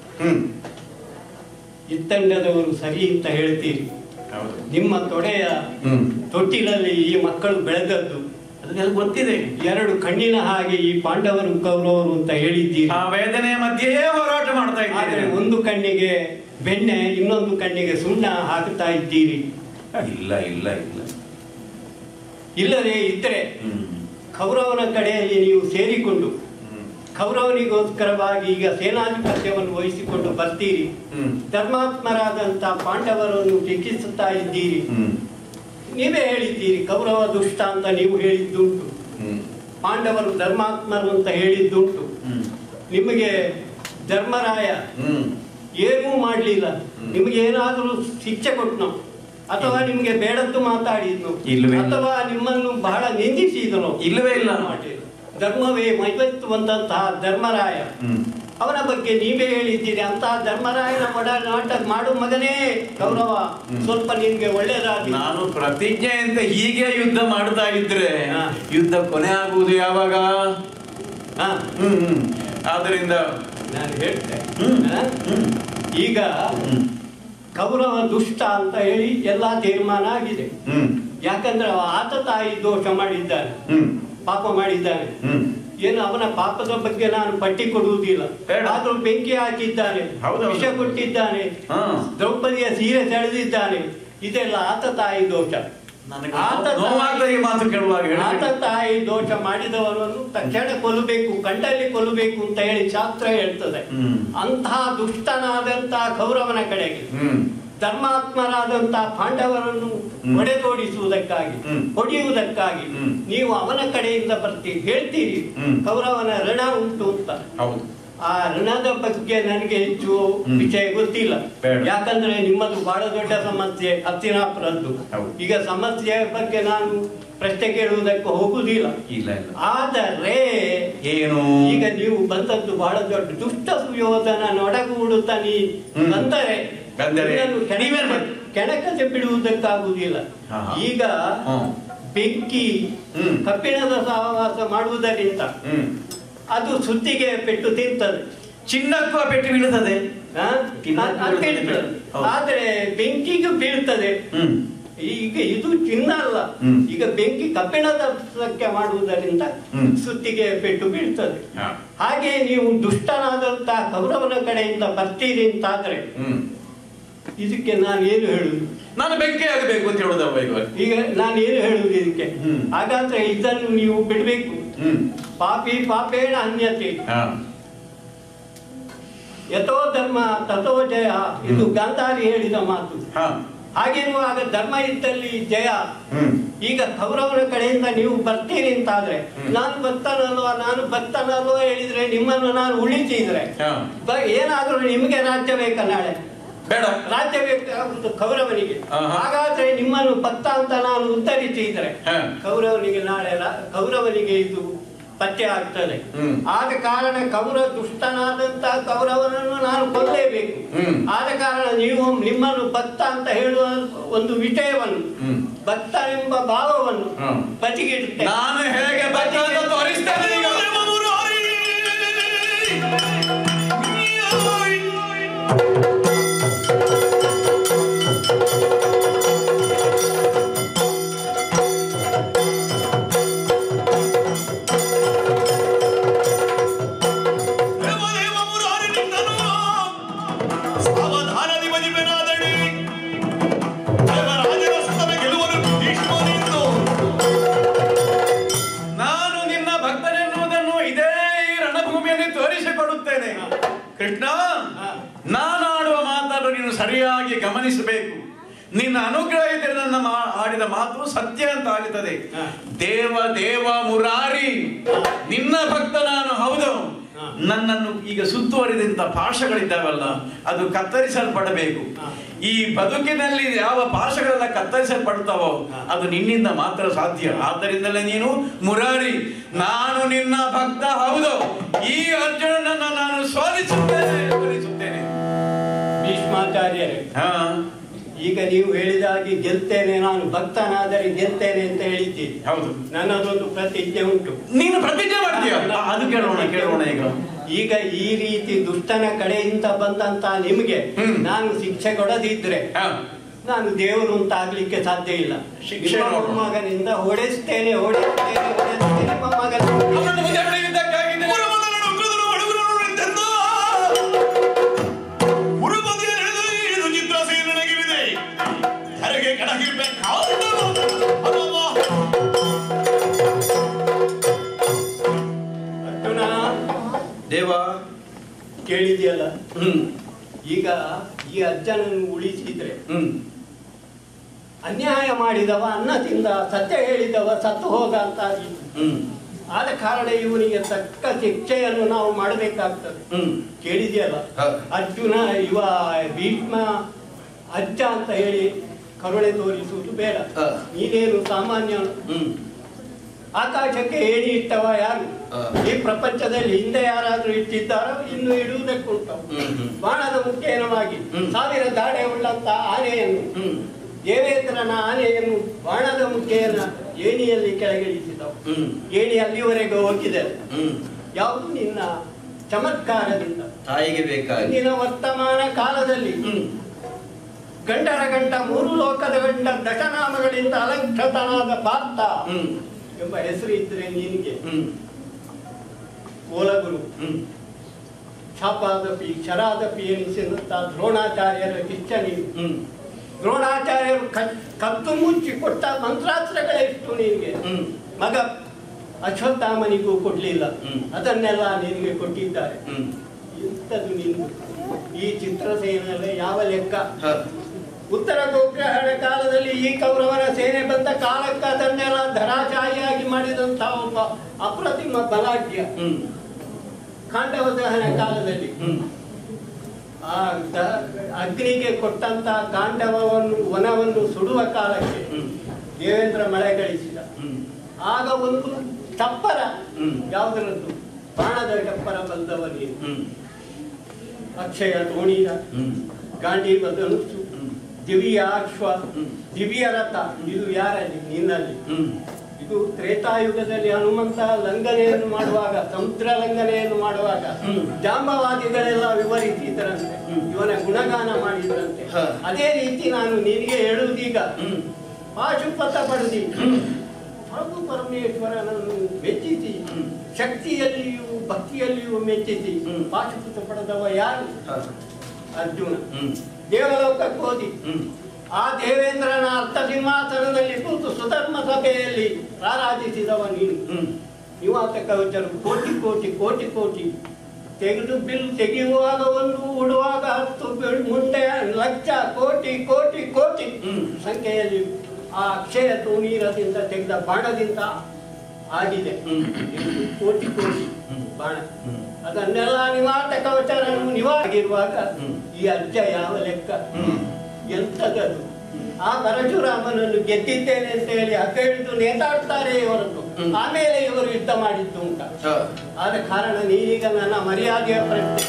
ಇತ್ತಂಡದವರು ಸರಿ ಅಂತ ಹೇಳ್ತೀರಿ. ನಿಮ್ಮ ತೊಡೆಯ ತೊಟ್ಟಿಲಲ್ಲಿ ಈ ಮಕ್ಕಳು ಬೆಳೆದದ್ದು ಅದನ್ನೆಲ್ಲ ಗೊತ್ತಿದೆ. 2 ಕಣ್ಣಿನ ಹಾಗೆ ಈ ಪಾಂಡವರು ಕೌರವರು ಅಂತ ಹೇಳಿದ್ದೀರಿ. ಆ ವೇದನೆ ಮಧ್ಯೆಯೇ ಹೋರಾಟ ಮಾಡ್ತಾ ಇದ್ದಾರೆ. ಒಂದು ಕಣ್ಣಿಗೆ ಬೆಣ್ಣೆ, ಇನ್ನೊಂದು ಕಣ್ಣಿಗೆ ಸುಣ್ಣ ಹಾಕುತ್ತಾ ಇದ್ದೀರಿ. ಇಲ್ಲ ಇಲ್ಲ ಇಲ್ಲ, ಇಲ್ಲದೆ ಇದ್ರೆ ಕೌರವನ ಕಡೆಯಲ್ಲಿ ನೀವು ಸೇರಿಕೊಂಡು ಕೌರವನಿಗೋಸ್ಕರವಾಗಿ ಈಗ ಸೇನಾಧಿಪತ್ಯವನ್ನು ವಹಿಸಿಕೊಂಡು ಬರ್ತೀರಿ. ಧರ್ಮಾತ್ಮರಾದಂತ ಪಾಂಡವರನ್ನು ಟೀಕಿಸುತ್ತಾ ಇದ್ದೀರಿ. ನೀವೇ ಹೇಳಿದ್ದೀರಿ ಕೌರವ ದುಷ್ಟ ಅಂತ ನೀವು ಹೇಳಿದ್ದುಂಟು, ಪಾಂಡವರು ಧರ್ಮಾತ್ಮರು ಅಂತ ಹೇಳಿದ್ದುಂಟು. ನಿಮಗೆ ಧರ್ಮರಾಯ ಏನೂ ಮಾಡಲಿಲ್ಲ, ನಿಮಗೆ ಏನಾದರೂ ಶಿಕ್ಷೆ ಕೊಟ್ಟನು ಅಥವಾ ನಿಮಗೆ ಬೇಡದ್ದು ಮಾತಾಡಿದ್ನು ಅಥವಾ ನಿಮ್ಮನ್ನು ಬಹಳ ನಿಂದಿಸಿದನು? ಇಲ್ಲವೇ ಇಲ್ಲ. ಧರ್ಮವೇ ಮೈವೆತ್ತುವಂತಹ ಧರ್ಮರಾಯ, ಅವನ ಬಗ್ಗೆ ನೀವೇ ಹೇಳಿದ್ದೀರಿ. ಅಂತಹ ಧರ್ಮರಾಯನ ಒಡನಾಟ ಮಾಡು ಮಗನೇ ಕೌರವ, ಸ್ವಲ್ಪ ನಿನ್ಗೆ ಒಳ್ಳೇದಾಗಿ. ನಾನು ಪ್ರತಿಜ್ಞೆ ಅಂತ ಹೀಗೆ ಯುದ್ಧ ಮಾಡ್ತಾ ಇದ್ರೆ ಯುದ್ಧ ಕೊನೆ ಆಗುವುದು ಯಾವಾಗ? ಆದ್ದರಿಂದ ನಾನು ಹೇಳ್ತೇನೆ, ಈಗ ಕೌರವ ದುಷ್ಟ ಅಂತ ಹೇಳಿ ಎಲ್ಲಾ ತೀರ್ಮಾನ ಆಗಿದೆ. ಯಾಕಂದ್ರೆ ಆತ ತಾಯಿ ದೋಷ ಮಾಡಿದ್ದಾನೆ, ಪಾಪ ಮಾಡಿದ್ದಾನೆ. ಏನು ಅವನ ಪಾಪದ ಬಗ್ಗೆ ನಾನು ಪಟ್ಟಿ ಕೊಡುವುದಿಲ್ಲ. ಆದ್ರೂ ಬೆಂಕಿ ಹಾಕಿದ್ದಾನೆ, ವಿಷ ಕೊಟ್ಟಿದ್ದಾನೆ, ದ್ರೌಪದಿಯ ಸೀರೆ ಸೆಳೆದಿದ್ದಾನೆ. ಇದೆಲ್ಲ ಆತ ತಾಯಿ ದೋಷ. ಆತ ತಾಯಿ ದೋಷ ಮಾಡಿದವರನ್ನು ತಕ್ಷಣ ಕೊಲ್ಲಬೇಕು, ಕಂಡಲ್ಲಿ ಕೊಲ್ಲಬೇಕು ಅಂತ ಹೇಳಿ ಶಾಸ್ತ್ರ ಹೇಳ್ತದೆ. ಅಂತಹ ದುಷ್ಟನಾದಂತಹ ಕೌರವನ ಕಡೆಗೆ ಧರ್ಮಾತ್ಮರಾದಂತಹ ಪಾಂಡವರನ್ನು ಹೊಡೆದೋಡಿಸುವುದಕ್ಕಾಗಿ, ಹೊಡೆಯುವುದಕ್ಕಾಗಿ ನೀವು ಅವನ ಕಡೆಯಿಂದ ಬರ್ತೀರಿ, ಹೇಳ್ತೀರಿ ಕೌರವನ ಋಣ ಉಂಟು ಅಂತ. ಆ ಋಣದ ಬಗ್ಗೆ ನನಗೆ ಹೆಚ್ಚು ವಿಷಯ ಗೊತ್ತಿಲ್ಲ. ಯಾಕಂದ್ರೆ ನಿಮ್ಮದು ಬಹಳ ದೊಡ್ಡ ಸಮಸ್ಯೆ ಹಸ್ತಿನಾಪುರದ್ದು. ಈಗ ಸಮಸ್ಯೆ ಬಗ್ಗೆ ನಾನು ಪ್ರಶ್ನೆ ಕೇಳುವುದಕ್ಕೆ ಹೋಗುವುದಿಲ್ಲ. ಆದರೆ ಏನು ಈಗ ನೀವು ಬಂದದ್ದು ಬಹಳ ದೊಡ್ಡ ದುಷ್ಟ ಸುಯೋಧನ ನೊಡಗೂಡುತ್ತ ನೀ ಬಂದರೆ ಕೆಣಕತೆ ಬಿಡುವುದಕ್ಕಾಗುವುದಿಲ್ಲ. ಈಗ ಬೆಂಕಿ ಕಬ್ಬಿಣದ ಸಹವಾಸ ಮಾಡುವುದರಿಂದ ಅದು ಸುತ್ತಿಗೆ ಪೆಟ್ಟು ತಿಂತದೆ, ಚಿನ್ನಕ್ಕೂ ಪೆಟ್ಟು ಬೀಳುತ್ತದೆ. ಆದ್ರೆ ಬೆಂಕಿಗೂ ಬೀಳ್ತದೆ. ಈಗ ಇದು ಚಿನ್ನ ಅಲ್ಲ, ಈಗ ಬೆಂಕಿ ಕಬ್ಬಿಣದ ಮಾಡುವುದರಿಂದ ಸುತ್ತಿಗೆ ಪೆಟ್ಟು ಬೀಳ್ತದೆ. ಹಾಗೆ ನೀವು ದುಷ್ಟನಾದಂತ ಕೌರವನ ಕಡೆಯಿಂದ ಬರ್ತೀರಿ ಅಂತಾದ್ರೆ ಇದಕ್ಕೆ ನಾನು ಏನು ಹೇಳುದು? ನಾನು ಬೆಂಕಿ ಆಗಬೇಕು ಅಂತ ಹೇಳುದಲ್ವ ಈಗ ನಾನು ಏನು ಹೇಳುದು ಇದಕ್ಕೆ? ಹಾಗಾದ್ರೆ ಇದನ್ನು ನೀವು ಬಿಡ್ಬೇಕು. ಪಾಪಿ ಪಾಪೇಣ ಅನ್ಯತೆ ಯಥೋ ಧರ್ಮ ತಥೋ ಜಯ, ಇದು ಗಾಂಧಾರಿ ಹೇಳಿದ ಮಾತು. ಹಾಗಿರುವಾಗ ಧರ್ಮ ಇದ್ದಲ್ಲಿ ಜಯ. ಈಗ ಕೌರವನ ಕಡೆಯಿಂದ ನೀವು ಬರ್ತೀರಿ ಅಂತಾದ್ರೆ ನಾನು ಭಕ್ತನಲ್ವಾ ಹೇಳಿದ್ರೆ ನಿಮ್ಮನ್ನು ನಾನು ಉಳಿಸಿದ್ರೆ ಏನಾದ್ರೂ ನಿಮ್ಗೆ ರಾಜ್ಯ ಬೇಕಾ? ನಾಳೆ ಬೇಡ, ರಾಜ್ಯ ಬೇಕಾಗುವುದು ಕೌರವನಿಗೆ. ಹಾಗಾದ್ರೆ ನಿಮ್ಮನ್ನು ಭಕ್ತ ಅಂತ ನಾನು ಉತ್ತರಿಸಿದ್ರೆ ಕೌರವನಿಗೆ ಕೌರವನಿಗೆ ಇದು ಪತ್ತೆ ಆಗ್ತದೆ. ಆದ ಕಾರಣ ದುಷ್ಟನಾದಂತಹ ಕೌರವನನ್ನು ನಾನು ಕೊಲ್ಲೇಬೇಕು. ಆದ ಕಾರಣ ನೀವು ನಿಮ್ಮನ್ನು ಭಕ್ತ ಅಂತ ಹೇಳುವ ಒಂದು ವಿಷಯವನ್ನು, ಭಕ್ತನೆಂಬ ಭಾವವನ್ನು ಬದಿಗಿಡುತ್ತೇನೆ. ನಾನು ಹೇಗೆ ಭಕ್ತ ತೋರಿಸ್ತೇನೆ. ಕೃಷ್ಣ, ನಾನಾಡುವ ಮಾತನ್ನು ನೀನು ಸರಿಯಾಗಿ ಗಮನಿಸಬೇಕು. ನಿನ್ನ ಅನುಗ್ರಹ ಇದ್ದರೆ ನನ್ನ ಆಡಿದ ಮಾತು ಸತ್ಯ ಅಂತ ಆಗುತ್ತದೆ. ದೇವ ದೇವ ಮುರಾರಿ, ನಿನ್ನ ಭಕ್ತ ನಾನು. ಹೌದು, ನನ್ನನ್ನು ಈಗ ಸುತ್ತುವರಿದಂತ ಪಾಶಗಳಿದ್ದಾವಲ್ಲ, ಅದು ಕತ್ತರಿಸಲ್ಪಡಬೇಕು. ಈ ಬದುಕಿನಲ್ಲಿ ಯಾವ ಪಾಶಗಳೆಲ್ಲ ಕತ್ತರಿಸಲ್ಪಡ್ತಾವೋ ಅದು ನಿನ್ನಿಂದ ಮಾತ್ರ ಸಾಧ್ಯ. ಆದ್ದರಿಂದಲೇ ನೀನು ಮುರಾರಿ, ನಾನು ನಿನ್ನ ಭಕ್ತ. ಹೌದು, ಈ ಅರ್ಜುನನನ್ನು ನಾನು ಸೋಲಿಸುತ್ತೇನೆ. ಭೀಷ್ಮಾಚಾರ್ಯರೇ, ಈಗ ನೀವು ಹೇಳಿದಾಗಿ ಗೆಲ್ತೇನೆ, ನಾನು ಭಕ್ತನಾದರೆ ಗೆಲ್ತೇನೆ ಅಂತ ಹೇಳಿದ್ದೀರಿ. ಹೌದು, ನನ್ನದೊಂದು ಪ್ರತಿಜ್ಞೆ ಉಂಟು. ನೀನು ಪ್ರತಿಜ್ಞೆ ಮಾಡ್ತೀಯ? ಅದು ಕೇಳೋಣ ಈಗ ಈ ರೀತಿ ದುಷ್ಟನ ಕಡೆಯಿಂದ ಬಂದಂತ ನಿಮಗೆ ನಾನು ಶಿಕ್ಷೆ ಕೊಡದಿದ್ರೆ ನಾನು ದೇವರು ಅಂತ ಆಗ್ಲಿಕ್ಕೆ ಸಾಧ್ಯ ಇಲ್ಲ. ಶಿಕ್ಷೆ ಮಗನಿಂದ ಹೊಡೆಸ್ತೇನೆ ದೇವ ಕೇಳಿದೆಯಲ್ಲ, ಈಗ ಈ ಅಜ್ಜನನ್ನು ಉಳಿಸಿದ್ರೆ ಅನ್ಯಾಯ ಮಾಡಿದವ ಅನ್ನ ತಿಂದ, ಸತ್ಯ ಹೇಳಿದವ ಸತ್ತು ಹೋದ ಅಂತ ಆದ ಕಾರಣ ಇವನಿಗೆ ತಕ್ಕ ಶಿಕ್ಷೆಯನ್ನು ನಾವು ಮಾಡಬೇಕಾಗ್ತದೆ. ಕೇಳಿದೆಯಲ್ಲ, ಅರ್ಜುನ ಭೀಷ್ಮ ಅಜ್ಜ ಅಂತ ಹೇಳಿ ಕರುಣೆ ತೋರಿಸುವುದು ಬೇಡ. ನೀನೇನು ಸಾಮಾನ್ಯ. ಆಕಾಶಕ್ಕೆ ಏಣಿ ಇಟ್ಟವ ಯಾರು? ಈ ಪ್ರಪಂಚದಲ್ಲಿ ಹಿಂದೆ ಯಾರಾದ್ರೂ ಇಟ್ಟಿದ್ದಾರೋ ಇನ್ನು ಇಡುವುದಕ್ಕುಂಟು. ಬಾಣದ ಮುಖೇನವಾಗಿ 1000 ದಾಡೆ ಉಳ್ಳಂತ ಆನೆಯನ್ನು, ದೇವೇಂದ್ರನ ಆನೆಯನ್ನು ಬಾಣದ ಮುಖೇನ ಏಣಿಯಲ್ಲಿ ಕೆಳಗಿಳಿಸಿದವು. ಏಣಿ ಅಲ್ಲಿವರೆಗೂ ಹೋಗಿದೆ. ಯಾವುದು ನಿನ್ನ ಚಮತ್ಕಾರದಿಂದ ತಾಯಿಗೆ ಬೇಕಾಗಿ ನಿನ್ನ ವರ್ತಮಾನ ಕಾಲದಲ್ಲಿ ಗಂಡರ ಗಂಡ 3 ಲೋಕದ ಗಂಡ ದಶನಾಮಗಳಿಂದ ಅಲಂಕೃತನಾದ ಪಾರ್ಥ ಎಂಬ ಹೆಸರು ಇದ್ರೆ ನಿನಗೆ ಓಲಗುರು ಶಾಪಾದಪಿ ಶರಾದಪಿ ಎನಿಸಿದಂತ ದ್ರೋಣಾಚಾರ್ಯರ ಶಿಷ್ಯ ನೀನು. ದ್ರೋಣಾಚಾರ್ಯರು ಕತ್ತು ಮುಚ್ಚಿ ಕೊಟ್ಟ ಮಂತ್ರಾಸ್ತ್ರಗಳೆಷ್ಟು ನಿನಗೆ. ಮಗ ಅಶ್ವತ್ಥಾಮನಿಗೂ ಕೊಡ್ಲಿಲ್ಲ, ಅದನ್ನೆಲ್ಲ ನಿನಗೆ ಕೊಟ್ಟಿದ್ದಾರೆ. ಇಂಥದ್ದು ನೀನು ಈ ಚಿತ್ರಸೇನೆಯಲ್ಲಿ ಯಾವ ಲೆಕ್ಕ? ಉತ್ತರ ಗೋಗ್ರಹಣ ಕಾಲದಲ್ಲಿ ಈ ಕೌರವನ ಸೇನೆ ಬಂದ ಕಾಲಕ್ಕೆ ಅದನ್ನೆಲ್ಲ ಧರಾಚಾರಿಯಾಗಿ ಮಾಡಿದಂತಹ ಒಬ್ಬ ಅಪ್ರತಿಮ ಬಲಾಢ್ಯ. ಖಾಂಡವ ದಹನ ಕಾಲದಲ್ಲಿ ಆ ಅಗ್ನಿಗೆ ಕೊಟ್ಟಂತ ಕಾಂಡವವನ್ನು ವನವನ್ನು ಸುಡುವ ಕಾಲಕ್ಕೆ ದೇವೇಂದ್ರ ಮಳೆಗಳಿಸಿದ. ಆಗ ಒಂದು ಚಪ್ಪರ, ಯಾವುದರದ್ದು ಬಾಣದ ಚಪ್ಪರ ಬಂದವನಿಗೆ ಅಕ್ಷಯ ತೋಣಿದ ಗಾಂಡೀವ ಧನುಸ್ಸು, ದಿವ್ಯ ಅಶ್ವ, ದಿವ್ಯ ರಥ. ಇದು ಯಾರಲ್ಲಿ? ನಿನ್ನಲ್ಲಿ. ಇದು ತ್ರೇತಾಯುಗದಲ್ಲಿ ಹನುಮಂತ ಲಂಘನೆಯನ್ನು ಮಾಡುವಾಗ, ಸಮುದ್ರ ಲಂಘನೆಯನ್ನು ಮಾಡುವಾಗ ಜಾಂಬವಾದಿಗಳೆಲ್ಲ ವಿವರಿಸಿದರಂತೆ, ಇವನ ಗುಣಗಾನ ಮಾಡಿದ್ರಂತೆ. ಅದೇ ರೀತಿ ನಾನು ನಿನಗೆ ಹೇಳುವುದೀಗ, ಪಾಶುಪಥ ಪಡೆದಿ ಪ್ರಭು ಪರಮೇಶ್ವರನನ್ನು ಮೆಚ್ಚಿಸಿ, ಶಕ್ತಿಯಲ್ಲಿಯೂ ಭಕ್ತಿಯಲ್ಲಿಯೂ ಮೆಚ್ಚಿಸಿ ಪಾಶುಪಥ ಪಡೆದವ ಯಾರು? ಅರ್ಜುನ. ದೇವಲೋಕಕ್ಕೆ ಹೋದಿ, ಆ ದೇವೇಂದ್ರನ ಅರ್ಥ ಸಿಂಹಾಸನದಲ್ಲಿ ಕೂತು ಸುಧರ್ಮ ಸಭೆಯಲ್ಲಿ ರಾರಾಜಿಸಿದವ ನೀನು. ನಿವಾಸ ಕವಚರು ಕೋಟಿ ಕೋಟಿ ಕೋಟಿ ಕೋಟಿ ತೆಗೆದು ಬಿಲ್ ತೆಗೆಯುವಾಗ ಒಂದು, ಉಡುವಾಗ 10, ಮುಂದೆ ಲಕ್ಷ, ಕೋಟಿ ಕೋಟಿ ಕೋಟಿ ಸಂಖ್ಯೆಯಲ್ಲಿ ಆ ಅಕ್ಷಯ ತೂಣೀರದಿಂದ ತೆಗೆದ ಬಾಣದಿಂದ ಆಗಿದೆ. ಕೋಟಿ ಕೋಟಿ ಬಾಣ. ಅದನ್ನೆಲ್ಲ ನಿವಾಸ ಕವಚರನ್ನು ನಿವಾಗಿರುವಾಗ ಈ ಅಜ್ಜ ಯಾವ ಲೆಕ್ಕ? ಎಂಥದ್ದು? ಆ ಪರಶುರಾಮನನ್ನು ಗೆದ್ದಿದ್ದೇನೆ ಅಂತ ಹೇಳಿ ಹಿಡಿದು ನೇತಾಡ್ತಾರೆ ಹೊರತು ಆಮೇಲೆ ಇವರು ಯುದ್ಧ ಮಾಡಿದ್ದು ಉಂಟ. ಆದ ಕಾರಣ ನೀನೀಗ ನನ್ನ ಮರ್ಯಾದೆಯ ಪ್ರಶ್ನೆ.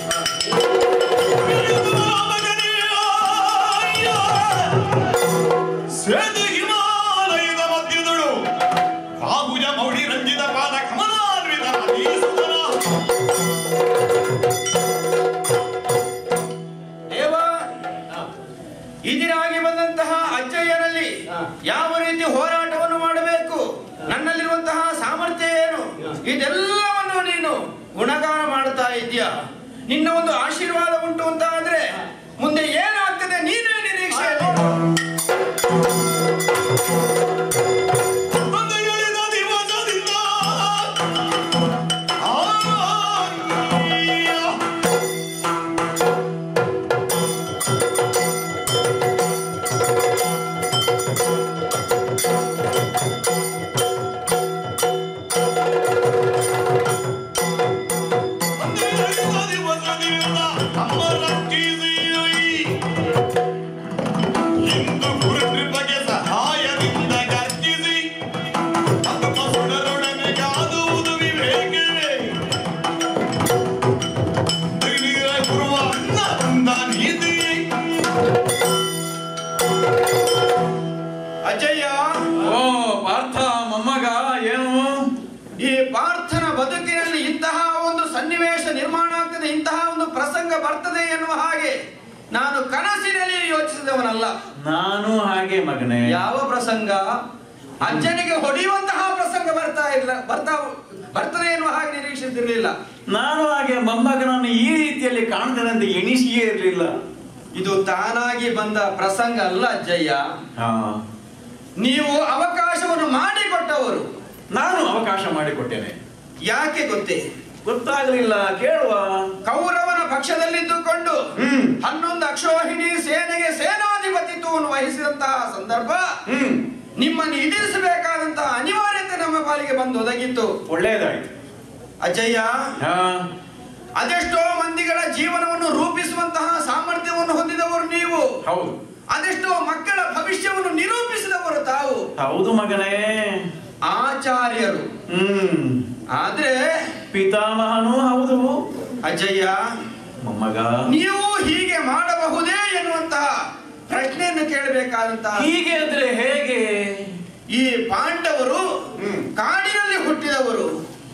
ಹಿಮಾಲಯದ ಮಧ್ಯದಳು ಬಾಹುಜ ಮೌಳಿ ರಂಜಿತ ಪಾದ ಕಮಲಾನ್ವಿತ ಇದರಾಗಿ ಬಂದಂತಹ ಅಜ್ಜಯ್ಯನಲ್ಲಿ ಯಾವ ರೀತಿ ಹೋರಾಟವನ್ನು ಮಾಡಬೇಕು, ನನ್ನಲ್ಲಿರುವಂತಹ ಸಾಮರ್ಥ್ಯ ಏನು, ಇದೆಲ್ಲವನ್ನು ನೀನು ಗುಣಗಾನ ಮಾಡ್ತಾ ಇದೆಯಾ. ನಿನ್ನ ಒಂದು ಆಶೀರ್ವಾದ ಉಂಟು ಅಂತ ಆದ್ರೆ ಮುಂದೆ ಏನಾಗ್ತದೆ ನೀನೇ ನಿರೀಕ್ಷೆ. ಅಜ್ಜಯ್ಯ, ಓ ಪಾರ್ಥ ಮೊಮ್ಮಗ, ಏನು ಈ ಪಾರ್ಥನ ಬದುಕಿನಲ್ಲಿ ಇಂತಹ ಒಂದು ಸನ್ನಿವೇಶ ನಿರ್ಮಾಣ ಆಗ್ತದೆ, ಇಂತಹ ಒಂದು ಪ್ರಸಂಗ ಬರ್ತದೆ ಎನ್ನುವ ಹಾಗೆ ನಾನು ಕನಸಿನಲ್ಲಿ ಯೋಚಿಸಿದವನಲ್ಲ. ನಾನು ಹಾಗೆ ಮಗನೇ. ಯಾವ ಪ್ರಸಂಗ? ಅಜ್ಜನಿಗೆ ಹೊಡೆಯುವಂತಹ ಪ್ರಸಂಗ ಬರ್ತದೆ ಎನ್ನುವ ಹಾಗೆ ನಿರೀಕ್ಷಿಸಿರ್ಲಿಲ್ಲ. ನಾನು ಹಾಗೆ ಮೊಮ್ಮಗನನ್ನು ಈ ರೀತಿಯಲ್ಲಿ ಕಾಣ್ತೇನೆ ಅಂತ ಎಣಿಸಿಯೇ ಇರಲಿಲ್ಲ. ಇದು ತಾನಾಗಿ ಬಂದ ಪ್ರಸಂಗ ಅಲ್ಲ ಅಜ್ಜಯ್ಯ. ನೀವು ಅವಕಾಶವನ್ನು ಮಾಡಿಕೊಟ್ಟವರು. ನಾನು ಅವಕಾಶ ಮಾಡಿಕೊಟ್ಟೇನೆ. ಯಾಕೆ ಗೊತ್ತೇ? ಗೊತ್ತಾಗಲಿಲ್ಲ, ಕೇಳುವ. ಕೌರವನ ಪಕ್ಷದಲ್ಲಿದ್ದುಕೊಂಡು 11 ಅಕ್ಷೋಹಿಣಿ ಸೇನೆಗೆ ಸೇನಾಧಿಪತಿತ್ವವನ್ನು ವಹಿಸಿದಂತಹ ಸಂದರ್ಭ ನಿಮ್ಮನ್ನು ಎದುರಿಸಬೇಕಾದಂತಹ ಅನಿವಾರ್ಯತೆ ನಮ್ಮ ಪಾಲಿಗೆ ಬಂದು ಒದಗಿತ್ತು. ಒಳ್ಳೆಯದಾಯ್ತು ಅಜ್ಜಯ್ಯ. ಅದೆಷ್ಟೋ ಮಂದಿಗಳ ಜೀವನವನ್ನು ರೂಪಿಸುವಂತಹ ಸಾಮರ್ಥ್ಯವನ್ನು ಹೊಂದಿದವರು ನೀವು. ಹೌದು. ಅದೆಷ್ಟೋ ಮಕ್ಕಳ ಭವಿಷ್ಯವನ್ನು ನಿರೂಪಿಸಿದವರು ತಾವು. ಹೌದು ಮಗನೇ. ಆಚಾರ್ಯರು. ಆದ್ರೆ ಪಿತಾಮಹನೂ ಹೌದು. ಅಜ್ಜಯ್ಯ ಮೊಮ್ಮಗ, ನೀವು ಹೀಗೆ ಮಾಡಬಹುದೇ ಎನ್ನುವಂತಹ ಪ್ರಶ್ನೆಯನ್ನು ಕೇಳಬೇಕಾದಂತಹ. ಹೀಗೆ ಅಂದ್ರೆ ಹೇಗೆ? ಈ ಪಾಂಡವರು ಕಾಡಿನಲ್ಲಿ ಹುಟ್ಟಿದವರು,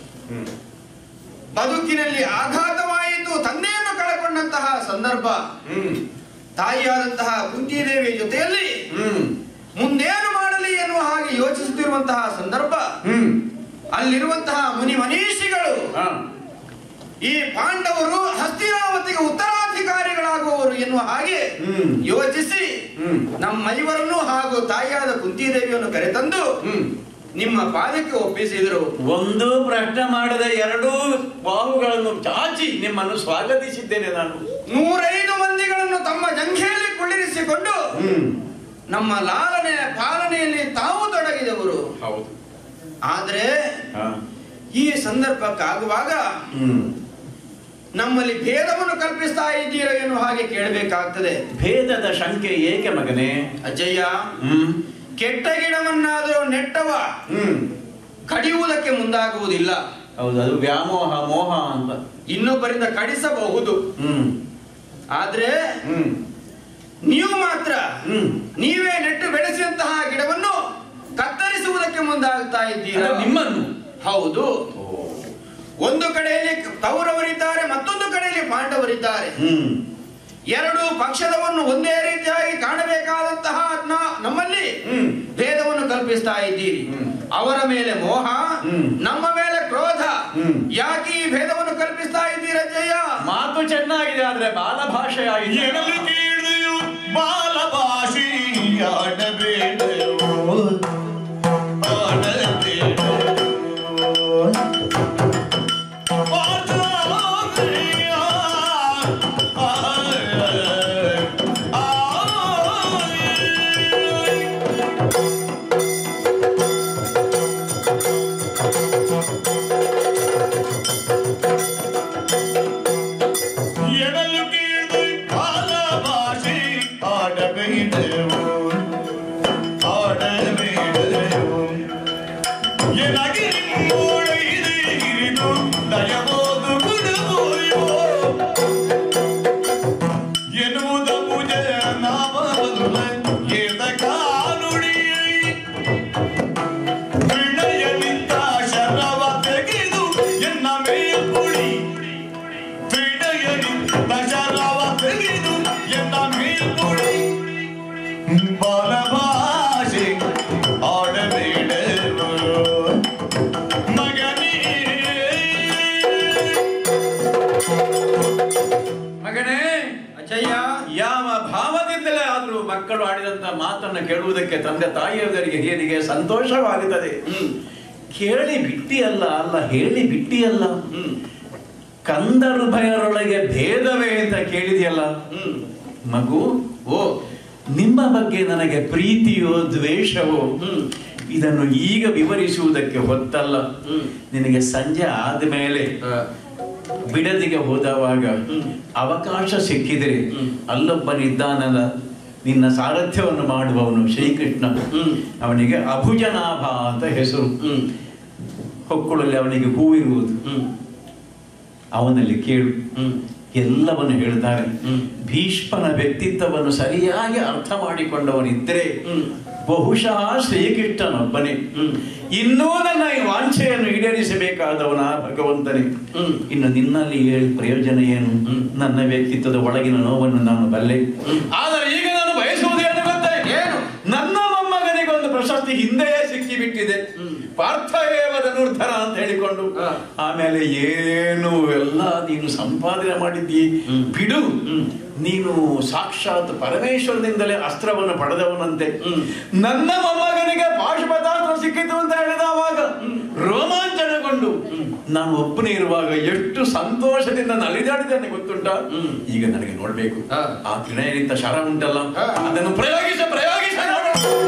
ಬದುಕಿನಲ್ಲಿ ಆಘಾತವಾಯಿತು, ತಂದೆಯನ್ನು ಕಳಕೊಂಡಂತಹ ಸಂದರ್ಭ, ತಾಯಿಯಾದಂತಹ ಕುಂತಿದೇವಿಯ ಜೊತೆಯಲ್ಲಿ ಮುಂದೇನು ಮಾಡಲಿ ಎನ್ನುವ ಹಾಗೆ ಯೋಚಿಸುತ್ತಿರುವಂತಹ ಸಂದರ್ಭ, ಅಲ್ಲಿರುವಂತಹ ಮುನಿ ಮನೀಷಿಗಳು ಈ ಪಾಂಡವರು ಹಸ್ತಿನಾವತಿಗೆ ಉತ್ತರಾಧಿಕಾರಿಗಳಾಗುವವರು ಎನ್ನುವ ಹಾಗೆ ಯೋಚಿಸಿ ನಮ್ಮ ಐವರನ್ನು ಹಾಗೂ ತಾಯಿಯಾದ ಕುಂತಿದೇವಿಯನ್ನು ಕರೆತಂದು ನಿಮ್ಮ ಪಾದಕ್ಕೆ ಒಪ್ಪಿಸಿದರು. ಒಂದು ಪ್ರಶ್ನೆ ಮಾಡದೆ 2 ಬಾಹುಗಳನ್ನು ಚಾಚಿ ನಿಮ್ಮನ್ನು ಸ್ವಾಗತಿಸಿದ್ದೇನೆ. ನಾನು 105 ಮಂದಿಗಳನ್ನು ತಮ್ಮ ಜಂಘೆಯಲ್ಲಿ ಕುಳ್ಳಿರಿಸಿಕೊಂಡು ನಮ್ಮ ಲಾಲನೆ ಪಾಲನೆಯಲ್ಲಿ ತಾವು ತೊಡಗಿದವರು. ಹೌದು. ಆದ್ರೆ ಈ ಸಂದರ್ಭಕ್ಕಾಗುವಾಗ ನಮ್ಮಲ್ಲಿ ಭೇದವನ್ನು ಕಲ್ಪಿಸ್ತಾ ಇದ್ದೀರಾ ಎನ್ನುವ ಹಾಗೆ ಕೇಳಬೇಕಾಗ್ತದೆ. ಭೇದದ ಶಂಕೆ ಏಕೆ ಮಗನೇ? ಅಜ್ಜಯ್ಯ, ಕೆಟ್ಟ ಗಿಡವನ್ನಾದರೂ ನೆಟ್ಟವ ಕಡಿಯುವುದಕ್ಕೆ ಮುಂದಾಗುವುದಿಲ್ಲ. ಹೌದು, ಅದು ವ್ಯಾಮೋಹ ಮೋಹ ಅಂತ. ಇನ್ನೊಬ್ಬರಿಂದ ಕಡಿಸಬಹುದು, ಆದ್ರೆ ನೀವು ಮಾತ್ರ ನೀವೇ ನೆಟ್ಟು ಬೆಳೆಸಿದಂತಹ ಗಿಡವನ್ನು ಕತ್ತರಿಸುವುದಕ್ಕೆ ಮುಂದಾಗ್ತಾ ಇದ್ದೀರಾ. ನಿಮ್ಮನ್ನು? ಹೌದು. ಒಂದು ಕಡೆಯಲ್ಲಿ ಕೌರವರಿದ್ದಾರೆ, ಮತ್ತೊಂದು ಕಡೆಯಲ್ಲಿ ಪಾಂಡವರಿದ್ದಾರೆ. ಎರಡು ಪಕ್ಷದವನ್ನು ಒಂದೇ ರೀತಿಯಾಗಿ ಕಾಣಬೇಕಾದಂತಹ ನಮ್ಮಲ್ಲಿ ಭೇದವನ್ನು ಕಲ್ಪಿಸ್ತಾ ಇದ್ದೀರಿ. ಅವರ ಮೇಲೆ ಮೋಹ, ನಮ್ಮ ಮೇಲೆ ಕ್ರೋಧ. ಯಾಕೆ ಈ ಭೇದವನ್ನು ಕಲ್ಪಿಸ್ತಾ ಇದ್ದೀರಾ ಜಯ? ಮಾತು ಚೆನ್ನಾಗಿದೆ, ಆದ್ರೆ ಬಾಲಭಾಷೆ ಆಗಿದೆ. ಬಾಲಭಾಷೆ ಮಕ್ಕಳು ಆಡಿದಂತ ಮಾತನ್ನು ಕೇಳುವುದಕ್ಕೆ ತಂದೆ ತಾಯಿಯವರಿಗೆ ಹೇರಿಗೆ ಸಂತೋಷವಾಗುತ್ತದೆ. ಕೇಳಿ ಬಿಟ್ಟಿಯಲ್ಲ, ಅಲ್ಲ ಹೇಳಿ ಬಿಟ್ಟಿಯಲ್ಲ. ಕಂದರುಭಯರೊಳಗೆ ಭೇದವೇ ಅಂತ ಕೇಳಿದೆಯಲ್ಲ ಮಗು. ಓ, ನಿಮ್ಮ ಬಗ್ಗೆ ನನಗೆ ಪ್ರೀತಿಯೋ ದ್ವೇಷವೋ ಇದನ್ನು ಈಗ ವಿವರಿಸುವುದಕ್ಕೆ ಹೊತ್ತಲ್ಲ. ನಿನಗೆ ಸಂಜೆ ಆದ್ಮೇಲೆ ಬಿಡದಿಗೆ ಹೋದವಾಗ ಅವಕಾಶ ಸಿಕ್ಕಿದರೆ ಅಲ್ಲೊಬ್ಬನಿದ್ದಾನಲ್ಲ, ನಿನ್ನ ಸಾರಥ್ಯವನ್ನು ಮಾಡುವವನು ಶ್ರೀಕೃಷ್ಣ. ಅವನಿಗೆ ಅಭುಜನಾಭ ಅಂತ ಹೆಸರು. ಹೊಕ್ಕುಳಲ್ಲಿ ಅವನಿಗೆ ಹೂವಿರುವುದು. ಅವನಲ್ಲಿ ಕೇಳು, ಎಲ್ಲವನ್ನು ಹೇಳ್ತಾರೆ. ಭೀಷ್ಮನ ವ್ಯಕ್ತಿತ್ವವನ್ನು ಸರಿಯಾಗಿ ಅರ್ಥ ಮಾಡಿಕೊಂಡವನಿದ್ರೆ ಬಹುಶಃ ಶ್ರೀಕೃಷ್ಣನೊಬ್ಬನೇ. ಇನ್ನೂ ನನ್ನ ಈ ವಾಂಛೆಯನ್ನು ಈಡೇರಿಸಬೇಕಾದವನ ಭಗವಂತನೇ. ಇನ್ನು ನಿನ್ನಲ್ಲಿ ಹೇಳಿ ಪ್ರಯೋಜನ ಏನು? ನನ್ನ ವ್ಯಕ್ತಿತ್ವದ ಒಳಗಿನ ನೋವನ್ನು ನಾನು ಬಲ್ಲೆ. ಆದರೆ ಈಗ ನಾನು ಬಯಸುವುದೇನು ಗೊತ್ತೇ? ಏನು? ನನ್ನ ಮೊಮ್ಮಗನಿಗೊಂದು ಪ್ರಶಸ್ತಿ ಹಿಂದೆಯೇ ಸಿಕ್ಕಿಬಿಟ್ಟಿದೆ. ಪಾರ್ಥ ಏವ ಧನುರ್ಧರ ಅಂತ ಹೇಳಿಕೊಂಡು ಆಮೇಲೆ ಏನು ಎಲ್ಲ ನೀನು ಸಂಪಾದನೆ ಮಾಡಿದ್ದೀ ಬಿಡು. ನೀನು ಸಾಕ್ಷಾತ್ ಪರಮೇಶ್ವರನಿಂದಲೇ ಅಸ್ತ್ರವನ್ನು ಪಡೆದವನಂತೆ. ನನ್ನ ಮೊಮ್ಮಗನಿಗೆ ಪಾಶುಪತಾಸ್ತ್ರ ಸಿಕ್ಕಿತು ಅಂತ ಹೇಳಿದವಾಗ ರೋಮಾಂಚನಗೊಂಡು ನಾನು ಒಬ್ಬನೇ ಇರುವಾಗ ಎಷ್ಟು ಸಂತೋಷದಿಂದ ನಲಿದಾಡಿದ್ದಾನೆ ಗೊತ್ತುಂಟ. ಈಗ ನನಗೆ ನೋಡ್ಬೇಕು ಆ ತ್ರಿನಯನಿಂದ ಶರ ಉಂಟಲ್ಲ, ಅದನ್ನು ಪ್ರಯೋಗಿಸ ನೋಡ.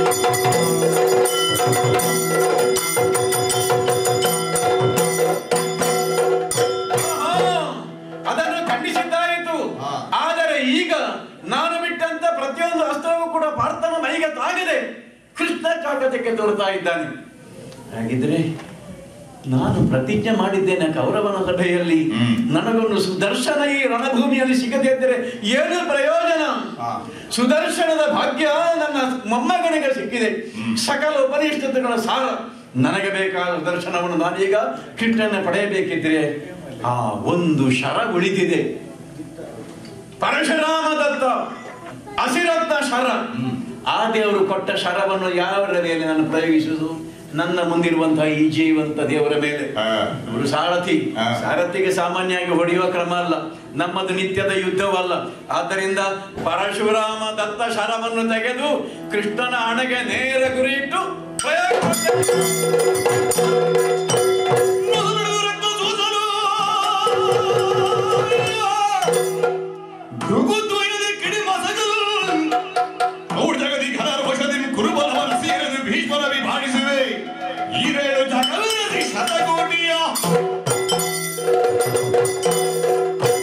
ಅದನ್ನು ಖಂಡಿಸಿದ್ದಾಯಿತು. ಆದರೆ ಈಗ ನಾನು ಬಿಟ್ಟಂತ ಪ್ರತಿಯೊಂದು ಅಸ್ತ್ರವೂ ಕೂಡ ಪಾರ್ಥನ ಮೈಗೆ ತಾಗಿದೆ. ಕೃಷ್ಣ ಚಾಕಚಕ್ಯ ತೋರ್ತಾ ಇದ್ದಾನೆ. ಹಾಗಿದ್ರೆ ನಾನು ಪ್ರತಿಜ್ಞೆ ಮಾಡಿದ್ದೇನೆ ಕೌರವನ ಸಭೆಯಲ್ಲಿ, ನನಗೊಂದು ಸುದರ್ಶನ ಈ ರಣಭೂಮಿಯಲ್ಲಿ ಸಿಗದೇ ಇದ್ದರೆ ಏನು ಪ್ರಯೋಜನ? ಸುದರ್ಶನದ ಭಾಗ್ಯ ನನ್ನ ಮೊಮ್ಮಗನಿಗೆ ಸಿಕ್ಕಿದೆ. ಸಕಲ ಉಪನಿಷತ್ತುಗಳ ಸಾರ ನನಗೆ ಬೇಕಾದ ಸುದರ್ಶನವನ್ನು ನಾನೀಗ ಕೃಷ್ಣನ ಪಡೆಯಬೇಕಿದ್ರೆ ಆ ಒಂದು ಶರ ಉಳಿದಿದೆ. ಪರಶುರಾಮ ದತ್ತ ಅಸಿರತ್ನ ಶರ. ಆ ದೇವರು ಕೊಟ್ಟ ಶರವನ್ನು ಯಾವರ ಮೇಲೆ ನಾನು ಪ್ರಯೋಗಿಸುವುದು? ನನ್ನ ಮುಂದಿರುವಂತಹ ಈ ಜೀವಂತ ದೇವರ ಮೇಲೆ. ಅವರು ಸಾರಥಿಗೆ ಸಾಮಾನ್ಯವಾಗಿ ಹೊಡೆಯುವ ಕ್ರಮ ಅಲ್ಲ, ನಮ್ಮದು ನಿತ್ಯದ ಯುದ್ಧವಲ್ಲ. ಆದ್ದರಿಂದ ಪರಶುರಾಮ ದತ್ತ ಶರವನ್ನು ತೆಗೆದು ಕೃಷ್ಣನ ಹಣೆಗೆ ನೇರ ಗುರಿಯಿಟ್ಟು ಪ್ರಯೋಗ ಭೀಷ್ಮನ ವಿಭಾಗಿಸುವೆ. ಈರೇಳು ಜಗದಲ್ಲಿ ಶತಕೋಟಿಯ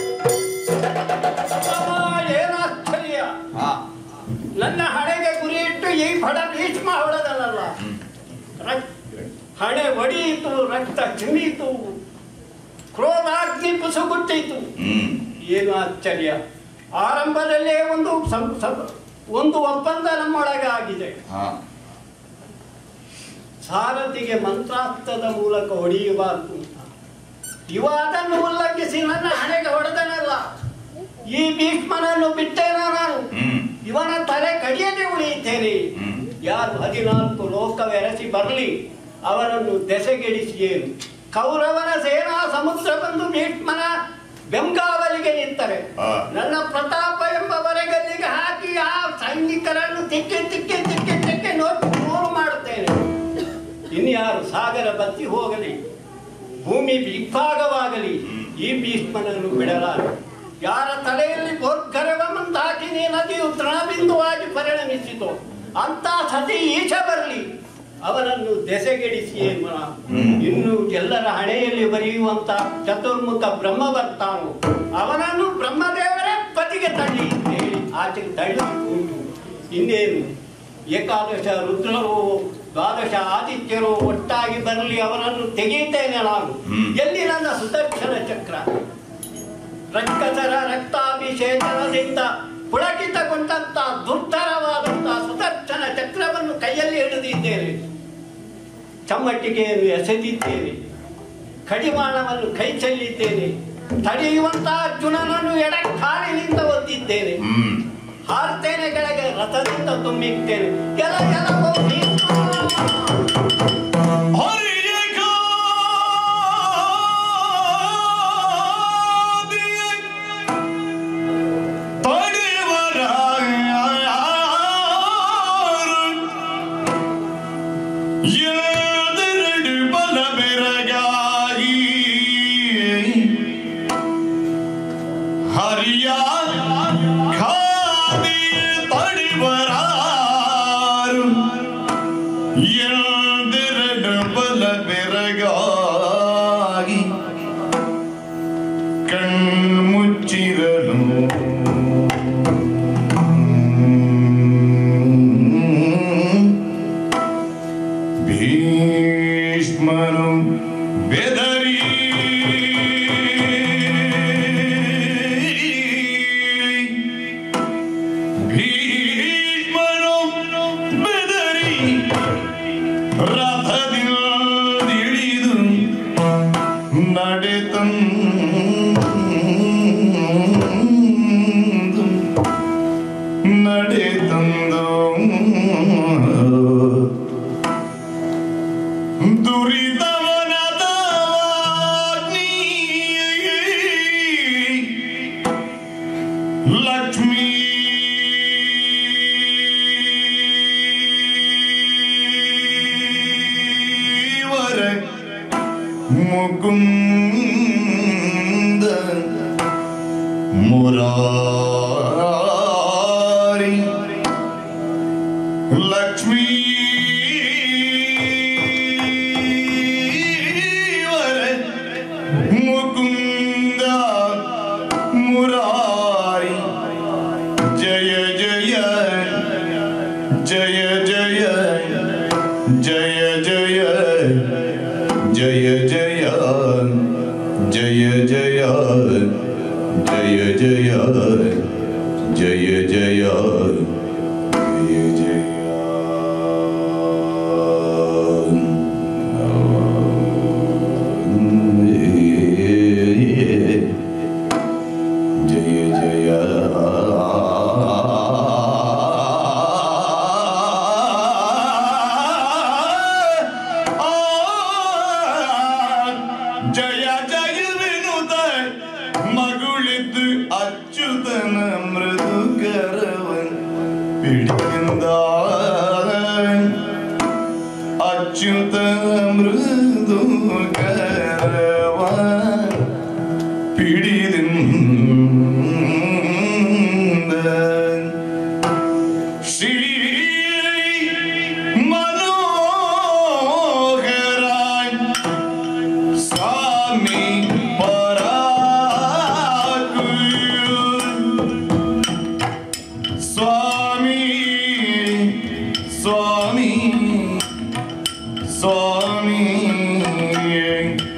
ಚಿಮ್ಮಿತು, ಕ್ರೋಧಾಗ್ನಿ ಪುಸುಗುಟ್ಟಿತು. ಏನು ಆಶ್ಚರ್ಯ! ಆರಂಭದಲ್ಲೇ ಒಂದು ಒಪ್ಪಂದ ನಮ್ಮೊಳಗೆ ಆಗಿದೆ. ಸಾರಥಿಗೆ ಮಂತ್ರಾಸ್ತ್ರದ ಮೂಲಕ ಹೊಡೆಯಬಾರದು. ಇವ ಅದನ್ನು ಉಲ್ಲಂಘಿಸಿ ನನ್ನ ಹಣೆಗೆ ಹೊಡೆದನಲ್ಲ. ಈ ಭೀಷ್ಮನನ್ನು ಬಿಟ್ಟೇನ ನಾನು, ಇವನ ತಲೆ ಕಡಿಯದೆ ಉಳಿಯುತ್ತೇನೆ. ಯಾರು 14 ಲೋಕವೆರಸಿ ಬರಲಿ, ಅವನನ್ನು ದೆಸೆಗೆಡಿಸಿ ಏನು. ಕೌರವನ ಸೇನಾ ಸಮುದ್ರ ಬಂದು ಭೀಷ್ಮನ ಬೆಂಗಾವಲಿಗೆ ನಿಂತರೆ ನನ್ನ ಪ್ರತಾಪ ಎಂಬ ಬರೆಗಲ್ಲಿಗೆ ಹಾಕಿ ಆ ಸೈನಿಕರನ್ನು ತಿಕ್ಕೆ ನೂರು ಮಾಡುತ್ತೇನೆ. ಇನ್ಯಾರು ಸಾಗರ ಬತ್ತಿ ಹೋಗಲಿ, ಭೂಮಿ ವಿಭಾಗವಾಗಲಿ, ಈ ಭೀಷ್ಮನನ್ನು ಬಿಡಲಾರೆ. ಯಾರ ತಲೆಯಲ್ಲಿ ಬೋರ್ಗರವನ್ನಾಕಿ ನದಿಯು ತೃಣಬಿಂದುವಾಗಿ ಪರಿಣಮಿಸಿತು ಅಂತ ಸತಿ ಈಚ ಬರಲಿ, ಅವನನ್ನು ದೆಸೆಗೆಡಿಸಿ ಏನು. ಇನ್ನು ಎಲ್ಲರ ಹಣೆಯಲ್ಲಿ ಬರೆಯುವಂತ ಚತುರ್ಮುಖ ಬ್ರಹ್ಮ ಬರ್ತಾನು, ಅವನನ್ನು ಬ್ರಹ್ಮದೇವರೇ ಪತಿಗೆ ತಳ್ಳಿ ಹೇಳಿ ಆಚೆಗೆ ತಳ್ಳಿ ಉಂಟು. ಇನ್ನೇನು ಏಕಾದಶ ರುದ್ರರು 12 ಆದಿತ್ಯರು ಒಟ್ಟಾಗಿ ಬರಲಿ, ಅವರನ್ನು ತೆಗೆಯುತ್ತೇನೆ ನಾನು. ಎಲ್ಲಿ ನನ್ನ ಸುದರ್ಶನ ಚಕ್ರ? ರಕ್ಕಸರ ರಕ್ತಾಭಿಷೇಚನದಿಂದ ಪುಳಕಿತಗೊಂಡಂತ ದುರ್ಧರವಾದಂತ ಸುದರ್ಶನ ಚಕ್ರವನ್ನು ಕೈಯಲ್ಲಿ ಹಿಡಿದಿದ್ದೇನೆ. ಚಮ್ಮಟ್ಟಿಗೆಯನ್ನು ಎಸೆದಿದ್ದೇನೆ, ಕಡಿವಾಣವನ್ನು ಕೈ ಚೆಲ್ಲಿದ್ದೇನೆ. ತಡೆಯುವಂತ ಅರ್ಜುನನನ್ನು ಎಡಕಾಲಿನಿಂದ ಒದ್ದಿದ್ದೇನೆ. ಹಾರ್ತೇನೆ ಕೆಳಗೆ, ರಥದಿಂದ ತುಂಬಿದ್ದೇನೆ. Swami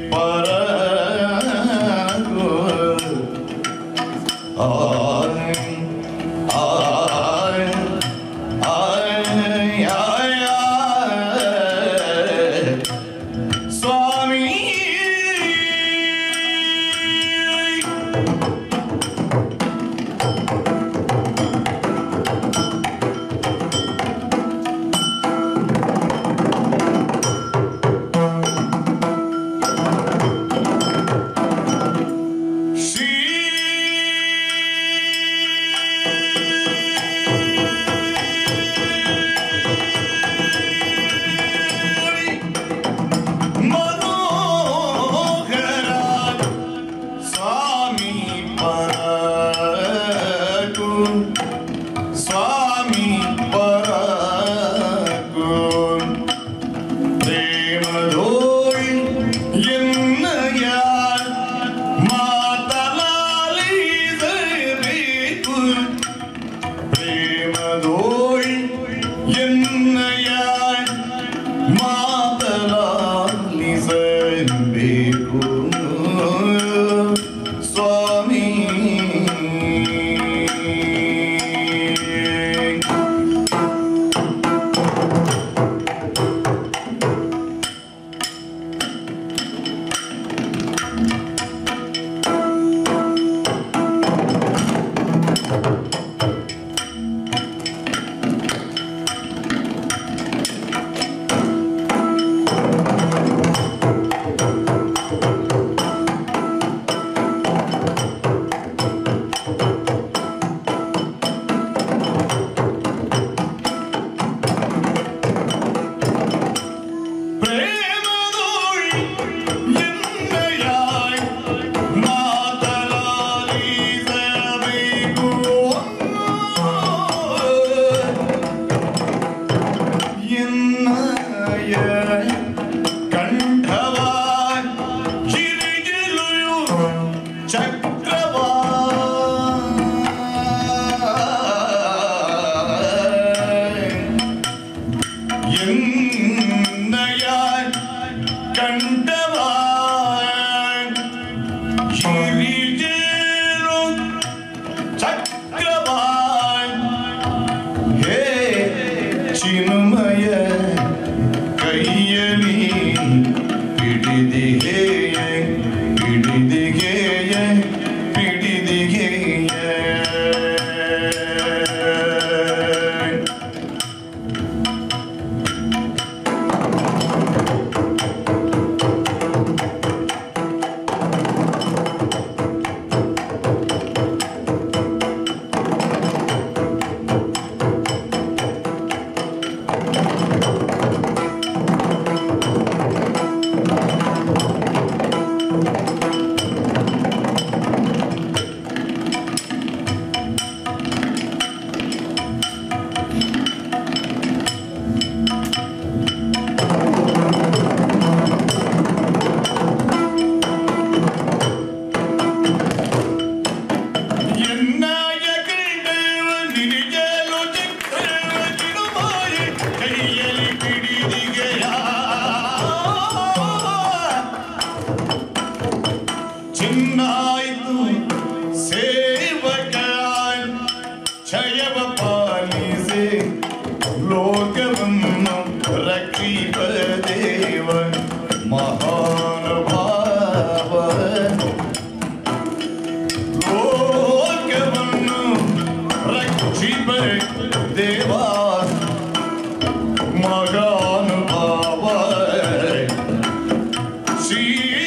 ಚಿನ್ನಾಯಿತು ಸೇವಕ ಕ್ಷಯವ ಪಾಲಿಸೆ ಲೋಕವನ್ನು ರಕ್ಷಿಪ ದೇವ ಮಹಾನುಭಾವ ಲೋಕವನ್ನು ರಕ್ಷಿಪ ದೇವ ಮಹಾನುಭಾವ ಶ್ರೀ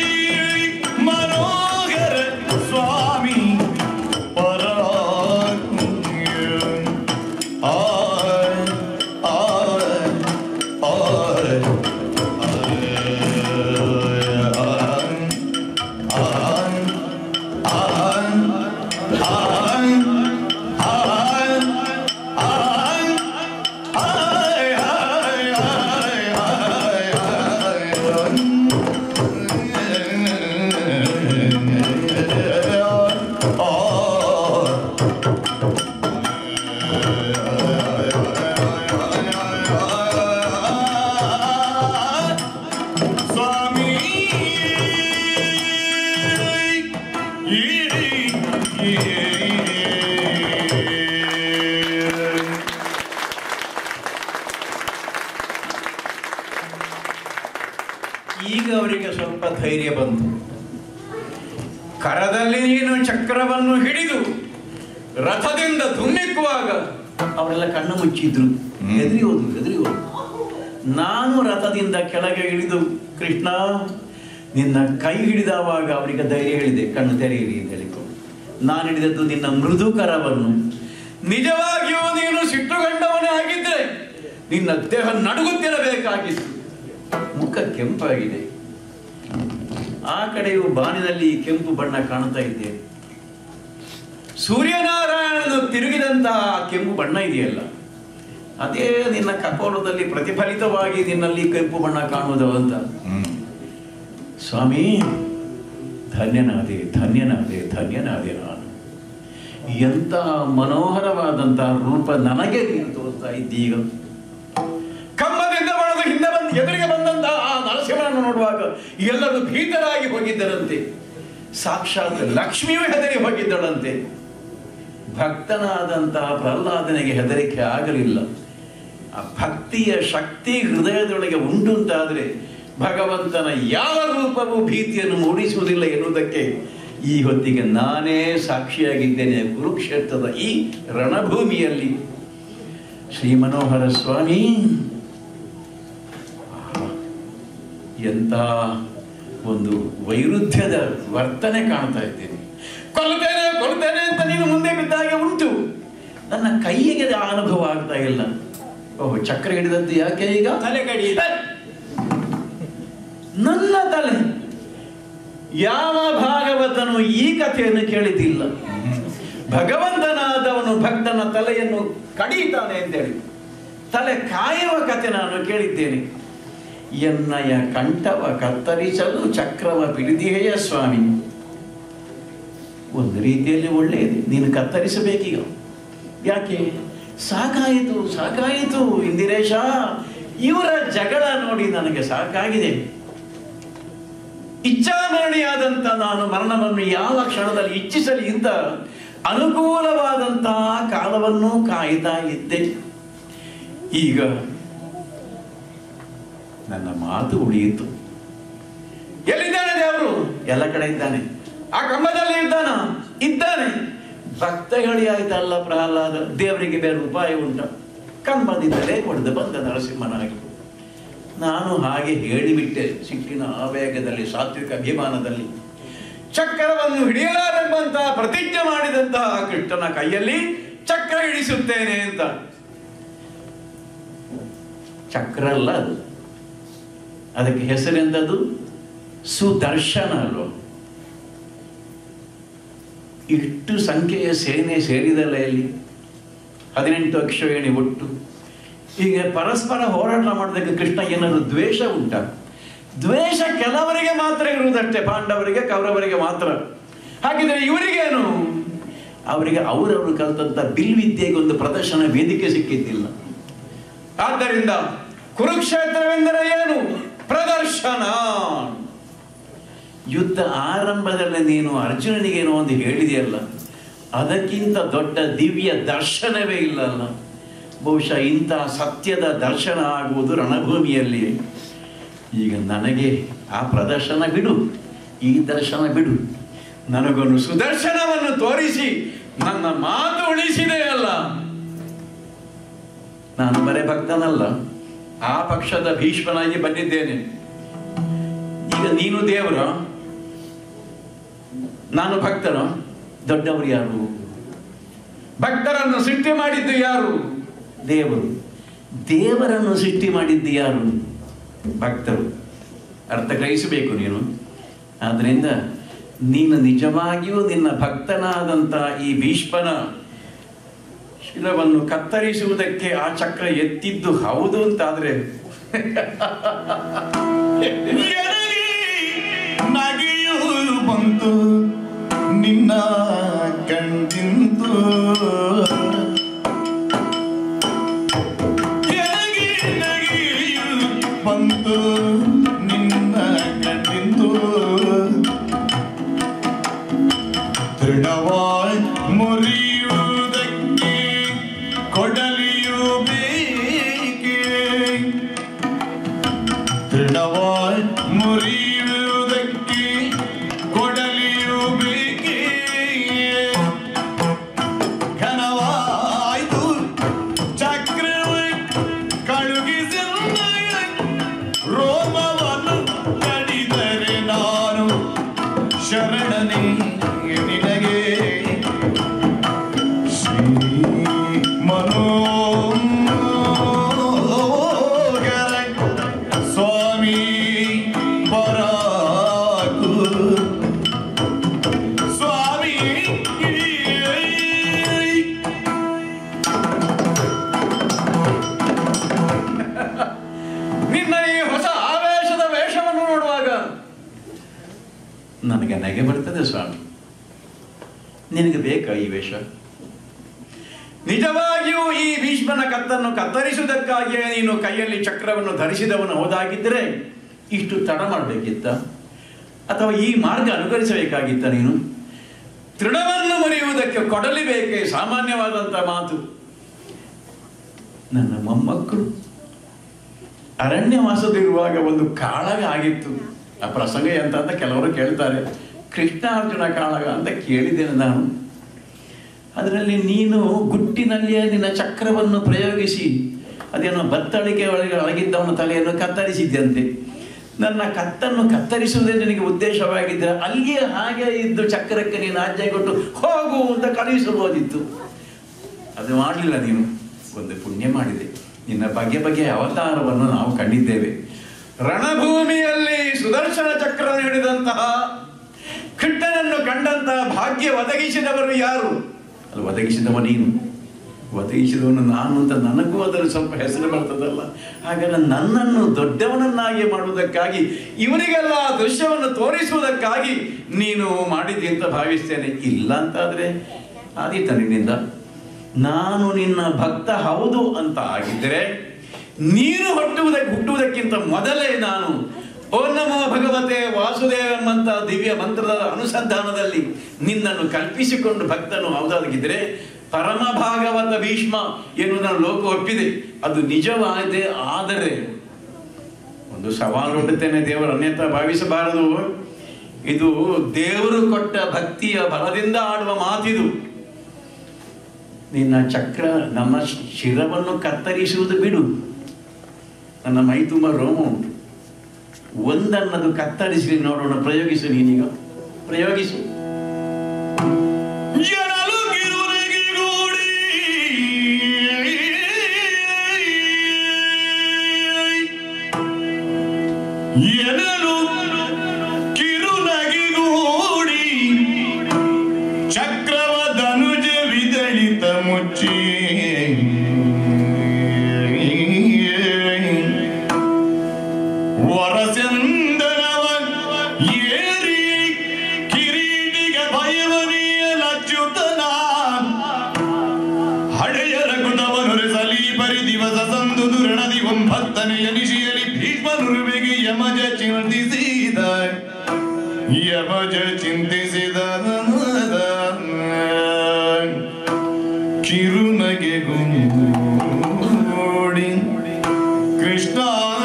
ಮನೋಹರ ಸ್ವಾಮಿ ಈಗ ಅವರಿಗೆ ಸ್ವಲ್ಪ ಧೈರ್ಯ ಬಂತು. ಕರದಲ್ಲಿ ನೀನು ಚಕ್ರವನ್ನು ಹಿಡಿದು ರಥದಿಂದ ಧುಮ್ಮಿಕ್ಕುವಾಗ ಅವರೆಲ್ಲ ಕಣ್ಣು ಮುಚ್ಚಿದ್ರು, ಹೆದರಿ ಹೋದ್ರು. ನಾನು ರಥದಿಂದ ಕೆಳಗೆ ಇಳಿದು ಕೃಷ್ಣ ನಿನ್ನ ಕೈ ಹಿಡಿದವಾಗ ಅವರಿಗೆ ಧೈರ್ಯ ಹೇಳಿದೆ, ಕಣ್ಣು ತೆರೆಯಿರಿ ಅಂತ ಹೇಳಿಕೊಂಡು. ನಾನು ಹಿಡಿದದ್ದು ನಿನ್ನ ಮೃದು ಕರವನ್ನು. ನಿಜವಾಗಿಯೂ ನೀನು ಸಿಟ್ಟುಗೊಂಡವನೇ ಆಗಿದ್ರೆ ನಿನ್ನ ದೇಹ ನಡುಗುತ್ತಿರಬೇಕಾಗಿತ್ತು. ಮುಖ ಕೆಂಪಾಗಿದೆ, ಆ ಕಡೆಯೂ ಬಾನಿನಲ್ಲಿ ಕೆಂಪು ಬಣ್ಣ ಕಾಣ್ತಾ ಇದೆ. ಸೂರ್ಯನಾರಾಯಣನು ತಿರುಗಿದಂತಹ ಕೆಂಪು ಬಣ್ಣ ಇದೆಯಲ್ಲ, ಅದೇ ನಿನ್ನ ಕಪೋಲದಲ್ಲಿ ಪ್ರತಿಫಲಿತವಾಗಿ ನಿನ್ನಲ್ಲಿ ಕೆಂಪು ಬಣ್ಣ ಕಾಣುವುದು ಅಂತ. ಸ್ವಾಮಿ ಧನ್ಯನಾದೆ ಧನ್ಯನಾದೆ ಧನ್ಯನಾದೆ ನಾನು. ಎಂತಹ ಮನೋಹರವಾದಂತಹ ರೂಪ ನನಗೆ ನೀನು ತೋರ್ತಾ ಇದ್ದೀಗ. ಕಂಬದಿಂದ ಬಳದು ಹಿಂದೆ ಬಂದು ಎದುರಿಗೆ ಬಂದಂತಹ ಆ ನರಸಿಂಹನನ್ನು ನೋಡುವಾಗ ಎಲ್ಲರೂ ಭೀತರಾಗಿ ಹೋಗಿದ್ದರಂತೆ. ಸಾಕ್ಷಾತ್ ಲಕ್ಷ್ಮಿಯೂ ಹೆದರಿ ಹೋಗಿದ್ದಳಂತೆ. ಭಕ್ತನಾದಂತಹ ಪ್ರಹ್ಲಾದನಿಗೆ ಹೆದರಿಕೆ ಆಗಲಿಲ್ಲ. ಆ ಭಕ್ತಿಯ ಶಕ್ತಿ ಹೃದಯದೊಳಗೆ ಉಂಟು ಅಂತಾದರೆ ಭಗವಂತನ ಯಾವ ರೂಪವೂ ಭೀತಿಯನ್ನು ಮೂಡಿಸುವುದಿಲ್ಲ ಎನ್ನುವುದಕ್ಕೆ ಈ ಹೊತ್ತಿಗೆ ನಾನೇ ಸಾಕ್ಷಿಯಾಗಿದ್ದೇನೆ. ಕುರುಕ್ಷೇತ್ರದ ಈ ರಣಭೂಮಿಯಲ್ಲಿ ಶ್ರೀ ಮನೋಹರ ಸ್ವಾಮಿ ಎಂಥ ಒಂದು ವೈರುಧ್ಯದ ವರ್ತನೆ ಕಾಣ್ತಾ ಇದ್ದೇನೆ. ಕೊಲ್ತೇನೆ ಅಂತ ನೀನು ಮುಂದೆ ಬಿದ್ದಾಗ ಉಂಟು, ನನ್ನ ಕೈಯಿಗೆ ಆ ಅನುಭವ ಆಗ್ತಾ ಇಲ್ಲ. ಓಹ್, ಚಕ್ರ ಹಿಡಿದದ್ದು ಯಾಕೆ ಈಗ? ತಲೆ ಕಡಿ. ನನ್ನ ತಲೆ. ಯಾವ ಭಾಗವತನು ಈ ಕಥೆಯನ್ನು ಕೇಳಿದ್ದಿಲ್ಲ. ಭಗವಂತನಾದವನು ಭಕ್ತನ ತಲೆಯನ್ನು ಕಡಿತಾನೆ ಅಂತೇಳಿ ತಲೆ ಕಾಯುವ ಕಥೆ ನಾನು ಕೇಳಿದ್ದೇನೆ. ಎನ್ನಯ ಕಂಠವ ಕತ್ತರಿಸಲು ಚಕ್ರವ ಪಿಡಿದಿಯೇ ಸ್ವಾಮಿ. ಒಂದು ರೀತಿಯಲ್ಲಿ ಒಳ್ಳೆಯದು, ನೀನು ಕತ್ತರಿಸಬೇಕೀಗ. ಯಾಕೆ? ಸಾಕಾಯಿತು ಇಂದಿರೇಶ, ಇವರ ಜಗಳ ನೋಡಿ ನನಗೆ ಸಾಕಾಗಿದೆ. ಇಚ್ಛಾಮರಣಿಯಾದಂಥ ನಾನು ಮರಣವನ್ನು ಯಾವ ಕ್ಷಣದಲ್ಲಿ ಇಚ್ಛಿಸಲಿ ಅಂತ ಅನುಕೂಲವಾದಂತಹ ಕಾಲವನ್ನು ಕಾಯ್ತಾ ಇದ್ದೆ. ಈಗ ನನ್ನ ಮಾತು ಉಳಿಯಿತು. ಎಲ್ಲಿದ್ದಾನೆ ದೇವರು? ಎಲ್ಲ ಕಡೆ ಇದ್ದಾನೆ. ಆ ಕಂಬದಲ್ಲಿ ಇದ್ದಾನೆ. ಭಕ್ತಗಳಿ ಆಯ್ತಲ್ಲ ಪ್ರಹ್ಲಾದ, ದೇವರಿಗೆ ಬೇರೆ ಉಪಾಯ ಉಂಟ? ಕಂಬದಿಂದಲೇ ಹೊಡೆದು ಬಂದ ನರಸಿಂಹನಾಗಿ. ನಾನು ಹಾಗೆ ಹೇಳಿಬಿಟ್ಟೆ ಸಿಟ್ಟಿನ ಆವೇಗದಲ್ಲಿ, ಸಾತ್ವಿಕ ಅಭಿಮಾನದಲ್ಲಿ. ಚಕ್ರವನ್ನು ಹಿಡಿಯಲಾರೆಂಬಂತಹ ಪ್ರತಿಜ್ಞೆ ಮಾಡಿದಂತಹ ಕೃಷ್ಣನ ಕೈಯಲ್ಲಿ ಚಕ್ರ ಹಿಡಿಸುತ್ತೇನೆ ಅಂತ. ಚಕ್ರ ಅಲ್ಲ ಅದು, ಅದಕ್ಕೆ ಹೆಸರೆಂದದು ಸುದರ್ಶನ ಅಲ್ವ. ಇಷ್ಟು ಸಂಖ್ಯೆಯ ಸೇನೆ ಸೇರಿದಲೆಯಲ್ಲಿ 18 ಅಕ್ಷೋಹಿಣಿ ಒಟ್ಟು. ಹೀಗೆ ಪರಸ್ಪರ ಹೋರಾಟ ಮಾಡೋದಕ್ಕೆ ಕೃಷ್ಣ ಏನಾದ್ರು ದ್ವೇಷ ಉಂಟ? ದ್ವೇಷ ಕೆಲವರಿಗೆ ಮಾತ್ರ ಇರುವುದಷ್ಟೇ, ಪಾಂಡವರಿಗೆ ಕೌರವರಿಗೆ ಮಾತ್ರ. ಹಾಗಿದ್ರೆ ಇವರಿಗೇನು? ಅವರಿಗೆ ಅವರವರು ಕಲಿತಂತ ಬಿಲ್ವಿದ್ಯೆಗೆ ಒಂದು ಪ್ರದರ್ಶನ ವೇದಿಕೆ ಸಿಕ್ಕಿದ್ದಿಲ್ಲ. ಆದ್ದರಿಂದ ಕುರುಕ್ಷೇತ್ರವೆಂದರೆ ಏನು? ಪ್ರದರ್ಶನ. ಯುದ್ಧ ಆರಂಭದಲ್ಲಿ ನೀನು ಅರ್ಜುನನಿಗೇನೋ ಒಂದು ಹೇಳಿದೆಯಲ್ಲ, ಅದಕ್ಕಿಂತ ದೊಡ್ಡ ದಿವ್ಯ ದರ್ಶನವೇ ಇಲ್ಲಲ್ಲ. ಬಹುಶಃ ಇಂಥ ಸತ್ಯದ ದರ್ಶನ ಆಗುವುದು ರಣಭೂಮಿಯಲ್ಲಿ. ಈಗ ನನಗೆ ಆ ಪ್ರದರ್ಶನ ಬಿಡು, ಈ ದರ್ಶನ ಬಿಡು, ನನಗೊಂದು ಸುದರ್ಶನವನ್ನು ತೋರಿಸಿ ನನ್ನ ಮಾತು ಉಳಿಸಿದೆಯಲ್ಲ. ನಾನು ಬರೇ ಭಕ್ತನಲ್ಲ, ಆ ಪಕ್ಷದ ಭೀಷ್ಮನಾಗಿ ಬಂದಿದ್ದೇನೆ. ಈಗ ನೀನು ದೇವರ, ನಾನು ಭಕ್ತನ. ದೊಡ್ಡವರು ಯಾರು? ಭಕ್ತರನ್ನು ಸೃಷ್ಟಿ ಮಾಡಿದ್ದು ಯಾರು? ದೇವರು. ದೇವರನ್ನು ಸೃಷ್ಟಿ ಮಾಡಿದ್ದು ಯಾರು? ಭಕ್ತರು. ಅರ್ಥ ಗ್ರಹಿಸಬೇಕು ನೀನು. ಆದ್ದರಿಂದ ನೀನು ನಿಜವಾಗಿಯೂ ನಿನ್ನ ಭಕ್ತನಾದಂಥ ಈ ಭೀಷ್ಮನ ಶಿರವನ್ನು ಕತ್ತರಿಸುವುದಕ್ಕೆ ಆ ಚಕ್ರ ಎತ್ತಿದ್ದು ಹೌದು ಅಂತಾದ್ರೆ ನಗೆಯೂ ಬಂತು ನಿನ್ನ ಕಂಡಿಂತು, ನಗೆಯೂ ಬಂತು ನಿನ್ನ ಕಂಡಿಂತು, ದೃಢವಾಯ್ ಮುರಿಯುವುದಕ್ಕೆ ಕೊಡಲಿಯು ಬೇಕೆ, ದೃಢವಾಯ್ ಮುರಿಯುವುದಕ್ಕೆ ಕೊಡಲಿಯು ಬೇಕೆ, ಘನವಾಯ್ತು ಚಕ್ರವ ಕಳುಗಿಸಿ ರೋಮವನ್ನು ಕಡಿದರೆ ನಾನು ಶರಣನೇ ನಿನಗೆ. ಶ್ರೀ ಮನೋಹರ ಸ್ವಾಮಿ ಪರಾಕು ಸ್ವಾಮಿ. ನಿನ್ನ ಈ ಹೊಸ ಆವೇಶದ ವೇಷವನ್ನು ನೋಡುವಾಗ ನನಗೆ ನಗೆ ಬರ್ತದೆ ಸ್ವಾಮಿ. ನಿನಗೆ ಬೇಕಾ ಈ ವೇಷ? ನಿಜವಾಗಿಯೂ ಈ ಭೀಷ್ಮನ ಕತ್ತನ್ನು ಕತ್ತರಿಸುವುದಕ್ಕಾಗಿಯೇ ನೀನು ಕೈಯಲ್ಲಿ ಚಕ್ರವನ್ನು ಧರಿಸಿದವನು ಹೋದಾಗಿದ್ದರೆ ಇಷ್ಟು ತಡ ಮಾಡಬೇಕಿತ್ತ? ಅಥವಾ ಈ ಮಾರ್ಗ ಅನುಕರಿಸಬೇಕಾಗಿತ್ತ ನೀನು? ತೃಣವನ್ನು ಮುರಿಯುವುದಕ್ಕೆ ಕೊಡಲಿ ಬೇಕೇ? ಸಾಮಾನ್ಯವಾದಂಥ ಮಾತು. ನನ್ನ ಮೊಮ್ಮಕ್ಕಳು ಅರಣ್ಯವಾಸದಿರುವಾಗ ಒಂದು ಕಾಳಗ ಆಗಿತ್ತು. ಆ ಪ್ರಸಂಗ ಎಂತ ಅಂತ ಕೆಲವರು ಕೇಳ್ತಾರೆ. ಕೃಷ್ಣ ಅರ್ಜುನ ಕಾಳಗ ಅಂತ ಕೇಳಿದ್ದೇನೆ ನಾನು. ಅದರಲ್ಲಿ ನೀನು ಗುಟ್ಟಿನಲ್ಲಿಯೇ ನಿನ್ನ ಚಕ್ರವನ್ನು ಪ್ರಯೋಗಿಸಿ ಅದೇನೋ ಬತ್ತಳಿಕೆ ಒಳಗೆ ಒಳಗಿದ್ದವನ ತಲೆಯನ್ನು ಕತ್ತರಿಸಿದ್ದಂತೆ. ನನ್ನ ಕತ್ತನ್ನು ಕತ್ತರಿಸುವುದೇ ನಿನಗೆ ಉದ್ದೇಶವಾಗಿದ್ದರೆ ಅಲ್ಲಿಯೇ ಹಾಗೆ ಇದ್ದು ಚಕ್ರಕ್ಕೆ ನೀನು ಆಜ್ಞೆ ಕೊಟ್ಟು ಹೋಗು ಅಂತ ಕಳುಹಿಸಬಹುದಿತ್ತು. ಅದು ಮಾಡಲಿಲ್ಲ ನೀನು. ಒಂದು ಪುಣ್ಯ ಮಾಡಿದೆ. ನಿನ್ನ ಬಗೆ ಬಗೆಯ ಅವತಾರವನ್ನು ನಾವು ಕಂಡಿದ್ದೇವೆ. ರಣಭೂಮಿಯಲ್ಲಿ ಸುದರ್ಶನ ಚಕ್ರ ಹಿಡಿದಂತಹ ಕೃಷ್ಣನನ್ನು ಕಂಡಂತಹ ಭಾಗ್ಯ ಒದಗಿಸಿದವರು ಯಾರು? ಅದು ಒದಗಿಸಿದವ ನೀನು, ಒದಗಿಸಿದವನು ನಾನು ಅಂತ ನನಗೂ ಅದರ ಸ್ವಲ್ಪ ಹೆಸರು ಬರ್ತದಲ್ಲ. ಹಾಗಾದ್ರೆ ನನ್ನನ್ನು ದೊಡ್ಡವನನ್ನಾಗಿ ಮಾಡುವುದಕ್ಕಾಗಿ, ಇವರಿಗೆಲ್ಲ ದೃಶ್ಯವನ್ನು ತೋರಿಸುವುದಕ್ಕಾಗಿ ನೀನು ಮಾಡಿದ್ದಿ ಅಂತ ಭಾವಿಸ್ತೇನೆ. ಇಲ್ಲ ಅಂತಾದರೆ ಆದೀತ ನಿನ್ನಿಂದ. ನಾನು ನಿನ್ನ ಭಕ್ತ ಹೌದು ಅಂತ ಆಗಿದ್ದರೆ ನೀನು ಹುಟ್ಟುವುದಕ್ಕಿಂತ ಮೊದಲೇ ನಾನು ಓ ನಮೋ ಭಗವತೆ ವಾಸುದೇವ ಎಂಬಂತ ದಿವ್ಯ ಮಂತ್ರದ ಅನುಸಂಧಾನದಲ್ಲಿ ನಿನ್ನನ್ನು ಕಲ್ಪಿಸಿಕೊಂಡು ಭಕ್ತನು ಹೌದಾಗಿದ್ದರೆ ಪರಮ ಭಾಗವತ ಭೀಷ್ಮ ಎನ್ನುವುದನ್ನು ಲೋಕ ಒಪ್ಪಿದೆ. ಅದು ನಿಜವಾಗಿದೆ. ಆದರೆ ಒಂದು ಸವಾಲು ಹೊಡುತ್ತೇನೆ, ದೇವರು ಅನ್ಯತಾ ಭಾವಿಸಬಾರದು. ಇದು ದೇವರು ಕೊಟ್ಟ ಭಕ್ತಿಯ ಬಲದಿಂದ ಆಡುವ ಮಾತಿದು. ನಿನ್ನ ಚಕ್ರ ನಮ್ಮ ಶಿರವನ್ನು ಕತ್ತರಿಸುವುದು ಬಿಡು. ನನ್ನ ಮೈ ತುಂಬ ರೋಮ ಉಂಟು. ಒಂದನ್ನದು ಕತ್ತರಿಸಿ ನೋಡೋಣ. ಪ್ರಯೋಗಿಸು, ನೀನೀಗ ಪ್ರಯೋಗಿಸು. ಚಕ್ರವ ಧನುಜ ವಿದಳಿತ ಮುಚ್ಚಿ ವರಸೆಂದನವ ಏರಿ ಕಿರೀಟಿಗೆ ಭಯವನಿಯಲಚ್ಯುತನ ಹಡೆಯರ ಗುಣವನುರೆಸಲಿ ಪರಿ ದಿವಸ ಸಂದು ದುರಣದಿ ಒಂಬತ್ತನೆಯ ನಿಶಿಯಲಿ ಭೀಷ್ಮನುರುವೆಗೆ ಯಮಜ ಚಿಂತಿಸಿದ ಚಿಂತಿಸಿದ ಕಿರುನಗೆಗೂಡಿ ಕೃಷ್ಣ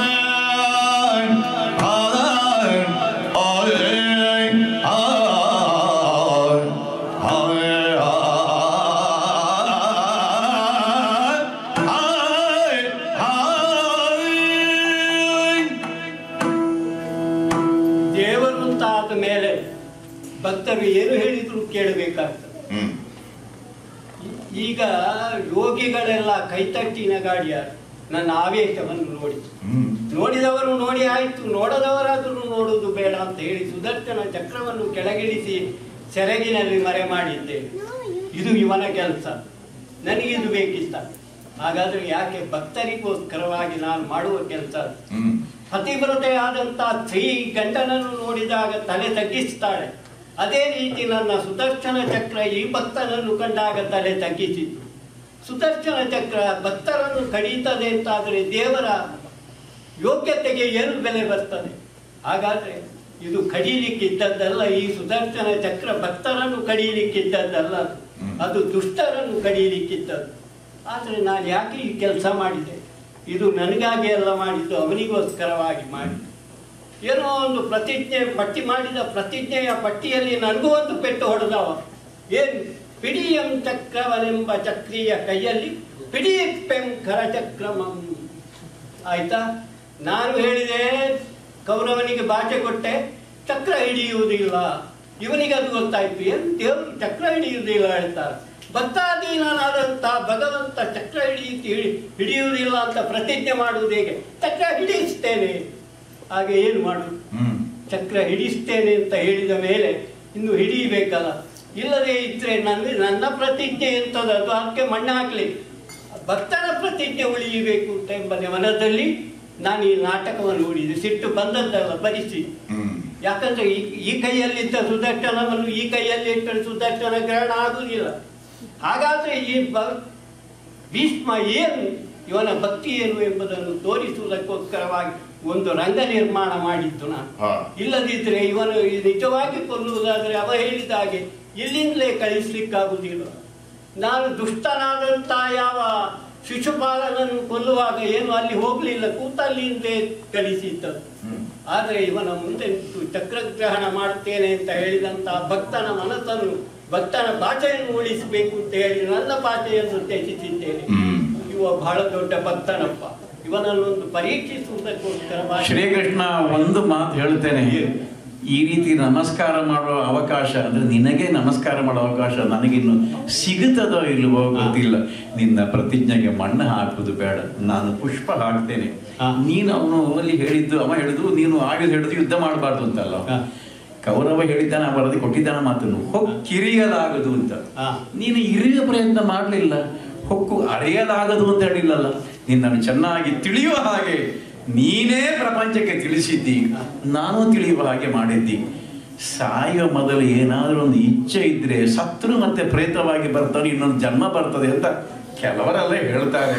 ಭಕ್ತರು ಏನು ಹೇಳಿದ್ರು ಕೇಳಬೇಕಾಗ್ತದೆ. ಈಗ ಯೋಗಿಗಳೆಲ್ಲ ಕೈತಟ್ಟಿನ ಗಾಡಿಯಾರು ನನ್ನ ಆವೇಶವನ್ನು ನೋಡಿದವರು ನೋಡಿ ಆಯ್ತು, ನೋಡದವರಾದರೂ ನೋಡುವುದು ಬೇಡ ಅಂತ ಹೇಳಿ ಸುದರ್ಶನ ಚಕ್ರವನ್ನು ಕೆಳಗಿಳಿಸಿ ಸೆರಗಿನಲ್ಲಿ ಮರೆ ಮಾಡಿದ್ದೇನೆ. ಇದು ಇವನ ಕೆಲಸ, ನನಗಿದು ಬೇಕಿತ್ತ. ಹಾಗಾದ್ರೆ ಯಾಕೆ ಭಕ್ತರಿಗೋಸ್ಕರವಾಗಿ ನಾನು ಮಾಡುವ ಕೆಲಸ. ಪತಿವ್ರತೆಯಾದಂತ ಸ್ತ್ರೀ ಗಂಡನನ್ನು ನೋಡಿದಾಗ ತಲೆ ತಗ್ಗಿಸ್ತಾಳೆ. ಅದೇ ರೀತಿ ನನ್ನ ಸುದರ್ಶನ ಚಕ್ರ ಈ ಭಕ್ತನನ್ನು ಕಂಡಾಗ ತಲೆ ತಗ್ಗಿಸಿತು. ಸುದರ್ಶನ ಚಕ್ರ ಭಕ್ತರನ್ನು ಕಡಿಯುತ್ತದೆ ಅಂತಾದರೆ ದೇವರ ಯೋಗ್ಯತೆಗೆ ಏನು ಬೆಲೆ ಬರ್ತದೆ? ಹಾಗಾದ್ರೆ ಇದು ಕಡಿಲಿಕ್ಕಿದ್ದದ್ದಲ್ಲ. ಈ ಸುದರ್ಶನ ಚಕ್ರ ಭಕ್ತರನ್ನು ಕಡಿಯಲಿಕ್ಕಿದ್ದದ್ದಲ್ಲ, ಅದು ದುಷ್ಟರನ್ನು ಕಡಿಯಲಿಕ್ಕಿದ್ದದ್ದು. ಆದರೆ ನಾನು ಯಾಕೆ ಈ ಕೆಲಸ ಮಾಡಿದೆ? ಇದು ನನಗಾಗಿ ಎಲ್ಲ ಮಾಡಿದ್ದು, ಅವನಿಗೋಸ್ಕರವಾಗಿ ಮಾಡಿ. ಏನೋ ಒಂದು ಪ್ರತಿಜ್ಞೆ ಪಟ್ಟಿ ಮಾಡಿದ ಪ್ರತಿಜ್ಞೆಯ ಪಟ್ಟಿಯಲ್ಲಿ ನನಗೂ ಒಂದು ಪೆಟ್ಟು ಹೊಡೆದವ. ಏನು? ಪಿಡಿಯಂ ಚಕ್ರವನೆಂಬ ಚಕ್ರಿಯ ಕೈಯಲ್ಲಿ ಪಿಡಿಯಪ್ಪೆಂ ಕರಚಕ್ರಮಂ. ಆಯ್ತಾ? ನಾನು ಹೇಳಿದೆ, ಕೌರವನಿಗೆ ಭಾಷೆ ಕೊಟ್ಟೆ, ಚಕ್ರ ಹಿಡಿಯುವುದಿಲ್ಲ. ಇವನಿಗೆ ಅದು ಗೊತ್ತಾಯ್ತು. ಏನು ದೇವರು ಚಕ್ರ ಹಿಡಿಯುವುದಿಲ್ಲ ಹೇಳ್ತಾರೆ. ಭಕ್ತಾಧೀನನಾದಂಥ ಭಗವಂತ ಚಕ್ರ ಹಿಡಿಯುವುದಿಲ್ಲ ಅಂತ ಪ್ರತಿಜ್ಞೆ ಮಾಡುವುದು ಹೇಗೆ? ಚಕ್ರ ಹಿಡಿಸ್ತೇನೆ. ಹಾಗೆ ಏನು ಮಾಡುದು? ಚಕ್ರ ಹಿಡಿಸ್ತೇನೆ ಅಂತ ಹೇಳಿದ ಮೇಲೆ ಇನ್ನು ಹಿಡಿಯಬೇಕಲ್ಲ. ಇಲ್ಲದೆ ಇದ್ರೆ ನನ್ನ ಪ್ರತಿಜ್ಞೆ ಎಂತದ್ದು? ಅದು ಅದಕ್ಕೆ ಮಣ್ಣು ಹಾಕಲಿ. ಭಕ್ತನ ಪ್ರತಿಜ್ಞೆ ಉಳಿಯಬೇಕು ಅಂತ ಎಂಬ ಮನದಲ್ಲಿ ನಾನು ಈ ನಾಟಕವನ್ನು ನೋಡಿದೆ. ಸಿಟ್ಟು ಬಂದದ್ದಲ್ಲ, ಬರಿಸಿ. ಯಾಕಂದ್ರೆ ಈ ಕೈಯಲ್ಲಿದ್ದ ಸುದರ್ಶನವನ್ನು ಈ ಕೈಯಲ್ಲಿ ಇಟ್ಟರೆ ಸುದರ್ಶನ ಗ್ರಹಣ ಆಗುವುದಿಲ್ಲ. ಹಾಗಾದ್ರೆ ಈ ಭೀಷ್ಮ ಏನು, ಇವನ ಭಕ್ತಿ ಏನು ಎಂಬುದನ್ನು ತೋರಿಸುವುದಕ್ಕೋಸ್ಕರವಾಗಿ ಒಂದು ರಂಗ ನಿರ್ಮಾಣ ಮಾಡಿದ್ದು ನಾನು. ಇಲ್ಲದಿದ್ರೆ ಇವನು ನಿಜವಾಗಿ ಕೊಲ್ಲುವುದಾದರೆ ಅವ ಹೇಳಿದ ಹಾಗೆ ಇಲ್ಲಿಂದಲೇ ಕಳಿಸ್ಲಿಕ್ಕಾಗುವುದಿಲ್ಲ. ನಾನು ದುಷ್ಟನಾದಂಥ ಯಾವ ಶಿಶುಪಾಲನನ್ನು ಕೊಲ್ಲುವಾಗ ಏನು ಅಲ್ಲಿ ಹೋಗ್ಲಿಲ್ಲ, ಕೂತಲ್ಲಿಂದೇ ಕಳಿಸಿದ್ದದ್ದು. ಆದರೆ ಇವನ ಮುಂದೆ ಚಕ್ರಗ್ರಹಣ ಮಾಡುತ್ತೇನೆ ಅಂತ ಹೇಳಿದಂತ ಭಕ್ತನ ಮನಸ್ಸನ್ನು, ಭಕ್ತನ ಭಾಷೆಯನ್ನು ಉಳಿಸಬೇಕು ಅಂತ ಹೇಳಿ ನನ್ನ ಭಾಷೆಯನ್ನು ತ್ಯಜಿಸಿದ್ದೇನೆ. ಇವ ಬಹಳ ದೊಡ್ಡ ಭಕ್ತನಪ್ಪ. ಇವನನ್ನೊಂದು ಪರೀಕ್ಷಿಸುವುದಕ್ಕೋಸ್ಕರ ಶ್ರೀಕೃಷ್ಣ ಒಂದು ಮಾತು ಹೇಳ್ತೇನೆ. ಈ ರೀತಿ ನಮಸ್ಕಾರ ಮಾಡುವ ಅವಕಾಶ, ಅಂದ್ರೆ ನಿನಗೆ ನಮಸ್ಕಾರ ಮಾಡುವ ಅವಕಾಶ ನನಗಿನ್ನು ಸಿಗುತ್ತದೋ ಇಲ್ವೋ ಗೊತ್ತಿಲ್ಲ. ನಿನ್ನ ಪ್ರತಿಜ್ಞೆಗೆ ಮಣ್ಣು ಹಾಕುವುದು ಬೇಡ, ನಾನು ಪುಷ್ಪ ಹಾಕ್ತೇನೆ. ನೀನು ಅವನು ಅಲ್ಲಿ ಹೇಳಿದ್ದು, ಅವ ಹೇಳಿದ್ದು ನೀನು ಆಯುಧ ಹಿಡಿದು ಯುದ್ಧ ಮಾಡಬಾರ್ದು ಅಂತಲ್ಲ. ಕೌರವ ಹೇಳಿದ್ದಾನೆ, ಅವರದ್ದು ಕೊಟ್ಟಿದ್ದಾನ ಮಾತನ್ನು, ಹೊಕ್ಕಿರಿಯಲಾಗದು ಅಂತ. ನೀನು ಇರಿಯ ಪ್ರಯತ್ನ ಮಾಡಲಿಲ್ಲ, ಹೊಕ್ಕು ಅರಿಯಲಾಗದು ಅಂತ ಹೇಳಿಲ್ಲಲ್ಲ. ನಿನ್ನನ್ನು ಚೆನ್ನಾಗಿ ತಿಳಿಯುವ ಹಾಗೆ ನೀನೇ ಪ್ರಪಂಚಕ್ಕೆ ತಿಳಿಸಿದ್ದಿ, ನಾನು ತಿಳಿಯುವ ಹಾಗೆ ಮಾಡಿದ್ದಿ. ಸಾಯುವ ಮೊದಲು ಏನಾದರೂ ಒಂದು ಇಚ್ಛೆ ಇದ್ರೆ ಸತ್ರು ಮತ್ತೆ ಪ್ರೇತವಾಗಿ ಬರ್ತಾನೆ, ಇನ್ನೊಂದು ಜನ್ಮ ಬರ್ತದೆ ಅಂತ ಕೆಲವರೆಲ್ಲ ಹೇಳ್ತಾರೆ.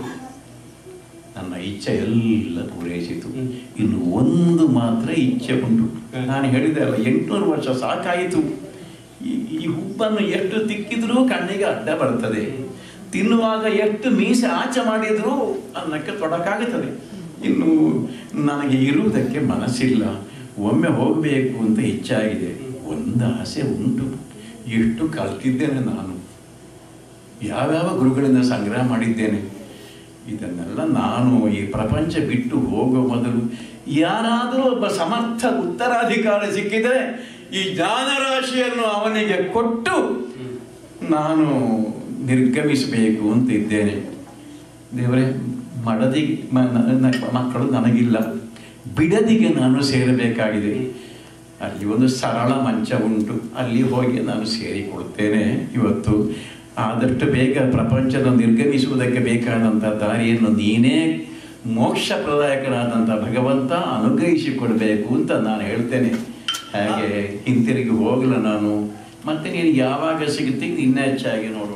ನನ್ನ ಇಚ್ಛೆ ಎಲ್ಲ ಪೂರೈಸಿತು, ಇನ್ನು ಒಂದು ಮಾತ್ರ ಇಚ್ಛೆ ಉಂಟು. ನಾನು ಹೇಳಿದೆ ಅಲ್ಲ, 800 ವರ್ಷ ಸಾಕಾಯಿತು. ಈ ಹುಬ್ಬನ್ನು ಎಷ್ಟು ತಿಕ್ಕಿದ್ರೂ ಕಣ್ಣಿಗೆ ಅಡ್ಡ ಬರ್ತದೆ, ತಿನ್ನುವಾಗ ಎಷ್ಟು ಮೀಸೆ ಆಚೆ ಮಾಡಿದ್ರೂ ಅನ್ನಕ್ಕೆ ತೊಡಕಾಗುತ್ತದೆ. ಇನ್ನು ನನಗೆ ಇರುವುದಕ್ಕೆ ಮನಸ್ಸಿಲ್ಲ, ಒಮ್ಮೆ ಹೋಗಬೇಕು ಅಂತ ಇಚ್ಛಾಗಿದೆ. ಒಂದು ಆಸೆ ಉಂಟು, ಎಷ್ಟು ಕಲ್ತಿದ್ದೇನೆ ನಾನು, ಯಾವ್ಯಾವ ಗುರುಗಳಿಂದ ಸಂಗ್ರಹ ಮಾಡಿದ್ದೇನೆ. ಇದನ್ನೆಲ್ಲ ನಾನು ಈ ಪ್ರಪಂಚ ಬಿಟ್ಟು ಹೋಗುವ ಮೊದಲು ಯಾರಾದರೂ ಒಬ್ಬ ಸಮರ್ಥ ಉತ್ತರಾಧಿಕಾರಿ ಸಿಕ್ಕಿದರೆ ಈ ಜ್ಞಾನರಾಶಿಯನ್ನು ಅವನಿಗೆ ಕೊಟ್ಟು ನಾನು ನಿರ್ಗಮಿಸಬೇಕು ಅಂತ ಇದ್ದೇನೆ. ದೇವರೇ, ಮಡದಿ ಮಕ್ಕಳು ನನಗಿಲ್ಲ, ಬಿಡದಿಗೆ ನಾನು ಸೇರಬೇಕಾಗಿದೆ. ಅಲ್ಲಿ ಒಂದು ಸರಳ ಮಂಚ ಉಂಟು, ಅಲ್ಲಿ ಹೋಗಿ ನಾನು ಸೇರಿಕೊಳ್ತೇನೆ. ಇವತ್ತು ಆದಷ್ಟು ಬೇಗ ಪ್ರಪಂಚದ ನಿರ್ಗಮಿಸುವುದಕ್ಕೆ ಬೇಕಾದಂಥ ದಾರಿಯನ್ನು ನೀನೇ ಮೋಕ್ಷಪ್ರದಾಯಕನಾದಂಥ ಭಗವಂತ ಅನುಗ್ರಹಿಸಿಕೊಡ್ಬೇಕು ಅಂತ ನಾನು ಹೇಳ್ತೇನೆ. ಹಾಗೆ ಹಿಂತಿರುಗಿ ಹೋಗಲ್ಲ ನಾನು. ಮತ್ತೆ ನೀನು ಯಾವಾಗ ಸಿಗುತ್ತೆ ಇನ್ನೂ ಹೆಚ್ಚಾಗಿ ನೋಡೋಣ.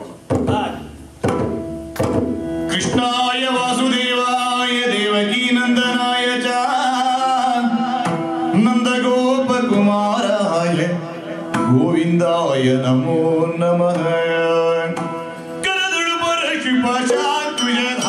ಕೃಷ್ಣಾಯ ವಾಸುದೇವಾಯ ದೇವಕೀ ನಂದನಾಯ ಚ ನಂದಗೋಪ ಕುಮಾರಾಯ ಗೋವಿಂದಾಯ ನಮೋ ನಮಃ ಕರದುಳು ಪರ ಶಿಪಾಶಾತ್ಮಜ